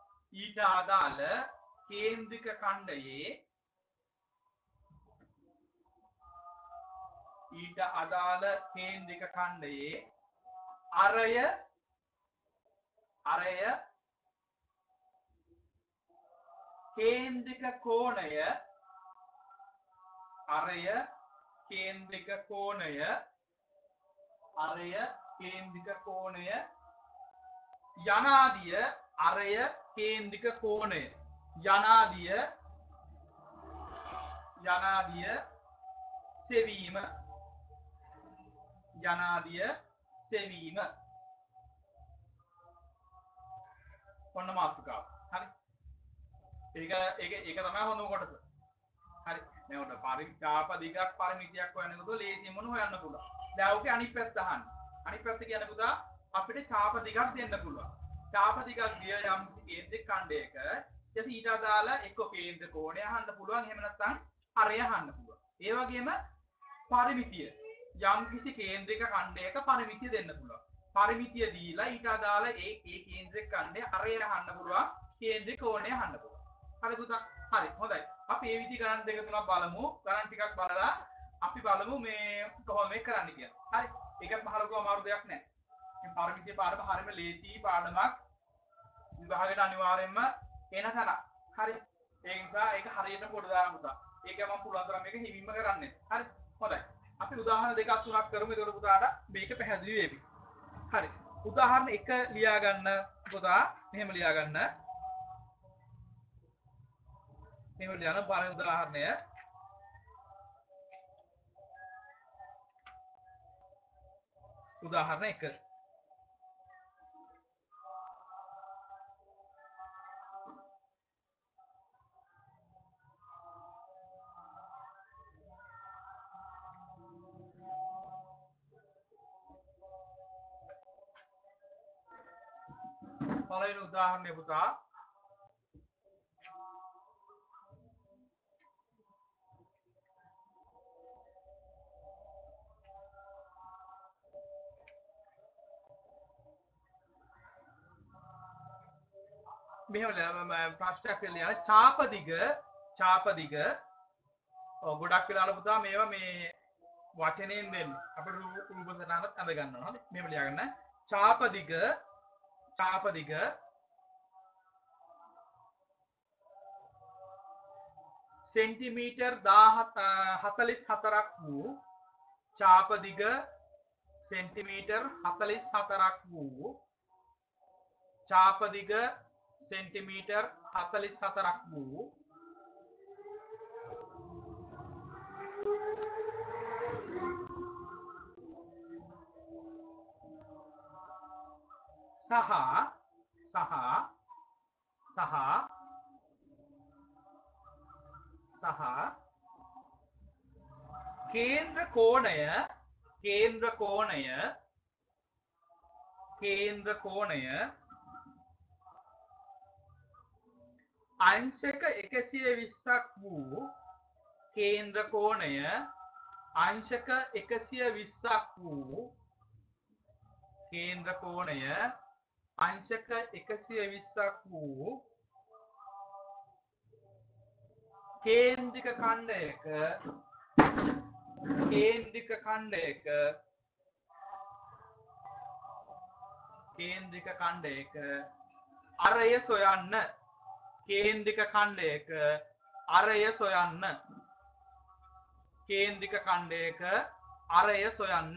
අරය කේන්ද්‍රික කෝණය යනාදිය අරය කේන්ද්‍රික කෝණය යනාදිය සෙවීම ඔන්න මාතෘකාව. හරි. ඒක තමයි හොඳම කොටස. හරි. දැන් උඩ චාප දිගක් පරිමිතියක් හොයනකොට ලේසියෙන් මොන හොයන්න පුළුවන්. දැන් ඔකේ අනිත් පැත්ත අහන්න. අනිත් පැත්ත කියන්නේ පුතා අපිට චාප දිගක් දෙන්න පුළුවන්. චාප දිගක් දිය යම් කේන්ද්‍රික ඛණ්ඩයක ඊට ඊට අදාළ එක්ක කේන්ද්‍ර කෝණය අහන්න පුළුවන්. එහෙම නැත්නම් අරය අහන්න පුළුවන්. ඒ වගේම පරිමිතිය යම් කිසි කේන්ද්‍රික ඛණ්ඩයක පරිමිතිය දෙන්න පුළුවන්. පරිමිතිය දීලා ඊට අදාළ ඒ කේන්ද්‍රික ඛණ්ඩය අරය අහන්න පුළුවන්. කේන්ද්‍රික කෝණය අහන්න පුළුවන්. හරි පුතා. හරි. හොඳයි. අපි මේ විදි ගණන් දෙක තුනක් බලමු. ගණන් ටිකක් බලලා අපි බලමු මේ කොහොමද මේක කරන්න කියලා. හරි. ඒකත් මහලුකම අමාරු දෙයක් නෑ. මේ පරිමිතිය පාඩම හරියම ලේසි පාඩමක්. විභාගයට අනිවාර්යයෙන්ම එන තැන. හරි. ඒ නිසා ඒක හරියට පොඩ දාන්න පුතා. ඒක මම පුළුවන් තරම් මේක හිමින්ම කරන්නේ. හරි. හොඳයි. අපි උදාහරණ දෙකක් තුනක් කරමු. ඒකට පුතාට මේක පැහැදිලි වෙවි. හරි. උදාහරණ 1 ලියා ගන්න පුතා. මෙහෙම ලියා ගන්න. මෙහෙම ලියන පළවෙනි උදාහරණය. උදාහරණ 1. පළවෙනි උදාහරණය පුතා මෙහෙම ප්‍රශ්නයක් ලියන්න ඡාප දිග ගොඩක් වෙලාවල පුතා මේවා මේ වචනයෙන් දෙන්න අපිට රූප සටහනක් අඳ ගන්නවා. හරි මෙහෙම ලියා ගන්න ඡාප දිග सेंटीमीटर 44ක් වූ ඡාප දිග सेंटीमीटर 44ක් වූ ඡාප දිග सेंटीमीटर 44ක් වූ සහ केंद्र कोणय अंशක 120ක් වූ केंद्र कोणय अंशක 120ක් වූ केंद्र कोणय अंशක 120ක් වූ केंद्रिक खंडයක අරය සොයන්න केंद्रिक खंडයක අරය සොයන්න केंद्रिक खंडයක අරය සොයන්න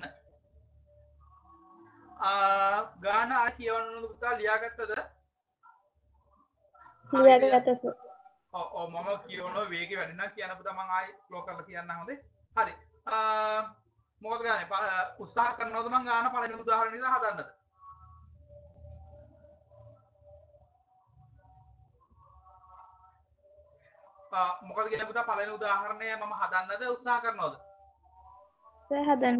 ගාන කියවන්න පුතා ලියාගත්තද ලියාගත්තා මම කියවනවා වේගය වැඩි නම් කියන්න පුතා මම ආයි ස්ලෝ කරලා කියන්නම් හොඳේ හරි මොකද ගානේ උත්සාහ කරනවද මම ගාන පළවෙනි උදාහරණය ඉඳලා හදන්නද මොකද කියන්නේ පුතා පළවෙනි උදාහරණය මම හදන්නද උත්සාහ කරනවද හදන්න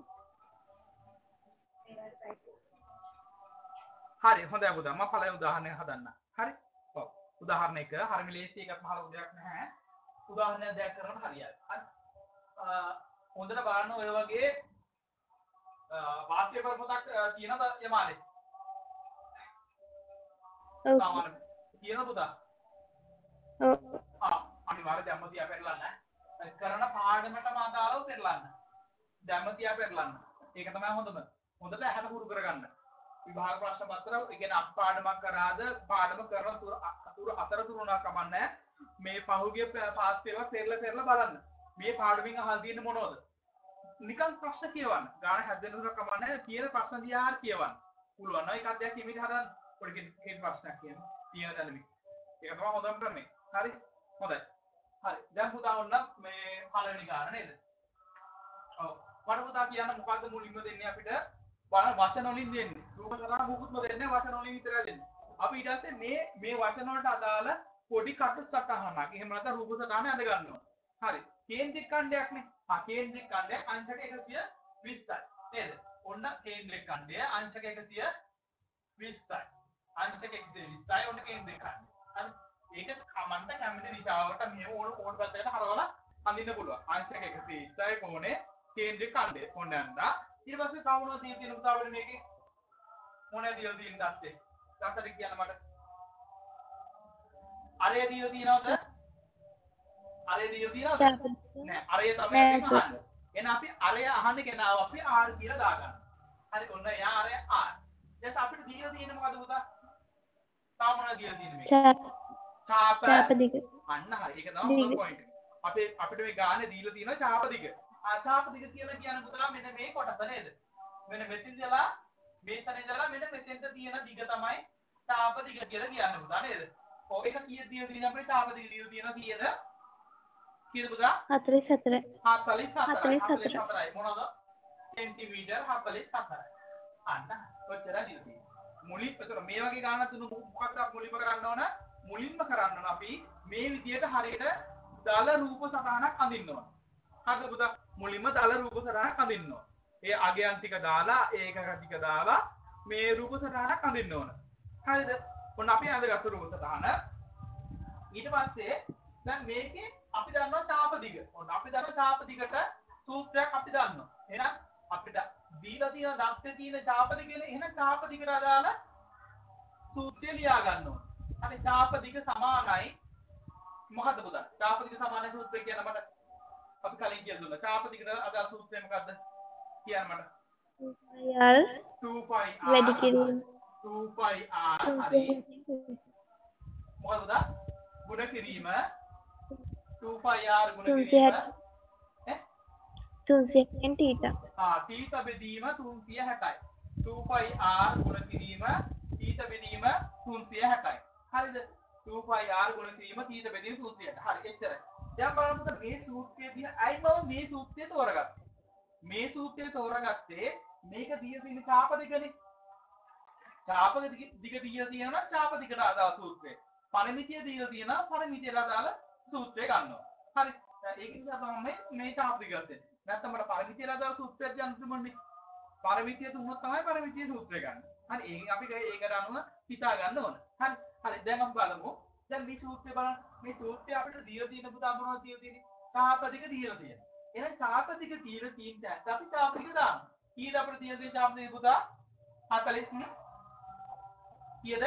හරි හොඳයි පුතා මම පළවෙනි උදාහරණය හදන්න හරි ඔව් උදාහරණ 1 හරිම ලේසි එකක් මහල උදයක් නැහැ උදාහරණයක් දැක් කරනකොට හරියයි හරි හොඳට බලන්න ඔය වගේ වාස් පේපර් පොතක් කියනද යමාලේ ඔව් සාමාන්‍ය කියන පුතා ඔව් අනිවාර්ය දැම්මතිය පෙරලන්න කරන පාඩමටම අදාළව පෙරලන්න දැම්මතිය පෙරලන්න ඒක තමයි හොඳම හොඳට ඇහැට හුරු කරගන්න විභාග ප්‍රශ්න පත්‍ර ඒ කියන්නේ අපි පාඩමක් කරාද පාඩම කරන අතරතුරුනා කමන්නේ මේ පහුගිය පාස් පේපර් පෙරලා බලන්න මේ පාඩමින් අහලා තියෙන්නේ මොනවද නිකන් ප්‍රශ්න කියවන්න ගාන හැදෙන්න තුන කමන්නේ තියෙන ප්‍රශ්න දිහා හරි කියවන්න පුළුවන් නම් ඒක අධ්‍යයනය කිමිට හදන්න පොඩි කෙටි ප්‍රශ්නයක් කියන්න තියෙන දැන මේ. ඒක තමයි හොඳම ක්‍රමය. හරි. හොඳයි. හරි. දැන් පුතා ඔන්න මේ පළවෙනි කාරණා නේද? ඔව්. මට පුතා කියන්න මොකද්ද මුලින්ම දෙන්නේ අපිට වචන වලින් දෙන්නේ. රූප සටහන මොකුත්ම දෙන්නේ වචන වලින් විතරයි දෙන්නේ. අපි ඊට පස්සේ මේ වචන වලට අදාළ පොඩි කටු සටහනක්. එහෙම නැත්නම් රූප සටහන අඳ ගන්නවා. හරි. කේන්ද්‍රික ඛණ්ඩයක්නේ. කේන්ද්‍රික ඛණ්ඩය අංශක 120යි. නේද? ඔන්න කේන්ද්‍රික ඛණ්ඩය අංශක 120යි. අංශක 120යි ඔන්න කේන්ද්‍රික ඛණ්ඩය. හරි. ඒක කමන්ට කැමති දිශාවට මෙහෙම ඕන පැත්තකට හරවලා අඳින්න පුළුවන්. අංශක 120යි කොනේ කේන්ද්‍රික ඛණ්ඩය. ඔන්න යනවා. ඊට පස්සේ තව මොනවද තියෙන්නේ පුතා අපිට මේකේ? මොනවද දීලා තියෙන්නේ තාත්තේ? තාත්තට කියන්න මට. අරය දීලා තියෙනවද? අරය දීලා තියෙනවද? නෑ අරය තමයි අපි අහන්නේ. එහෙනම් අපි අරය අහන්නේ කෙනාව අපි R කියලා දාගන්න. හරි ඔන්න යා අරය R. ඊට අපිට දීලා තියෙන්නේ මොකද පුතා? තව මොනවද දීලා තියෙන්නේ මේක? ඡාප දිග. අන්න හරි. ඒක තමයි හොඳ පොයින්ට් එක. අපිට මේ ගානේ දීලා තියෙනවා ඡාප දිග. ඡාප දිග කියලා කියන පුතා මෙන්න මේ කොටස නේද? මෙන්න මෙතෙන් ඉඳලා මෙතන ඉඳලා මෙන්න මෙතෙන්ට තියෙන දිග තමයි ඡාප දිග කියලා කියන්නේ පුතා නේද? ඔය එක කීයද දීලා තියෙන්නේ අපිට ඡාප දිග දීලා තියෙනවා කීයද? කීයද පුතා? 44. 44යි මොනවද? සෙන්ටිමීටර් 44යි. අන්න ඔච්චරයි දීලා තියෙන්නේ. මුලින් එතකොට මේ වගේ ගානක් තුන මොකක්ද මුලින්ම කරන්න ඕන? මුලින්ම කරන්න ඕන අපි මේ විදියට හරියට දල රූප සටහනක් අඳින්න ඕන. හරිද පුතා? මුලින්ම දල රූප සටහනක් අඳින්න ඕන. ඒ අගයන් ටික දාලා ඒකක ටික දාලා මේ රූප සටහනක් අඳින්න ඕන. හරිද? ඔන්න අපි අඳගත්තු රූප සටහන. ඊට පස්සේ දැන් මේකේ අපි දන්නවා ඡාප දිග. ඔන්න අපි දන්නවා ඡාප දිගට සූත්‍රයක් අපි දන්නවා. එහෙනම් අපිට දීලා තියෙන දත්තේ තියෙන ඡාප දිගනේ එහෙනම් ඡාප දිගට අදාළ සූත්‍රය ලියා ගන්න ඕන. හරි ඡාප දිග සමානයි මොකද්ද පුතා? ඡාප දිග සමානයි සූත්‍රය කියන මට අපි කලින් කියලා දුන්නා. ඡාප දිගට අදාළ සූත්‍රය මොකද්ද? කියන්න මට. 2πr වැඩි කිරීම 2πr හරි. මොකද පුතා? ගුණ කිරීම 2πr ගුණ කිරීම 360 තීටා. තීටා බෙදීම 360යි. 2πr ගුණ කිරීම තීටා බෙදීම 360යි. හරිද? 2πr ගුණ කිරීම තීටා බෙදීම 360. හරි එච්චරයි. දැන් බලන්න මේ සූත්‍රයේදී අයි මම මේ සූත්‍රය තෝරගත්තා. මේ සූත්‍රය තෝරගත්තේ මේක දීලා තියෙන ඡාප දිගනේ. ඡාප දිග දීලා තියෙනවා ඡාප දිගට අදාළ සූත්‍රය. පරිමිතිය දීලා තියෙනවා පරිමිතියට අදාළ සූත්‍රය ගන්නවා. හරි. ඒක නිසා තමයි මේ ඡාප දිග ගත්තේ. නැත්නම් මට පරිමිතියට අදාළ සූත්‍රයක් ගන්න තිබුණේ. පරිමිතිය දුන්නොත් තමයි පරිමිතිය සූත්‍රය ගන්න. හරි. අපි ඒකට අනුව හිතා ගන්න ඕන. හරි. හරි. දැන් අපි බලමු. දැන් මේ සූත්‍රය බලන්න. මේ සූත්‍රය අපිට දීලා තියෙන පුතා මොනවද දීලා තියෙන්නේ? ඡාප දිග දීලා තියෙනවා. එහෙනම් ඡාප දිග දීලා තියෙන දැන් අපි ඡාප දිග දානවා. කීයද අපිට දීලා තියෙන ඡාප දිග පුතා? 40 කීයද?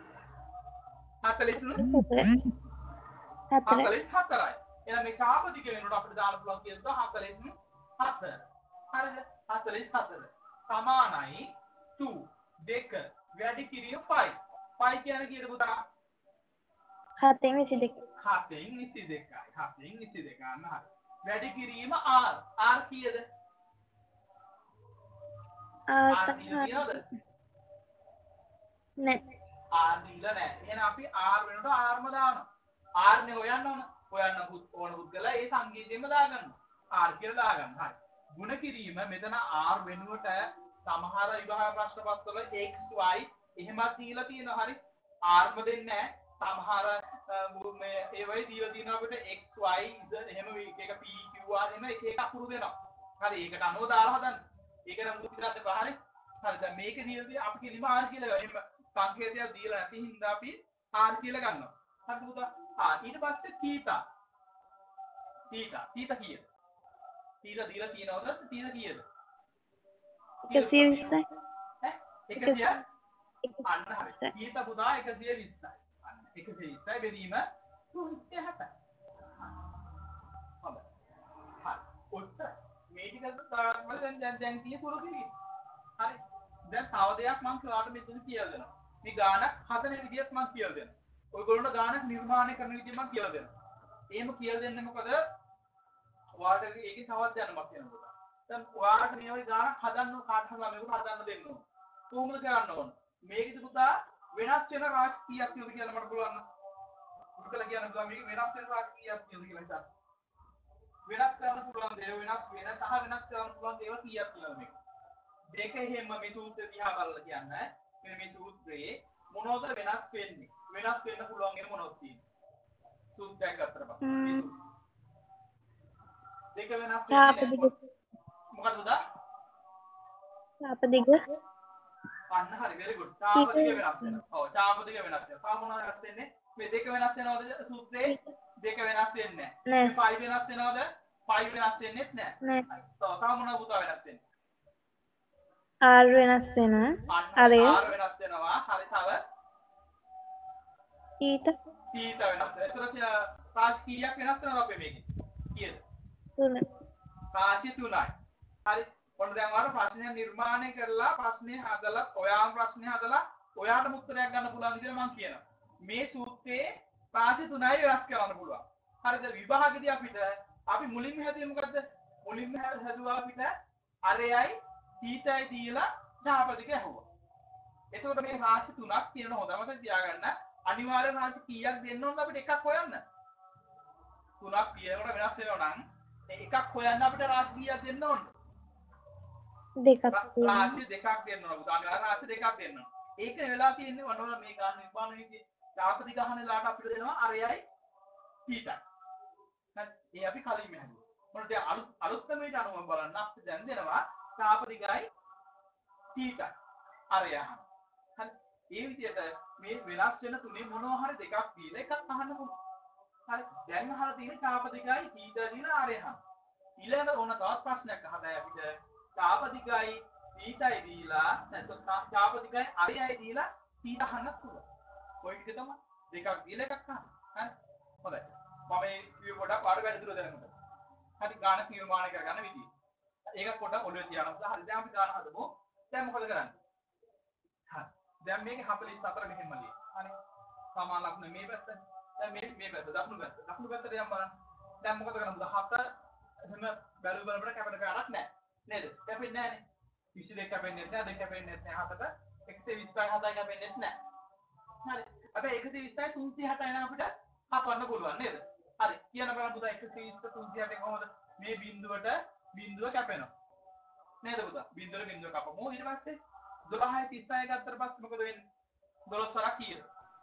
44යි. එහෙනම් මේ ඡාප දිග වෙනකොට අපිට දාන්න පුළුවන් කියලා 44. හරිද? 44 සමානයි 2 දෙක වැඩි කිරීම 5. 5 කියන්නේ කීයද පුතා? 7න් 22. 7න් 22යි. 7න් 22 අන්න හරි. වැඩි කිරීම r. r කීයද? r දීලා තියෙනවද? නෑ. r දීලා නෑ. එහෙනම් අපි r වෙනකොට r ම දානවා. r නේ හොයන්න ඕන. හොයන්න ඕන පුද්ගලයා ඒ සංකේතයෙන්ම දාගන්නවා. r කියලා දාගන්න. හරි. ගුණ කිරීම මෙතන r වෙනුවට සමහර විභාග ප්‍රශ්න පත්‍රවල x y එහෙමත් දීලා තියෙනවා. හරි. r ම දෙන්නේ නැහැ. සමහර මේ ඒ වගේ දීලා තියෙනවා අපිට x y z එහෙම එක p q r එහෙම එක එක අකුරු දෙනවා. හරි. ඒකට අනුව දාලා හදන්න. ඒකට මුලින්ම දාන්න එපා. හරි. හරි. දැන් මේක දීලා තියෙන්නේ අපි කෙලිම r කියලා ගන්න. එහෙම සංකේතයක් දීලා නැති හින්දා අපි r කියලා ගන්නවා. හරි පුතා. ඊට පස්සේ තීතා කීයද? තීතා දීලා තියෙනවද? තීතා කීයද? 120යි. 100 අන්න හරි. තීතා පුතා 120යි. අන්න 120යි බෙදීම 360යි. හොඳයි. හරි. ඔච්චර. මේ ටික දැන් තියෙන සුළු කිරීම. හරි. දැන් තව දෙයක් මම ඔයාලට මෙතන කියලා දෙනවා. මේ ගානක් හදන විදිහත් මම කියලා දෙනවා. ඔයගොල්ලෝ ගානක් නිර්මාණය කරන විදිහ මම කියලා දෙනවා. එහෙම කියලා දෙන්නේ මොකද? ඔයාලට ඒකේ තවත් දැනුමක් එනවා. දැන් ඔයාලට මේ වගේ ගානක් හදන්න කාට හරි ළමයෙකුට හදන්න දෙන්න ඕන. කොහොමද කරන්න ඕන? මේකෙදි පුතා වෙනස් වෙන රාශි කීයක් තියෙනවද කියලා මට පුළුවන් නම් උත්තර කියන්න පුළුවන් මේක වෙනස් වෙන රාශි කීයක් තියෙනවද කියලා හිතන්න. වෙනස් කරන්න පුළුවන් දේවල් වෙනස් වෙන සහ වෙනස් කරන්න පුළුවන් දේවල් කීයක් තියෙනවද මේක. දෙක එහෙම මේ සූත්‍රය දිහා බලලා කියන්නේ මෙන්න මේ සූත්‍රයේ මොනවද වෙනස් වෙන්නේ? වෙනස් වෙන්න පුළුවන් වෙන මොනවද තියෙන්නේ? සූත්‍රයක් ගත්තට පස්සේ මේ සූත්‍රය. දෙක වෙනස් වෙන්නේ මොකටද උදා? චාපදිග අන්න හරි very good. චාපදිග වෙනස් වෙනවා. ඔව් චාපදිග වෙනස් වෙනවා. තා මොනවද වෙනස් වෙන්නේ? මේ දෙක වෙනස් වෙනවද සූත්‍රයේ? දෙක වෙනස් වෙන්නේ නැහැ. මේ 5 වෙනස් වෙනවද? 5 වෙනස් වෙන්නේත් නැහැ. තා මොනවද පුතා වෙනස් වෙන්නේ? R වෙනස් වෙනවා. R වෙනස් වෙනවා. හරි තව තීත වෙනස් වෙනවා. එතකොට රාශි කීයක් වෙනස් වෙනවද අපේ මේකේ? කීයද? 3. රාශි 3යි. හරි. ඔන්න දැන් ඔයාලට ප්‍රශ්නය නිර්මාණය කරලා ප්‍රශ්නේ හදලා ඔයාම ප්‍රශ්නේ හදලා ඔයාටම උත්තරයක් ගන්න පුළුවන් විදිහට මම කියනවා. මේ සූත්‍රයේ රාශි 3යි වෙනස් කරන්න පුළුවන්. හරිද? විභාගෙදී අපි මුලින්ම හැදුවේ මොකද්ද? මුලින්ම හැදුවා අපිට අරයයි තීතයි දීලා ඡාපදික ඇහුවා. එතකොට මේ රාශි 3ක් තියෙන හොඳම තියාගන්න අනිවාර්ය රාශි කීයක් දෙන්න ඕනද අපිට එකක් හොයන්න. 3ක් කියනකොට වෙනස් වෙනවා නම් එකක් හොයන්න අපිට රාශි කීයක් දෙන්න ඕනද? දෙකක් රාශි දෙකක් දෙන්න ඕන. උදාහරණයක් රාශි දෙකක් දෙන්න ඕන. ඒකනේ වෙලා තියෙන්නේ වඩවල මේ ගන්න විපාණයේදී ඡාපදික ගහන ලාට අපිට දෙනවා අරයයි තීතයි. හරි. ඒ අපි කලින්ම හැදුවා. මොකද අලුත් ක්‍රමයට අනුව බලන්න අපිට දැන් දෙනවා ඡාපදිකයි තීතයි අරයහන. හරි. ඒ විදිහට මේ වෙනස් වෙන තුනේ මොනවා හරි දෙකක් දීලා එකක් අහන්න පුළුවන්. හරි. දැන් අහලා තියෙන්නේ ඡාපදිකයි තීතයි දින අරයහන. ඊළඟ ඕන තවත් ප්‍රශ්නයක් අහදයි අපිට ඡාපදිකයි තීතයි දීලා ඡාපදිකයි අරයයි දීලා තීත අහන්නත් පුළුවන්. ඔය විදිහ තමයි දෙකක් දීලා එකක් අහන්න. හරි. හොඳයි. මම මේ වීඩියෝ පොඩක් පාඩ වැඩිදුර දැනගන්න. හරි ගානක් නිර්මාණය කරගන්න විදිය. ඒක පොඩක් ඔළුවේ තියාගන්න. හරි දැන් අපි ගාන හදමු. දැන් මොකද කරන්නේ? හරි. දැන් මේකේ 44 මෙහෙම ලියන්න. හරි. සමාන ලකුණ මේ පැත්ත. දැන් මේ පැත්ත දකුණු පැත්ත. දකුණු පැත්තට යන්න බලන්න. දැන් මොකද කරන්නේ? 7 එහෙම බලපෑමකට කැපෙන කාරක් නැහැ. නේද? කැපෙන්නේ නැහනේ. 22 කැපෙන්නේ නැහැ, 2 කැපෙන්නේ නැහැ, 7ට 120යි 7යි කැපෙන්නේ නැහැ. හරි. අපි 120යි 360යි නම් අපිට කපන්න පුළුවන් නේද? හරි. කියන්න බලන්න පුතා 120 360 කොහොමද? මේ බිඳුව කැපෙනවා. නේද පුතා? බිඳුව කපමු. ඊට පස්සේ 12යි 36යි ගත්තට පස්සේ මොකද වෙන්නේ? 12 සරක් කීයද?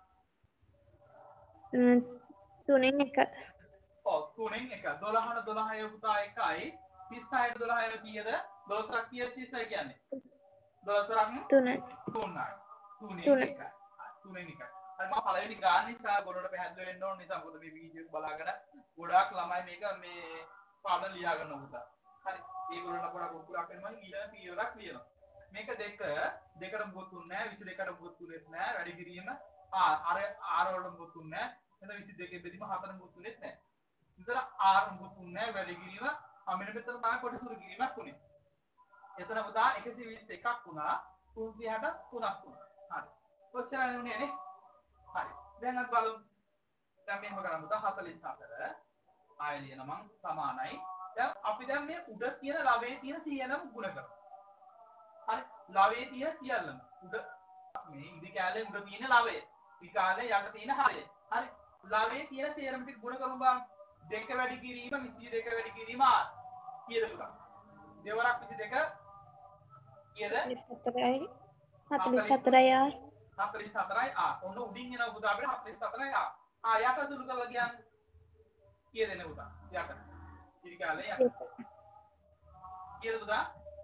3න් 1. ඔව් 3න් 1. 12ට 12යි පුතා 1යි. 36ට 12යි කීයද? 12 සරක් කීයද 36 කියන්නේ? 12 සරක් 3යි. 3යි. 3න් 1යි. 3න් 1යි. හරි මම පළවෙනි ගාන නිසා ගොඩට පැහැදිලි වෙන්න ඕන නිසා මොකද මේ වීඩියෝ එක බලාගෙන ගොඩාක් ළමයි මේක මේ පාඩම් ලියා ගන්න උදා. හරි. ඒගොල්ලන්ට පොඩක් උකුලක් වෙනවා ඊළඟ පියවරක් ලියනවා. මේක දෙකට මොකුත් තුන්නේ නැහැ 22කට මොකුත් තුනේත් නැහැ වැඩි කිරීම ආර වලට මොකුත් තුන්නේ නැහැ එතන 22 බෙදීම 4 මොකුත් තුනේත් නැහැ. ඉතල ආර මොකුත් තුන්නේ නැහැ වැඩි කිරීම මෙන්න මෙතන තමයි කොට සුරු කිරීමක් උනේ. එතන පුතා 121ක් වුණා 363ක් වුණා. හරි. කොච්චරද උනේ නේ? හරි. දැන් අපි බලමු. දැන් මෙහෙම කරමු. 44 ආයෙ ලියන මං සමානයි. දැන් අපි දැන් මේ උඩ තියෙන ලවයේ තියෙන සියලුම ගුණ කරමු. හරි. ලවයේ තියෙන සියල්ලම උඩ මේ ඉදි කැලේ උඩ තියෙන ලවය. විකාලේ යට තියෙන හරය. හරි. ලවයේ තියෙන සියලුම ටික ගුණ කරමු බලන්න. 2 වැඩි කිරීම 22 වැඩි කිරීම R. කීයද පුතා? දෙවරක් 22 කීයද? 44යි. 44යි R. 44යි ආ ඔන්න උඩින් එන පුතා අපිට 44යි ආ යට සුළු කරලා කියන්නේ කීයද එන්නේ පුතා යට ඉරි කාලේ යට කීයද පුතා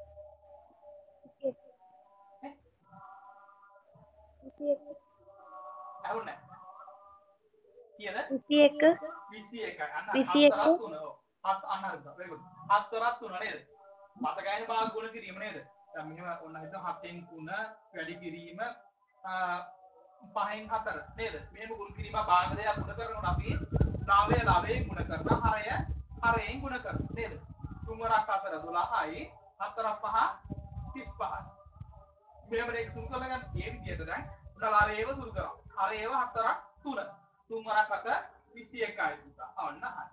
21 අහුන්නේ කීයද 21 21යි අන්න 21 අන්න හරිද very good 7 3 නේද මතකයිනේ භාග ගුණ කිරීම නේද දැන් මෙහෙම ඔන්න හිතමු 7න් 3 වැඩි කිරීම 5න් 4 නේද මේක ගුණ කිරීම භාග දෙකක් ගුණ කරනකොට අපි 9 9න් ගුණ කරනවා 6 6න් ගුණ කරනවා නේද 3 වරක් 4 12යි 4ක් 5 35යි මෙහෙම දෙක සුළු කරලා ගන්න මේ විදිහට දැන් උඩ 9ව සුළු කරනවා 6ව 4ක් 3 3 වරක් 4 21යි පුතා අන්න හරි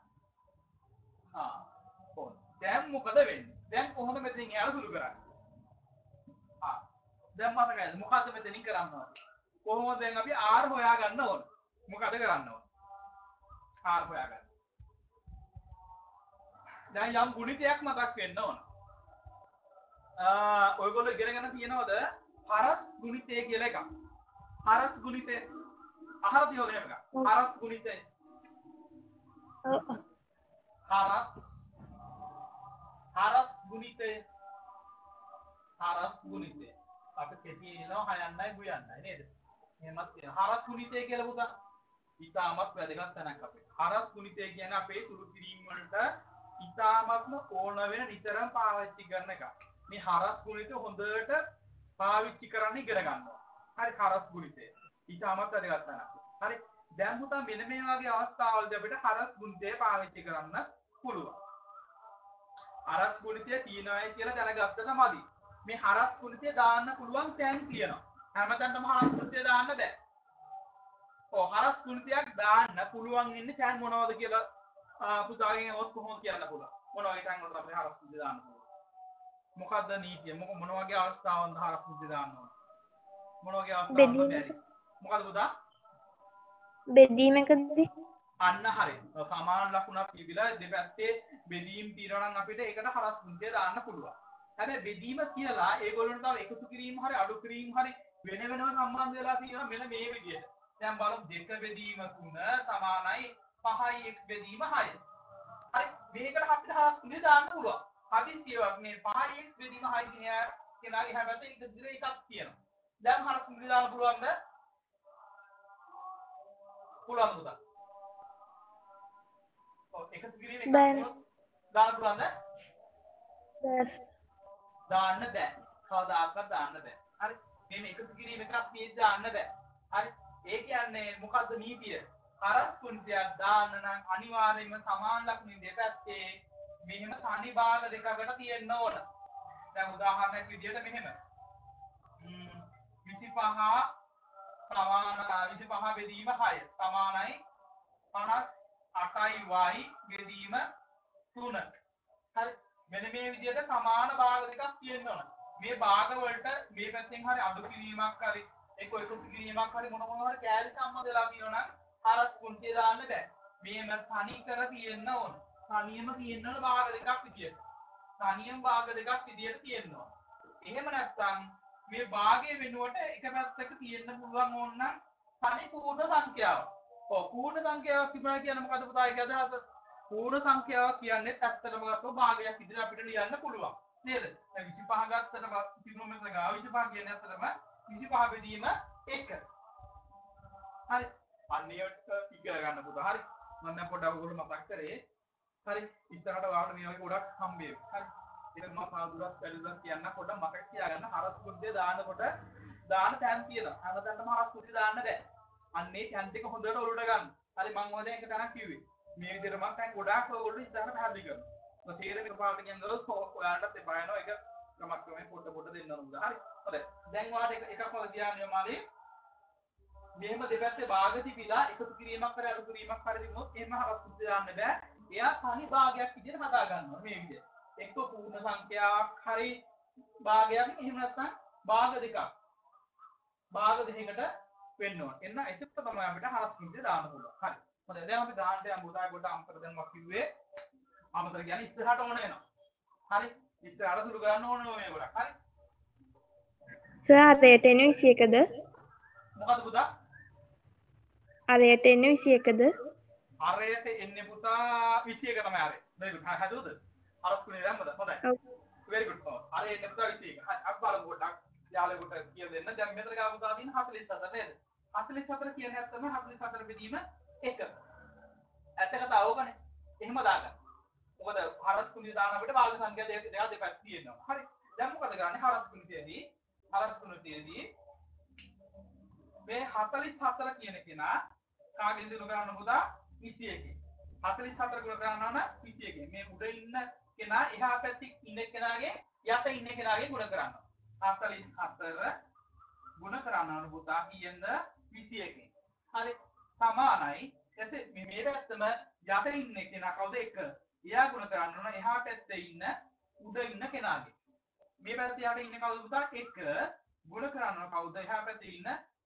කොහොමද දැන් මොකද වෙන්නේ දැන් කොහොමද මෙතනින් එහාට සුළු කරන්නේ දැන් මතකයිද මොකද්ද මෙතනින් කරන්න ඕනේ කොහොමද දැන් අපි r හොයා ගන්න ඕන මොකද කරන්න ඕන r හොයා ගන්න දැන් යම් ගුණිතයක් මතක් වෙන්න ඕන ඔයගොල්ලෝ ඉගෙනගෙන තියෙනවද හරස් ගුණිතය කියලා එකක් හරස් ගුණිතය අහලා තියෙනවද මේක හරස් ගුණිතය හරස් ගුණිතය අපි කෙටි එනවා 6යි 9යි නේද එහෙමත් තියෙනවා හරස් ගුණිතය කියලා පුතා ඉතාමත් වැදගත් තැනක් අපේ හරස් ගුණිතය කියන්නේ අපේ සුළු කිරීම වලට ඉතාමත්ම ඕන වෙන නිතරම පාවිච්චි කරන එකක් මේ හරස් ගුණිතය හොඳට පාවිච්චි කරන්න ඉගෙන ගන්නවා හරි හරස් ගුණිතය ඉතාමත් වැදගත් තැනක් හරි දැන් පුතා මෙන්න මේ වගේ අවස්ථාවලදී අපිට හරස් ගුණිතය පාවිච්චි කරන්න පුළුවන් හරස් ගුණිතය තියෙනවායි කියලා දැනගත්තට මදි මේ හරස් ගුණිතය දාන්න පුළුවන් තැන් තියෙනවා හැමතැනම හරස් ගුණිතය දාන්න බෑ ඔව් හරස් ගුණිතයක් දාන්න පුළුවන් ඉන්නේ තැන් මොනවද කියලා පුතාගෙන් ඔත් කොහොමද කියන්න පුළුවන් මොන වගේ තැන් වලට අපිට හරස් ගුණිතය දාන්න පුළුවන් මොකද්ද නීතිය මොන වගේ අවස්ථාවන්ද හරස් ගුණිතය දාන්න ඕන මොන වගේ අවස්ථාවන්ද බැරි මොකද්ද පුතා බෙදීමකදී අන්න හරි සමාන ලකුණක් තිබිලා දෙපැත්තේ බෙදීම් తీරනවා නම් අපිට ඒකට හරස් ගුණිතය දාන්න පුළුවන් හැබැයි බෙදීම කියලා ඒගොල්ලන්ට තව එකතු කිරීම හරි අඩු කිරීම හරි වෙන වෙනම සම්බන්ධ වෙලා තියෙනවා මෙන්න මේ විදිහට දැන් බලමු 2 බෙදීම 3 සමානයි 5යි x බෙදීම 6 හරි මේකට අපිට හරස් ගුණිතය දාන්න පුළුවන් හදිසියක් මේ 5යි x බෙදීම 6 කියන කෙනාගේ හැබැයි එක දිගට එකක් තියෙනවා දැන් හරස් ගුණිතය දාන්න පුළුවන්ද පුළුවන් පුතා ඔව් එකතු කිරීම එකක් දාන්න පුළුවන්ද දාන්න බෑ කවදාකවත් දාන්න බෑ හරි මේ එකතු කිරීම එකක් තියෙද්දි දාන්න බෑ හරි ඒ කියන්නේ මොකද්ද නීතිය හරස් ගුණිතයක් දාන්න නම් අනිවාර්යයෙන්ම සමාන ලක්ෂණ දෙපැත්තේ මෙහෙම තනි භාග දෙකකට තියෙන්න ඕන දැන් උදාහරණයක් විදිහට මෙහෙම 25 බෙදීම 6 සමානයි 58යි y බෙදීම 3 හරි මෙන්න මේ විදිහට සමාන භාග දෙකක් තියෙන්න ඕන මේ භාග වලට මේ පැත්තෙන් හරි අඩු කිරීමක් හරි ඒක එකතු කිරීමක් හරි මොන හරි කැලි සම්බන්ධ වෙලා තියෙනවා නම් හරස් ගුණිතය දාන්න බෑ මේම තනි කර තියෙන්න ඕන තනියම තියෙන්න ඕන භාග දෙකක් විදියට තනියම භාග දෙකක් විදියට තියෙන්න ඕන එහෙම නැත්නම් මේ භාගයේ වෙනුවට එක පැත්තක තියෙන්න පුළුවන් ඕන නම් තනි පූර්ණ සංඛ්‍යාව ඔව් පූර්ණ සංඛ්‍යාවක් තිබුණා කියන්නේ මොකද පුතා ඒක අදහස පූර්ණ සංඛ්‍යාවක් කියන්නේ ඇත්තටම ගත්තොත් භාගයක් විදිහට අපිට ලියන්න පුළුවන් නේද දැන් 25 ගත්තම කිලෝමීටර ගාව 25 කියන්නේ ඇත්තටම 25 බෙදීම 1 හරි අන්නේට ඉගෙන ගන්න පුතා හරි මම දැන් පොඩ්ඩක් ඔයගොල්ලෝ මතක් කරේ හරි ඉස්සරහට වාහන මේ වගේ ගොඩක් හම්බෙයි හරි ඒක මම පාදුරක් වැඩිදුරක් කියන්න පොඩ්ඩක් මතක් තියාගන්න හරස් ගුණිතය දානකොට දාන තැන් තියෙනවා හැමතැනම හරස් ගුණිතය දාන්න බෑ අන්නේ තැන් ටික හොඳට ඔලුවට ගන්න හරි මම ඔය දැන් එක තැනක් කිව්වේ මේ විදිහට මම දැන් ගොඩාක් ඔයගොල්ලෝ ඉස්සරහට පැහැදිලි කරනවා මම සීරේ එකපාරට කියනකොට ඔයාලටත් එපා වෙනවා ඒක ක්‍රමක්‍රමයෙන් පොඩ දෙන්න ඕනද හරි හොඳයි දැන් ඔයාලට එකක් වගේ තියාගන්න මාළේ මෙහෙම දෙපැත්තේ භාග තිබිලා එකතු කිරීමක් හරි අඩු කිරීමක් හරි තිබුණොත් එහෙම හරස් ගුණිතය දාන්න බෑ එයා තනි භාගයක් විදිහට හදා ගන්නවා මේ විදිහට එක්ක පූර්ණ සංඛ්‍යාවක් හරි භාගයක් එහෙම නැත්නම් භාග දෙකක් භාග දෙකකට වෙන්න ඕන එන්න එතකොට තමයි අපිට හරස් ගුණිතය දාන්න පුළුවන් හරි හොඳයි දැන් අපි ගානට යමු උදායි කොට අමතර දැන් මම කිව්වේ අමතර කියන්නේ ඉස්සරහට ඕන වෙනවා හරි ඉස්සරහට සුළු ගන්න ඕන මේ ගොඩක් හරි සර් රේට එන්නේ 21ද මොකද පුතා අරයට එන්නේ 21ද අරයට එන්නේ පුතා 21 තමයි අරේ very good හදුවද හරස් ගුණිතය දැම්මද හොඳයි very good අරේ එන්නේ පුතා 21 හරි අපි බලමු පොඩ්ඩක් යාළුවෙකුට කියලා දෙන්න දැන් මෙතන ගාව පුතා තියෙන 44 නේද 44 කියන්නේ නැත්තම 44 බෙදීම 1 ඇත්තකට අවකනේ එහෙම දාගන්න මොකද හරස් ගුණිතය දාන අපිට භාග සංඛ්‍යා දෙක දෙකක් තියෙනවා හරි දැන් මොකද කරන්නේ හරස් ගුණිතයේදී මේ 44 කියන කෙනා කාගෙන්ද ගුණ කරන්න පුතා 21 44 ගුණ කරනවා නම් 21 මේ උඩ ඉන්න කෙනා එහා පැත්තේ ඉන්න කෙනාගේ යට ඉන්න කෙනාගේ ගුණ කරනවා 44 ගුණ කරනවා පුතා කීයෙන්ද 21 හරි සමානයි එසේ මේ පැත්තම යට ඉන්න කෙනා කවුද 1 එයා ගුණ කරන්න ඕන එහා පැත්තේ ඉන්න උඩ ඉන්න කෙනාගේ මේ පැත්තේ යට ඉන්න කවුද පුතා 1 ගුණ කරන්න ඕන කවුද එහා පැත්තේ ඉන්න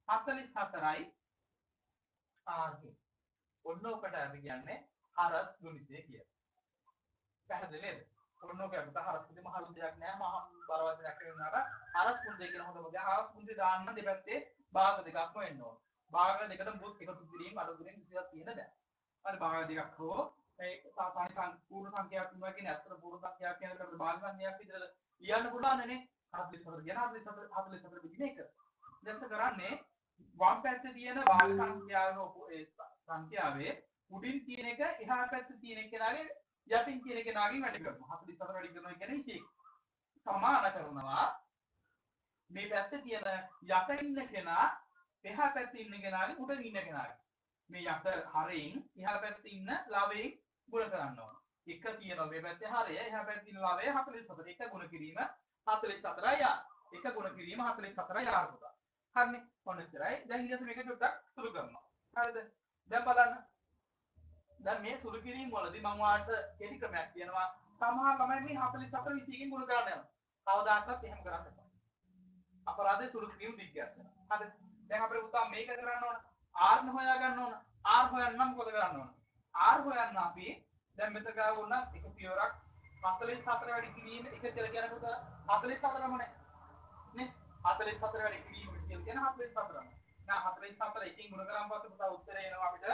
44යි ආගේ. ඔන්න ඔකට අපි කියන්නේ හරස් ගුණිතය කියලා. පැහැදිලි නේද? ඔන්න ඔක අපිට හරස් ගුණිතය මහ දෙයක් නෑ මහ බලවත් දෙයක් වෙනාට හරස් ගුණිතය කියන හොඳම දේ හරස් ගුණිතය දාන්න දෙපැත්තේ භාග දෙකක්ම වෙන්න ඕන. භාග දෙකට මුත් එකතු කිරීම අඩු කිරීම කිසිවක් තියෙන බෑ. හරි භාග දෙකක් හෝ මේ සාමාන්‍ය පූර්ණ සංඛ්‍යාවක් වෙනවා කියන්නේ අතර පූර්ණ සංඛ්‍යාවක් කියන එකට භාග සංඛ්‍යාවක් විදිහට ලියන්න පුළුවන්නේ. 44 කියන 44 විදිහ එක. දැන් කරන්නේ වම් පැත්තේ තියෙන භාග සංඛ්‍යාවේ උඩින් තියෙන එක එහා පැත්තේ තියෙන කෙනාගේ යටින් තියෙන කෙනාගෙන් වැඩි කරනවා. 44 වැඩි කරනවා කියන්නේ 21. සමාන කරනවා මේ පැත්තේ තියෙන යට ඉන්න කෙනා එහා පැත්තේ ඉන්න කෙනාගේ උඩින් ඉන්න කෙනාගේ. මේ යට හරයෙන් එහා පැත්තේ ඉන්න ලාභයෙන් ගුණ කරන්න ඕන. එක තියෙනවා මේ පැත්තේ හරය එහා පැත්තේ ඉන්න ලාභය 44. එක ගුණ කිරීම 44යි ආ. එක ගුණ කිරීම 44යි ආ පුතා. හරිනේ. ඔන්න එච්චරයි. දැන් ඊට පස්සේ මේක චුට්ටක් සුළු කරනවා. හරිද? දැන් බලන්න. දැන් මේ සුළු කිරීම වලදී මම ඔයාලට කෙටි ක්‍රමයක් කියනවා. සමහර ළමයි මේ 44 20කින් ගුණ කරන්න යනවා. කවදාකවත් එහෙම කරන්න එපා. අපරාධේ සුළු කිරීම දිග්ගැස්සන. හරිද? දැන් අපේ පුතා මේක කරන්න ඕන. R න හොයා ගන්න ඕන. R හොයන්න මොකද කරන්න ඕන? R හොයන්න අපි දැන් මෙතන ගාවුණ එක පියවරක් 44 වැඩි කිරීම එක කියලා කියනකොට 44ම නේ. නේ? 44 වැඩි කිරීම කියලා කියන 44ම. නෑ 44 එකකින් ගුණ කරාම පස්සේ පුතා උත්තරය එනවා අපිට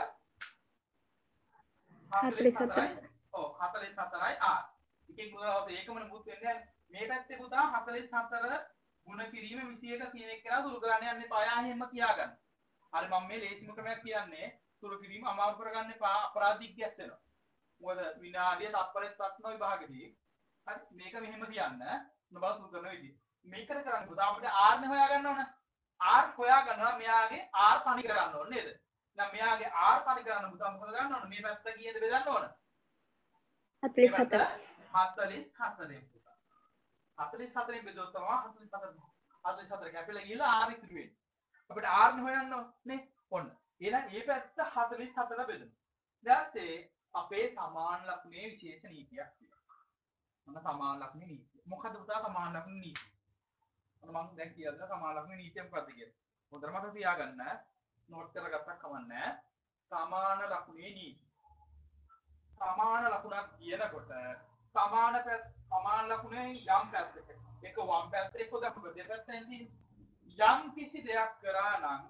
44යි. ඔව් 44යි R. එකකින් ගුණ කරාම ඒකම නෙමුත් වෙන්නේ මේ පැත්තේ පුතා 44 ගුණ කිරීම 21 කියන එක කරලා දුරු කරන්න යන්න එපා. ආයෙ හැම කියාගන්න. හරි මම මේ ලේසිම ක්‍රමයක් කියන්නේ දුරු කිරීම අමාරු කරගන්න එපා අපරාධික ගැස්සෙනවා. මොකද විනාඩිය තත්පරයක් ප්‍රශ්න විභාගෙදී හරි මේක මෙහෙම කියන්න නොබල සුළු කරන විදිය. මේකට කරන්න පුතා අපිට R නේ හොයා ගන්න ඕන. R හොයා ගන්නවා මෙයාගේ R තනි කරන්න ඕන නේද? දැන් මෙයාගේ R තනි කරන්න පුතා මොකද ගන්න ඕන? මේ පැත්ත කීයද බෙදන්න ඕන? 44. 44 පුතා. 44 බෙදුවොත් තමයි 44 කැපිලා ගිහලා R ඉතුරු වෙන්නේ. අපිට R නේ හොයන්න ඕනේ. ඔන්න. එහෙනම් මේ පැත්ත 44 බෙදමු. ඊට අපේ සමාන ලකුණේ විශේෂ නීතියක් තියෙනවා. මොන සමාන ලකුණේ නීතිය? මොකද පුතා සමාන ලකුණේ නීතිය? මම දැන් කියලා සමාන ලකුණේ නීතිය මොකක්ද කියලා. හොඳට මතක තියාගන්න. නෝට් කරගත්තක් කමන්නේ. සමාන ලකුණේ නීතිය. සමාන ලකුණක් කියනකොට සමාන ලකුණේ යම් පැත්තක එක වම් පැත්ත එක්ක දකුණු දෙපැත්තෙන් යම් කිසි දෙයක් කරා නම්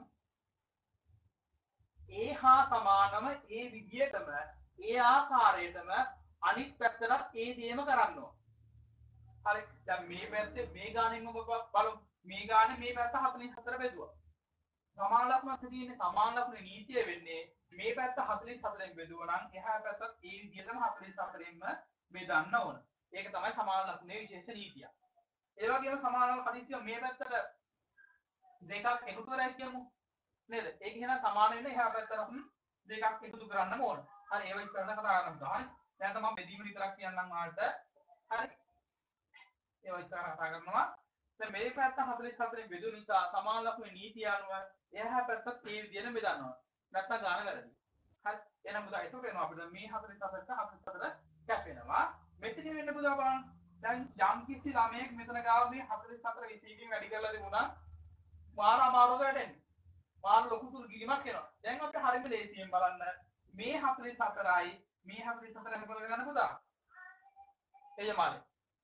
ඒ හා සමානම ඒ විදියටම ඒ ආකාරයටම අනිත් පැත්තට ඒ දේම කරන්න ඕන. හරි. දැන් මේ පැත්තේ මේ ගානෙන් ඔබ බලමු. මේ ගානේ මේ පැත්ත 44 බෙදුවා. සමාන ලකුණක් තියෙන්නේ සමාන ලකුණේ නීතිය වෙන්නේ මේ පැත්ත 44න් බෙදුවා නම් එහා පැත්තත් ඒ විදියටම 44න්ම බෙදන්න ඕන. ඒක තමයි සමාන ලකුණේ විශේෂ නීතිය. ඒ වගේම සමාන හදිසිය මේ පැත්තට දෙකක් එකතු කරලා කියමු. නේද? ඒක එහෙනම් සමාන වෙන එහා පැත්තට දෙකක් එකතු කරන්නම ඕන. හරි ඒව ඉස්සරහට කතා කරමු ගන්න. දැන් තමයි බෙදීම විතරක් කියන්නම් ඔයාලට. හරි. ඒව ඉස්සරහට කතා කරනවා. දැන් මේ පැත්ත 44න් බෙදුව නිසා සමාන ලකුණේ නීතිය අනුව එහා පැත්තත් මේ විදිහට බෙදන්න ඕන. නැත්නම් ගාන වැරදි. හරි. එහෙනම් බුදා ඒක වෙනවා අපිට මේ 44 කැපෙනවා. මෙතනින් වෙන්න බුදා බලන්න. දැන් යම් කිසි ළමයෙක් මෙතන ගාව මේ 44 20කින් වැඩි කරලා දෙමුණා. මාර අමාරුක වැඩෙන්නේ. මාර ලොකු තුරු ගිලිමක් එනවා. දැන් අපිට හරියම ලේසියෙන් බලන්න. මේ 44යි මේ 44 මොකද කරන්න පුතා? එයමානේ.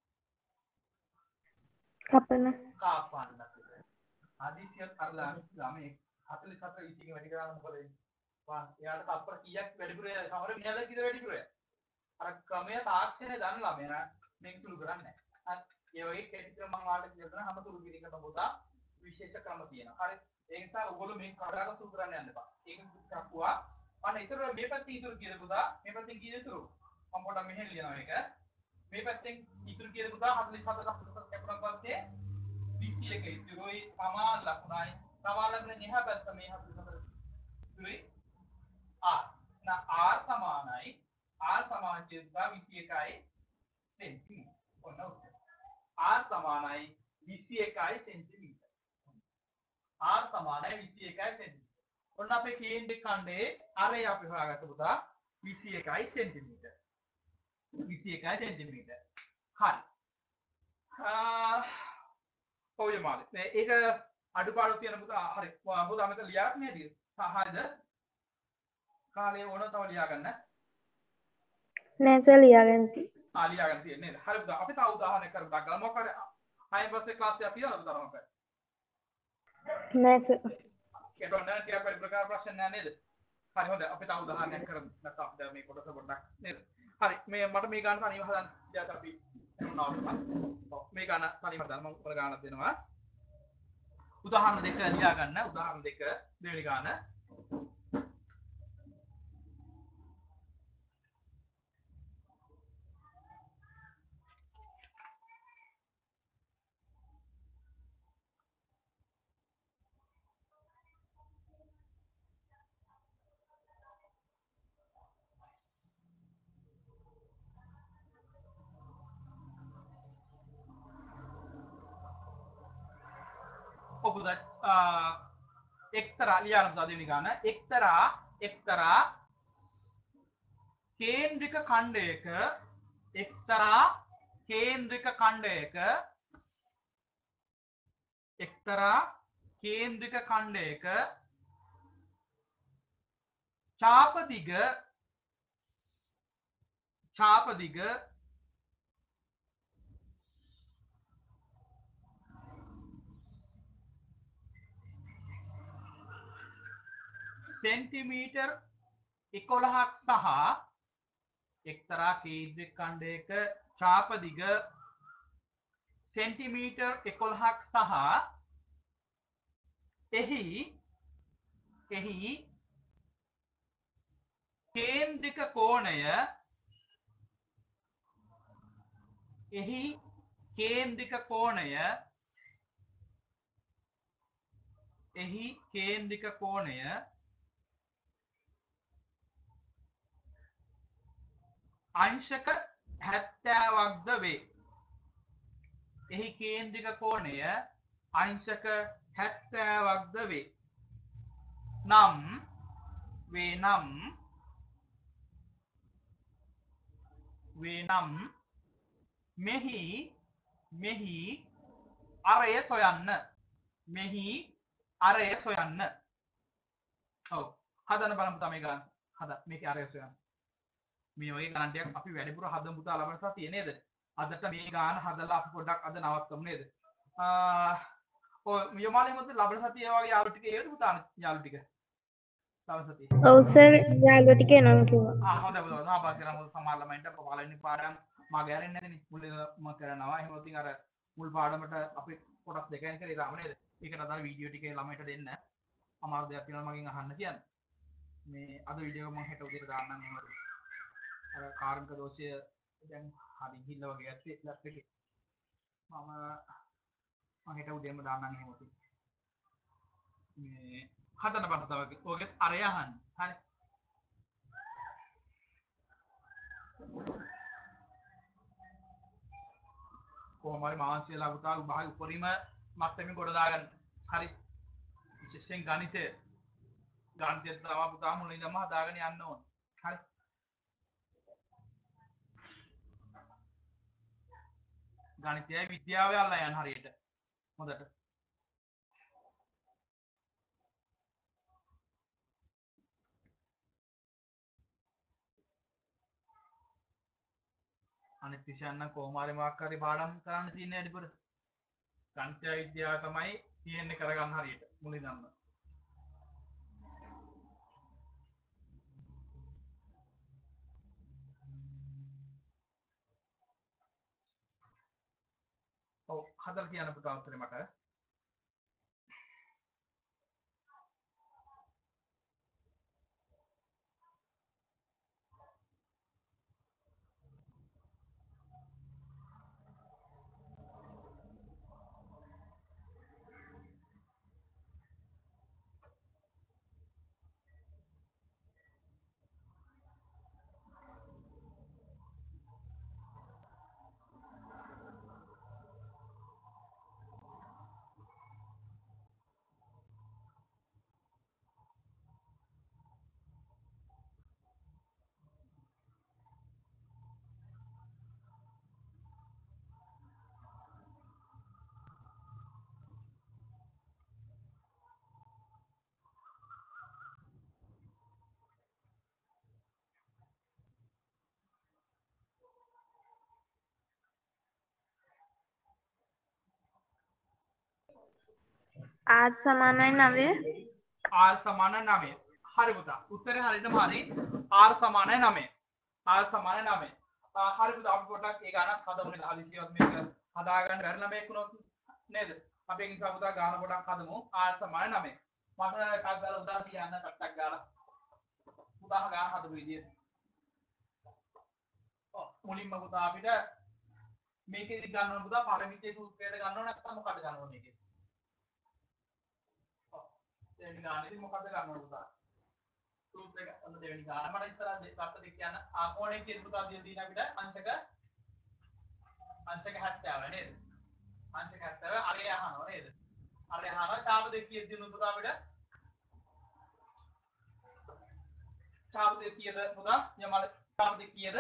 කපන්න. හදිසියක් අරලා ළමයි 44 20කින් වැඩි කරාම මොකද වෙන්නේ? වා එයාට තත්පර කීයක් වැඩිපුර සමහර මිනිහලා කීයද වැඩිපුර? අර ක්‍රමය තාක්ෂණය දන්න ළමයා මේක සුළු කරන්නේ නැහැ. හරි. ඒ වගේ කෙටි ක්‍රම මම ඔයාලට කියනවා හැම සුළු කිරීමකට පොතා විශේෂ ක්‍රම තියෙනවා. හරි. ඒ නිසා ඔයගොල්ලෝ මේක කඩාලා සුළු කරන්න යන්න එපා. ඒක කපුවා. අන්න ඊතර මේ පැත්තේ ඉතුරු කීයද පුතා? මේ පැත්තෙන් කීයද ඉතුරු? මම පොඩ්ඩක් මෙහෙන් ලියනවා මේක. මේ පැත්තෙන් ඉතුරු කීයද පුතා? 44 කැපුණා පස්සේ 21 ඉතුරුයි සමාන ලකුණයි. සමාන ලකුණේ එහා පැත්ත මේ 44 ඉතුරුයි R. R සමානයි R සමාන චේතුකා 21යි සෙන්ටිමීටර. ඔන්න උත්තර. R සමානයි 21යි සෙන්ටිමීටර. R සමානයි 21යි සෙන්ටිමීටර. ඔන්න අපේ කේන්ද්‍ර ඛණ්ඩයේ අරය අපි හොයාගත්ත පුතා 21යි සෙන්ටිමීටර. 21යි සෙන්ටිමීටර. හරි. ඔය මාළේ. ඒක අඩුපාඩු තියෙන පුතා හරි පුතා මෙතන ලියාගන්න නේද හරිද කාලේ ඕන තව ලියා ගන්න නෑ සර් ලියාගන්න ලියා ගන්න තියෙන්නේ නේද හරි පුතා අපි තව උදාහරණයක් කරමු ගන්න මොකක් හරි අයින් පස්සේ ක්ලාස් එකක් තියනවද පුතා මොකක්ද නෑ සර් ඒතකොට නෑ ටිකක් වැඩි ප්‍රකාර ප්‍රශ්න නෑ නේද හරි හොඳයි අපි තව උදාහරණයක් කරමු නැත්නම් දැන් මේ කොටස පොඩ්ඩක් නේද හරි මේ මට මේ ගන්න තනියම හදන්න ඉතින් අපි නවත්තමු ඔව් මේ ගන්න තනියම හදන්න මම උඩ ගන්නක් දෙනවා උදාහරණ දෙක ලියා ගන්න උදාහරණ දෙක දෙවෙනි ගන්න එක්තරා ලියන්න දෙවෙනි ගාන එක්තරා කේන්ද්‍රික ඛණ්ඩයක එක්තරා කේන්ද්‍රික ඛණ්ඩයක ඡාප දිග सेंटीमीटर 11ක් සහ එක්තරා කේන්ද්‍රික ඛණ්ඩයක ඡාප දිග සෙන්ටිමීටර් 11ක් සහ එහි කේන්ද්‍රික කෝණය अंशक 70ක්ද වේ. එහි කේන්ද්‍රික කෝණය अंशक 70ක්ද වේ. නම් මෙහි අරය සොයන්න. ඔව් හදන්න බලමු තමයි ගන්න. මේකේ අරය සොයන්න. මේ වගේ ගණන් ටිකක් අපි වැඩිපුර හදමු පුතා ලබන සතියේ නේද? අදට මේ ගාන හදලා අපි පොඩ්ඩක් අද නවත්තමු නේද? ඔය යමාලේ මොකද ලබන සතියේ වගේ යාළු ටික ඒවද පුතා යාළු ටික? ලබන සතියේ. ඔව් සර් යාළුවෝ ටික එනවා කිව්වා. හොඳයි පුතා. සහභාගී කරමු සමහර ළමයින්ට පළවෙනි පාඩම් මගේ ඇරෙන්නේ නැතිනේ. මුල් මම කරනවා. එහෙනම් ඉතින් අර මුල් පාඩමට අපි කොටස් දෙකකින් කරේ තාම නේද? ඒකට අදාළ වීඩියෝ ටික ළමයිට දෙන්න. අමාරු දෙයක් තියෙනවා මගෙන් අහන්න කියන්න. මේ අද වීඩියෝ මම හෙට උදේට දාන්නම් එහෙමද? කාර්මික දෝෂය දැන් හරි ගිහිල්ලා වගේ ඇත්තේ ලැප් එකේ මම හෙට උදේම දාන්නම් එහෙම උතින් මේ හදන්න බෑ තව ඔයගෙත් අරය අහන්න හරි කොහොම හරි මාංශයලා පුතා භාග උපරිම මට්ටමින් ගොඩ දාගන්න හරි විශේෂයෙන් ගණිතය තමයි පුතා මුලින් ඉඳන්ම හදාගෙන යන්න ඕන හරි ගණිතයයි විද්‍යාවයි අල්ලා යන හරියට හොඳට අනිත් විෂයන් නම් කොහොම හරි මොකක් හරි පාඩම් කරන්න තියෙන්නේ අනිපුර ගණිතය විද්‍යාව තමයි තියෙන්නේ කරගන්න හරියට මුලින් ඉඳන්ම ඔව් හදලා කියන්න පුතා උත්තරේ මට R සමානයි 9. R සමාන 9. හරි පුතා. උත්තරේ හරියටම හරි. R සමානයි 9. R සමානයි 9. හරි පුතා අපි පොඩ්ඩක් ඒ ගණන් හදමුනේ. හදිසියෙවත් මේක හදාගන්න බැරි ළමයෙක් වුණොත් නේද? අපි ඒ නිසා පුතා ගාන පොඩ්ඩක් හදමු. R සමානයි 9. මට එකක් ගාලා උදාහරණ කියන්න කට්ටක් ගාලා. උදාහරණ ගාන හදපු විදිය. මුලින්ම පුතා අපිට මේකෙදි ගන්න ඕන පුතා පරිමිතිය සූත්‍රයට ගන්න ඕන නැත්නම් මොකක්ද ගන්න ඕන මේකේ? දෙවෙනි ගානේදී මොකක්ද ගන්න ඕන පුතා? සූත්‍රය ගන්න දෙවෙනි ගාන. මට ඉස්සරහ දෙකට දෙක කියන්න. ආකෝණයේ කියන පුතා දෙන්න අපිට අංශක 70 නේද? අංශක 70 අරය අහනවා නේද? අරය අහනවා ඡාප දෙක කීයද දෙන්න පුතා අපිට? ඡාප දෙක කීයද පුතා? යමල ඡාප දෙක කීයද?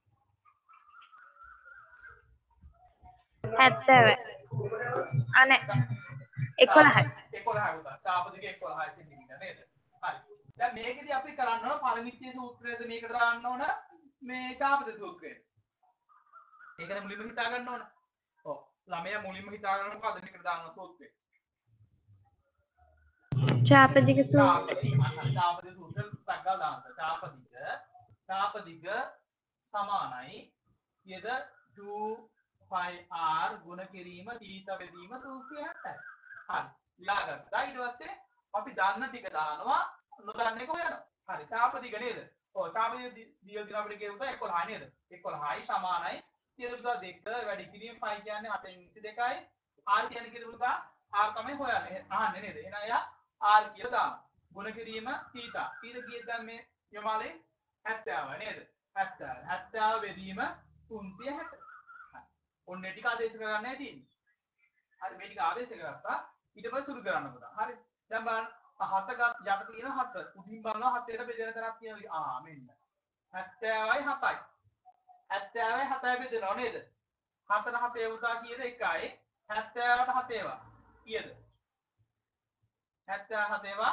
70. අනේ 11යි. 11යි පුතා. ඡාප දෙක 11යි සෙන්ටිමීටර නේද? හරි. දැන් මේකෙදි අපි කරන්න ඕන පරිමිතිය සූත්‍රයද මේකට දාන්න ඕන මේ ඡාප දෙක සූත්‍රයද? ඒකනේ මුලින්ම හිතා ගන්න ඕන. ඔව්. ළමයා මුලින්ම හිතා ගන්න මොකද්ද මේකට දාන්න සූත්‍රය? ඡාපදික ඡාපදික සූත්‍රය සක්ගල් දාන්න. ඡාපදික සමානයි කියද 2πr ගුණ කිරීම θ බෙදීම 260. හරි. ඊළඟට ඊට පස්සේ අපි දන්න ටික දානවා නොදන්න එක හොයනවා. හරි. ඡාපදික නේද? ඔව් ඡාපදික දිය දින අපිට කියුවා 11 නේද? 11යි සමානයි කියලා පුතා 2 වැඩි කිරීම 5 කියන්නේ 8 22යි. r කියන්නේ කියලා පුතා r තමයි හොයන්නේ. අහන්නේ නේද? එහෙනම් එයා r කියලා දානවා. ගුණ කිරීම θ. θ කීයද දැන් මේ යමාලේ 70 නේද? 70 බෙදීම 360. ඔන්න ටික ආදේශ කරන්නයි තියෙන්නේ. හරි මේ ටික ආදේශ කරත්තා ඊට පස්සේ සුළු කරන්න පුතා. හරි. දැන් බලන්න 7 යට තියෙන 7. උඩින් බලනවා 7ට බෙදෙන තරක් තියෙනවා. මෙන්න. 70යි 7යි. 70යි 7යි බෙදෙනවා නේද? 4 7 උදා කීයද 1යි. 70ට 7 කීයද? 70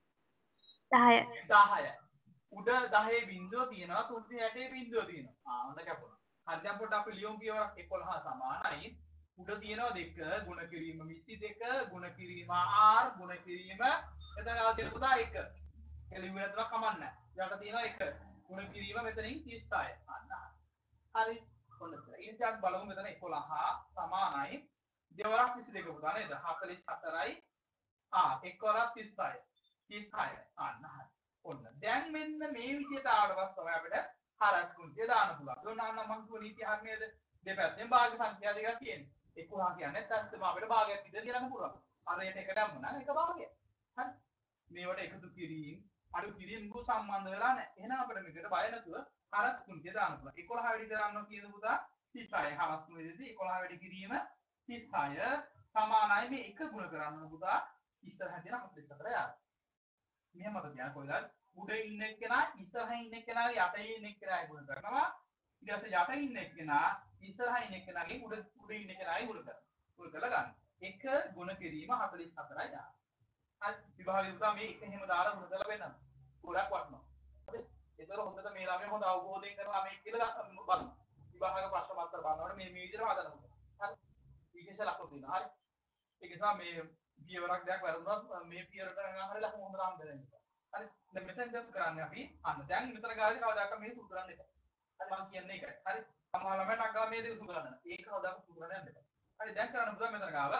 7 10යි. උඩ 10 බිංදුව තියෙනවා 360 බිංදුව තියෙනවා. හොඳ කැපුණා. හරි දැන් පොඩ්ඩක් අපි ලියමු කියවරක් 11 සමානයි. උඩ තියෙනවා 2 ගුණ කිරීම 22 ගුණ කිරීම r ගුණ කිරීම එතන ආදිය පුතා 1. එළිවෙ නැතුව කමන්නේ. යට තියෙනවා 1 ගුණ කිරීම මෙතනින් 36. අන්න. හරි. ඔන්න ඉතින් බලමු මෙතන 11 සමානයි දෙවරක් 22 පුතා නේද? 44යි 1 වරක් 36. 36. අන්න හරි. ඔන්න. දැන් මෙන්න මේ විදිහට ආවට පස්සේ තමයි අපිට හරස් කුණ්‍ය දාන්න පුළුවන්. දුන්නාම මම කිව්ව නීතිය හරියද? දෙපැත්තෙන් භාග සංඛ්‍යා දෙකක් තියෙනවා. 11 කියන්නේ ඇත්තටම අපිට භාගයක් විතර ලියන්න පුළුවන්. අර එකට එක දැම්ම නම් එක භාගයක්. හරි. මේවට එකතු කිරීම අඩු කිරීම කු සම්බන්ධ වෙලා නැහැ. එහෙනම් අපිට මේකට බය නැතුව හරස් කුණ්‍ය දාන්න පුළුවන්. 11 වැඩි කරන්න කියන පුතා 36 හරස් කුණ්‍යදී 11 වැඩි කිරීම 36 සමානයි මේ එක ගුණ කරන්න පුතා ඉස්සරහ තියෙන 44 යාර. මෙහෙමද තියන කොයිදල් උඩ ඉන්න එක්කෙනා ඉස්සරහින් ඉන්න එක්කෙනාගේ යටින් ඉන්න එක්කෙනාගේ ගුණ කරනවා. ඊට පස්සේ යටින් ඉන්න එක්කෙනා ඉස්සරහින් ඉන්න එක්කෙනාගේ උඩ ඉන්න එක්කෙනාගේ ගුණ කරනවා. ගුණ කරලා ගන්න. එක ගුණ කිරීම 44යි දාන්න. හරි විභාගයේ උදා මේ එක එහෙම දාලා ගුණ කරලා වෙන්නන්න. ගොඩක් වටනවා. හරි. ඒතර හොඳට මේ ළමයි හොඳ අවබෝධයෙන් කරලා මේ කියලා බලන්න. විභාග ප්‍රශ්න පත්‍ර බලනකොට මේ විදිහට හදන්න. හරි. විශේෂ ලක්ෂණ තියෙනවා. හරි. ඒක නිසා මේ පියවරක් දෙයක් වැරදුනොත් මේ පියවරට නම් හරිය ලකුණු හොඳට හම්බ වෙනවා. හරි. දැන් මෙතෙන් දැන් කරන්නේ අපි අන්න දැන් මෙතන ගානේ කවදාක මේ සුදු කරන්න එපා. හරි මම කියන්නේ ඒකයි. හරි. සමහර ළමයට අගා මේ දෙක සුදු කරන්න. ඒක කවදාක සුදු කරන්න යන්න එපා. හරි දැන් කරන්න පුළුවන් මෙතන ගාව.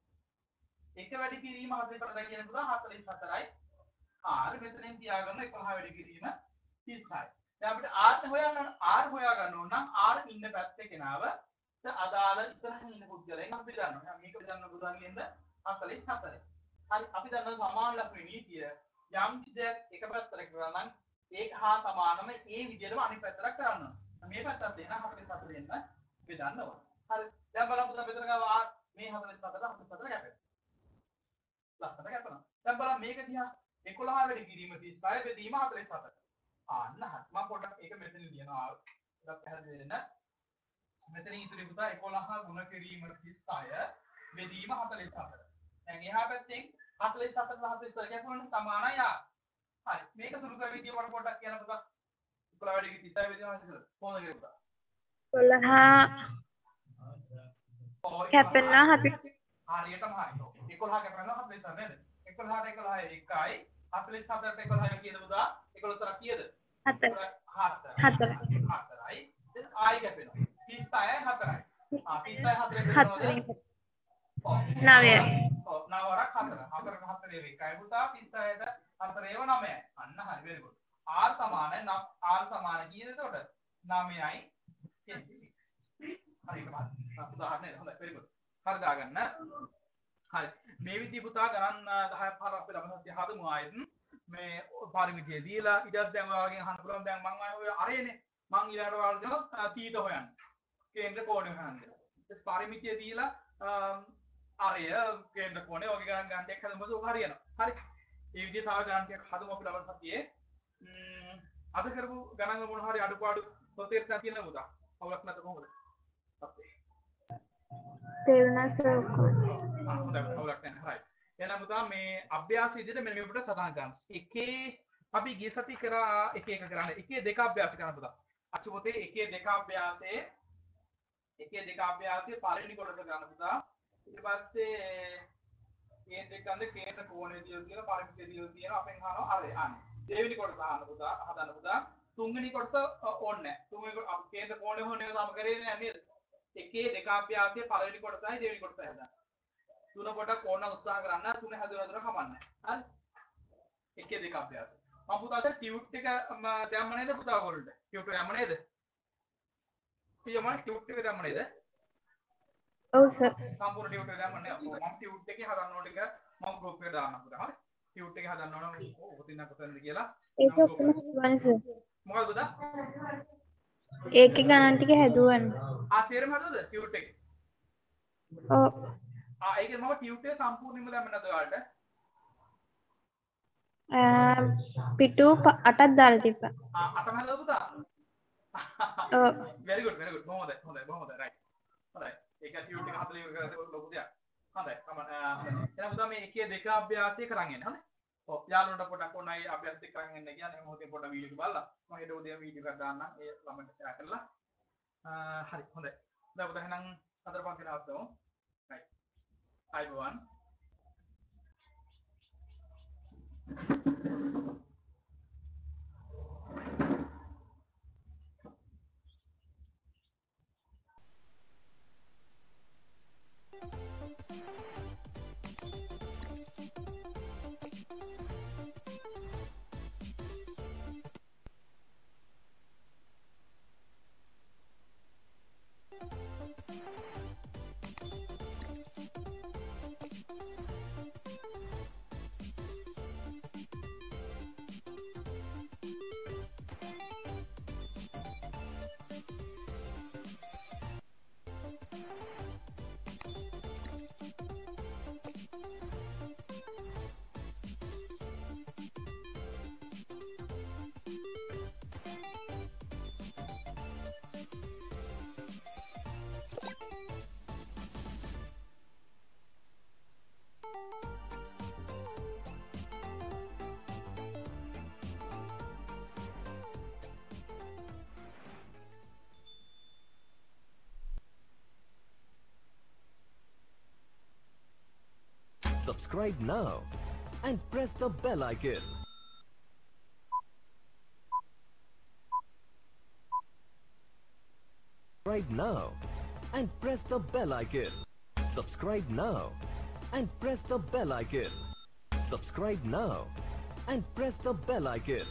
එක වැඩි කිරීම 44යි කියන පුතා 44යි. හරි මෙතනින් තියාගන්න 11 වැඩි කිරීම 36යි. දැන් අපිට r හොයන්න ඕන r හොයා ගන්න ඕන නම් r ඉන්න පැත්තේ කෙනාව අදාළ ඉස්සරහින් ඉන්න පුද්ගලයන් අපි දන්නවා. මේක දන්න පුතාන් කියන්නේ 44යි. හරි අපි දන්නවා සමාන ලක්ෂණ නීතිය යම් දෙයක් එක පැත්තකට කරා නම් ඒක හා සමානම ඒ විදිහටම අනිත් පැත්තට කරන්න ඕන. මේ පැත්තට දෙන 44 දෙන්න බෙදන්න ඕන. හරි. දැන් බලමු පුතා මෙතන ගාව මේ 44 කැපෙනවා. ලස්සන කැපෙනවා. දැන් බලන්න මේක දිහා 11 වැඩි කිරීම 36 බෙදීම 44. අන්න හරි. මම පොඩ්ඩක් ඒක මෙතන ලියනවා. ඒකත් පැහැදිලි වෙන්න. මෙතන ඉතුරු පුතා 11 ගුණ කිරීම 36 බෙදීම 44. දැන් එහා පැත්තෙන් 44 44 කැපුණානේ සමානයි r. හරි. මේක සුළු කර විදිය වල පොඩ්ඩක් කියන්න පුතා. 11 වැඩි 36 බෙදීම 44. කොහොමද කියලා පුතා? 12 කැපෙනවා 7. හරියටම හරි. 11 කැපෙනවා 44 නේද? 11 1 1යි 47ට 11 කීයද පුතා? 11 කීයද? 4 4යි. දැන් ආයි කැපෙනවා. 36යි 4යි. 36 4 වෙනවද? 9 ඔව් 9 වරක් 4. 4ට 4 එකයි පුතා 36ට 4 ඒව 9යි. අන්න හරි very good. R සමාන කීයද එතකොට? 9යි cm. හරි තමයි. උදාහරණයක් හොඳයි very good. හරි දාගන්න. හරි. මේ විදිහ පුතා ගණන් 10ක් 15ක් අපි ළමයි හදමු ආයෙත්. මේ පාරමිතිය දීලා ඊට පස්සේ දැන් ඔයාගෙන් අහන්න පුළුවන් දැන් මම ඔය අරේනේ මං ඊළඟට ඔයාලට දෙනවා තීත හොයන්න. කේන්ද්‍ර කෝණය හොයන්න. ඊට පාරමිතිය දීලා අරය කේන්ද්‍ර කෝණය වගේ ගණන් ගන්න ටිකක් හදමු ඔක හරියනවා. හරි. මේ විදිහ තව ගණන් ටිකක් හදමු අපි ළමයි සතියේ. අද කරපු ගණන් මොන හරි අඩුපාඩු පොතේට තියෙන පුතා. අවුලක් නැත කොහොමද? අපේ තේරුණා සර්. හොඳයි අවුලක් නැහැ. හරි. එහෙනම් පුතා මේ අභ්‍යාස විදිහට මෙන්න මේ පුතා සටහන් කරන්න. එකේ අපි ගිය සති කරා එක කරන්න. එකේ දෙක අභ්‍යාස කරන්න පුතා. අච්චු පොතේ එකේ දෙක අභ්‍යාසයේ පළවෙනි කොටස ගන්න පුතා. ඊට පස්සේ මේ දෙකෙන් කේන්ද්‍ර කෝණය දියුණු කියලා පරිමිතිය දියුණු තියෙනවා. අපෙන් අහනවා අර අන්න. දෙවෙනි කොටස අහන්න පුතා. හදන්න පුතා. තුන්වෙනි කොටස ඕනේ නැහැ. තුන්වෙනි කොටස කේන්ද්‍ර කෝණය හොයන්නේ සම කරේ නෑ නේද? එකේ දෙක අභ්‍යාසයේ පළවෙනි කොටසයි දෙවෙනි කොටසයි හදන්න. තුන කොට කෝණ උත්සාහ කරන්න. තුනේ හදුනතර කමන්නේ. හරි? එකේ දෙක අභ්‍යාස. මම පුතාට ටියුට් එක දැම්ම නේද පුතා ඔයගොල්ලන්ට? ටියුට් එක දැම්ම නේද? පියමයි ටියුට් එක දැම්ම නේද? ඔව් සර්. සම්පූර්ණ ටියුට් එක දැම්ම නේද? මම ටියුට් එකේ හදන්න ඕන ටික මම ගෲප් එකට දාන්න පුතා. හරි? ටියුට් එකේ හදන්න ඕන ඔක තින්න කොතනද කියලා. ඒක කොහොමද සර්? මොකද පුතා? ඒකේ ගණන් ටික හැදුවනේ. සේරම හදුවද ටියුට් එකේ? ඔව්. ඒකේ මම ටියුට් එක සම්පූර්ණයෙන්ම දැම්ම නැද්ද ඔයාලට? පිටු 8ක් දාලා තිබ්බා. 8ම හදුවද පුතා? ඔව්. very good හොඳයි right. හොඳයි. ඒක ටියුට් එක 40 කරලා ලොකු දෙයක්. හොඳයි. එහෙනම් පුතා මේ එකේ දෙක අභ්‍යාසය කරන් එන්න. හොඳයි. ඔව් යාළුවන්ට පොඩක් ඕනයි අභ්‍යාස ටික කරන් එන්න කියන්නේ මොහොතේ පොඩ වීඩියෝ එක බලලා මම හෙට උදේ වීඩියෝ එකක් දාන්නම් ඒ ළමයින්ට ෂෙයා කරලා. හරි හොඳයි. දැන් පුතා එහෙනම් හතර පන්ති නවත්තමු. right. everyone. Subscribe now and press the bell icon. Subscribe now and press the bell icon. Subscribe now and press the bell icon. Subscribe now and press the bell icon.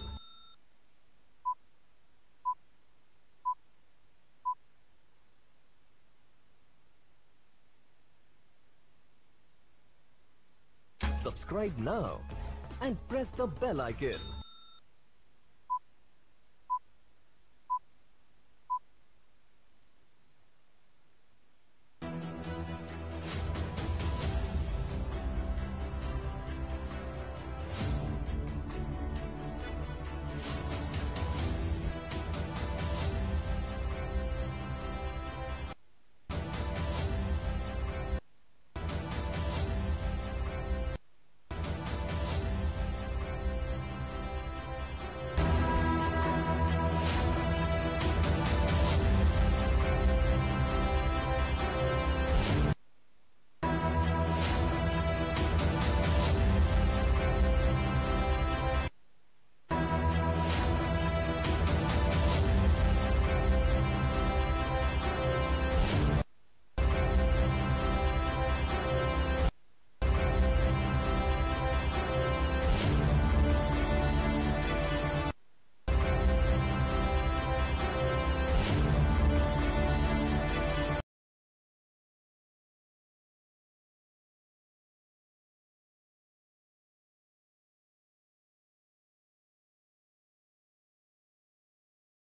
Subscribe now and press the bell icon.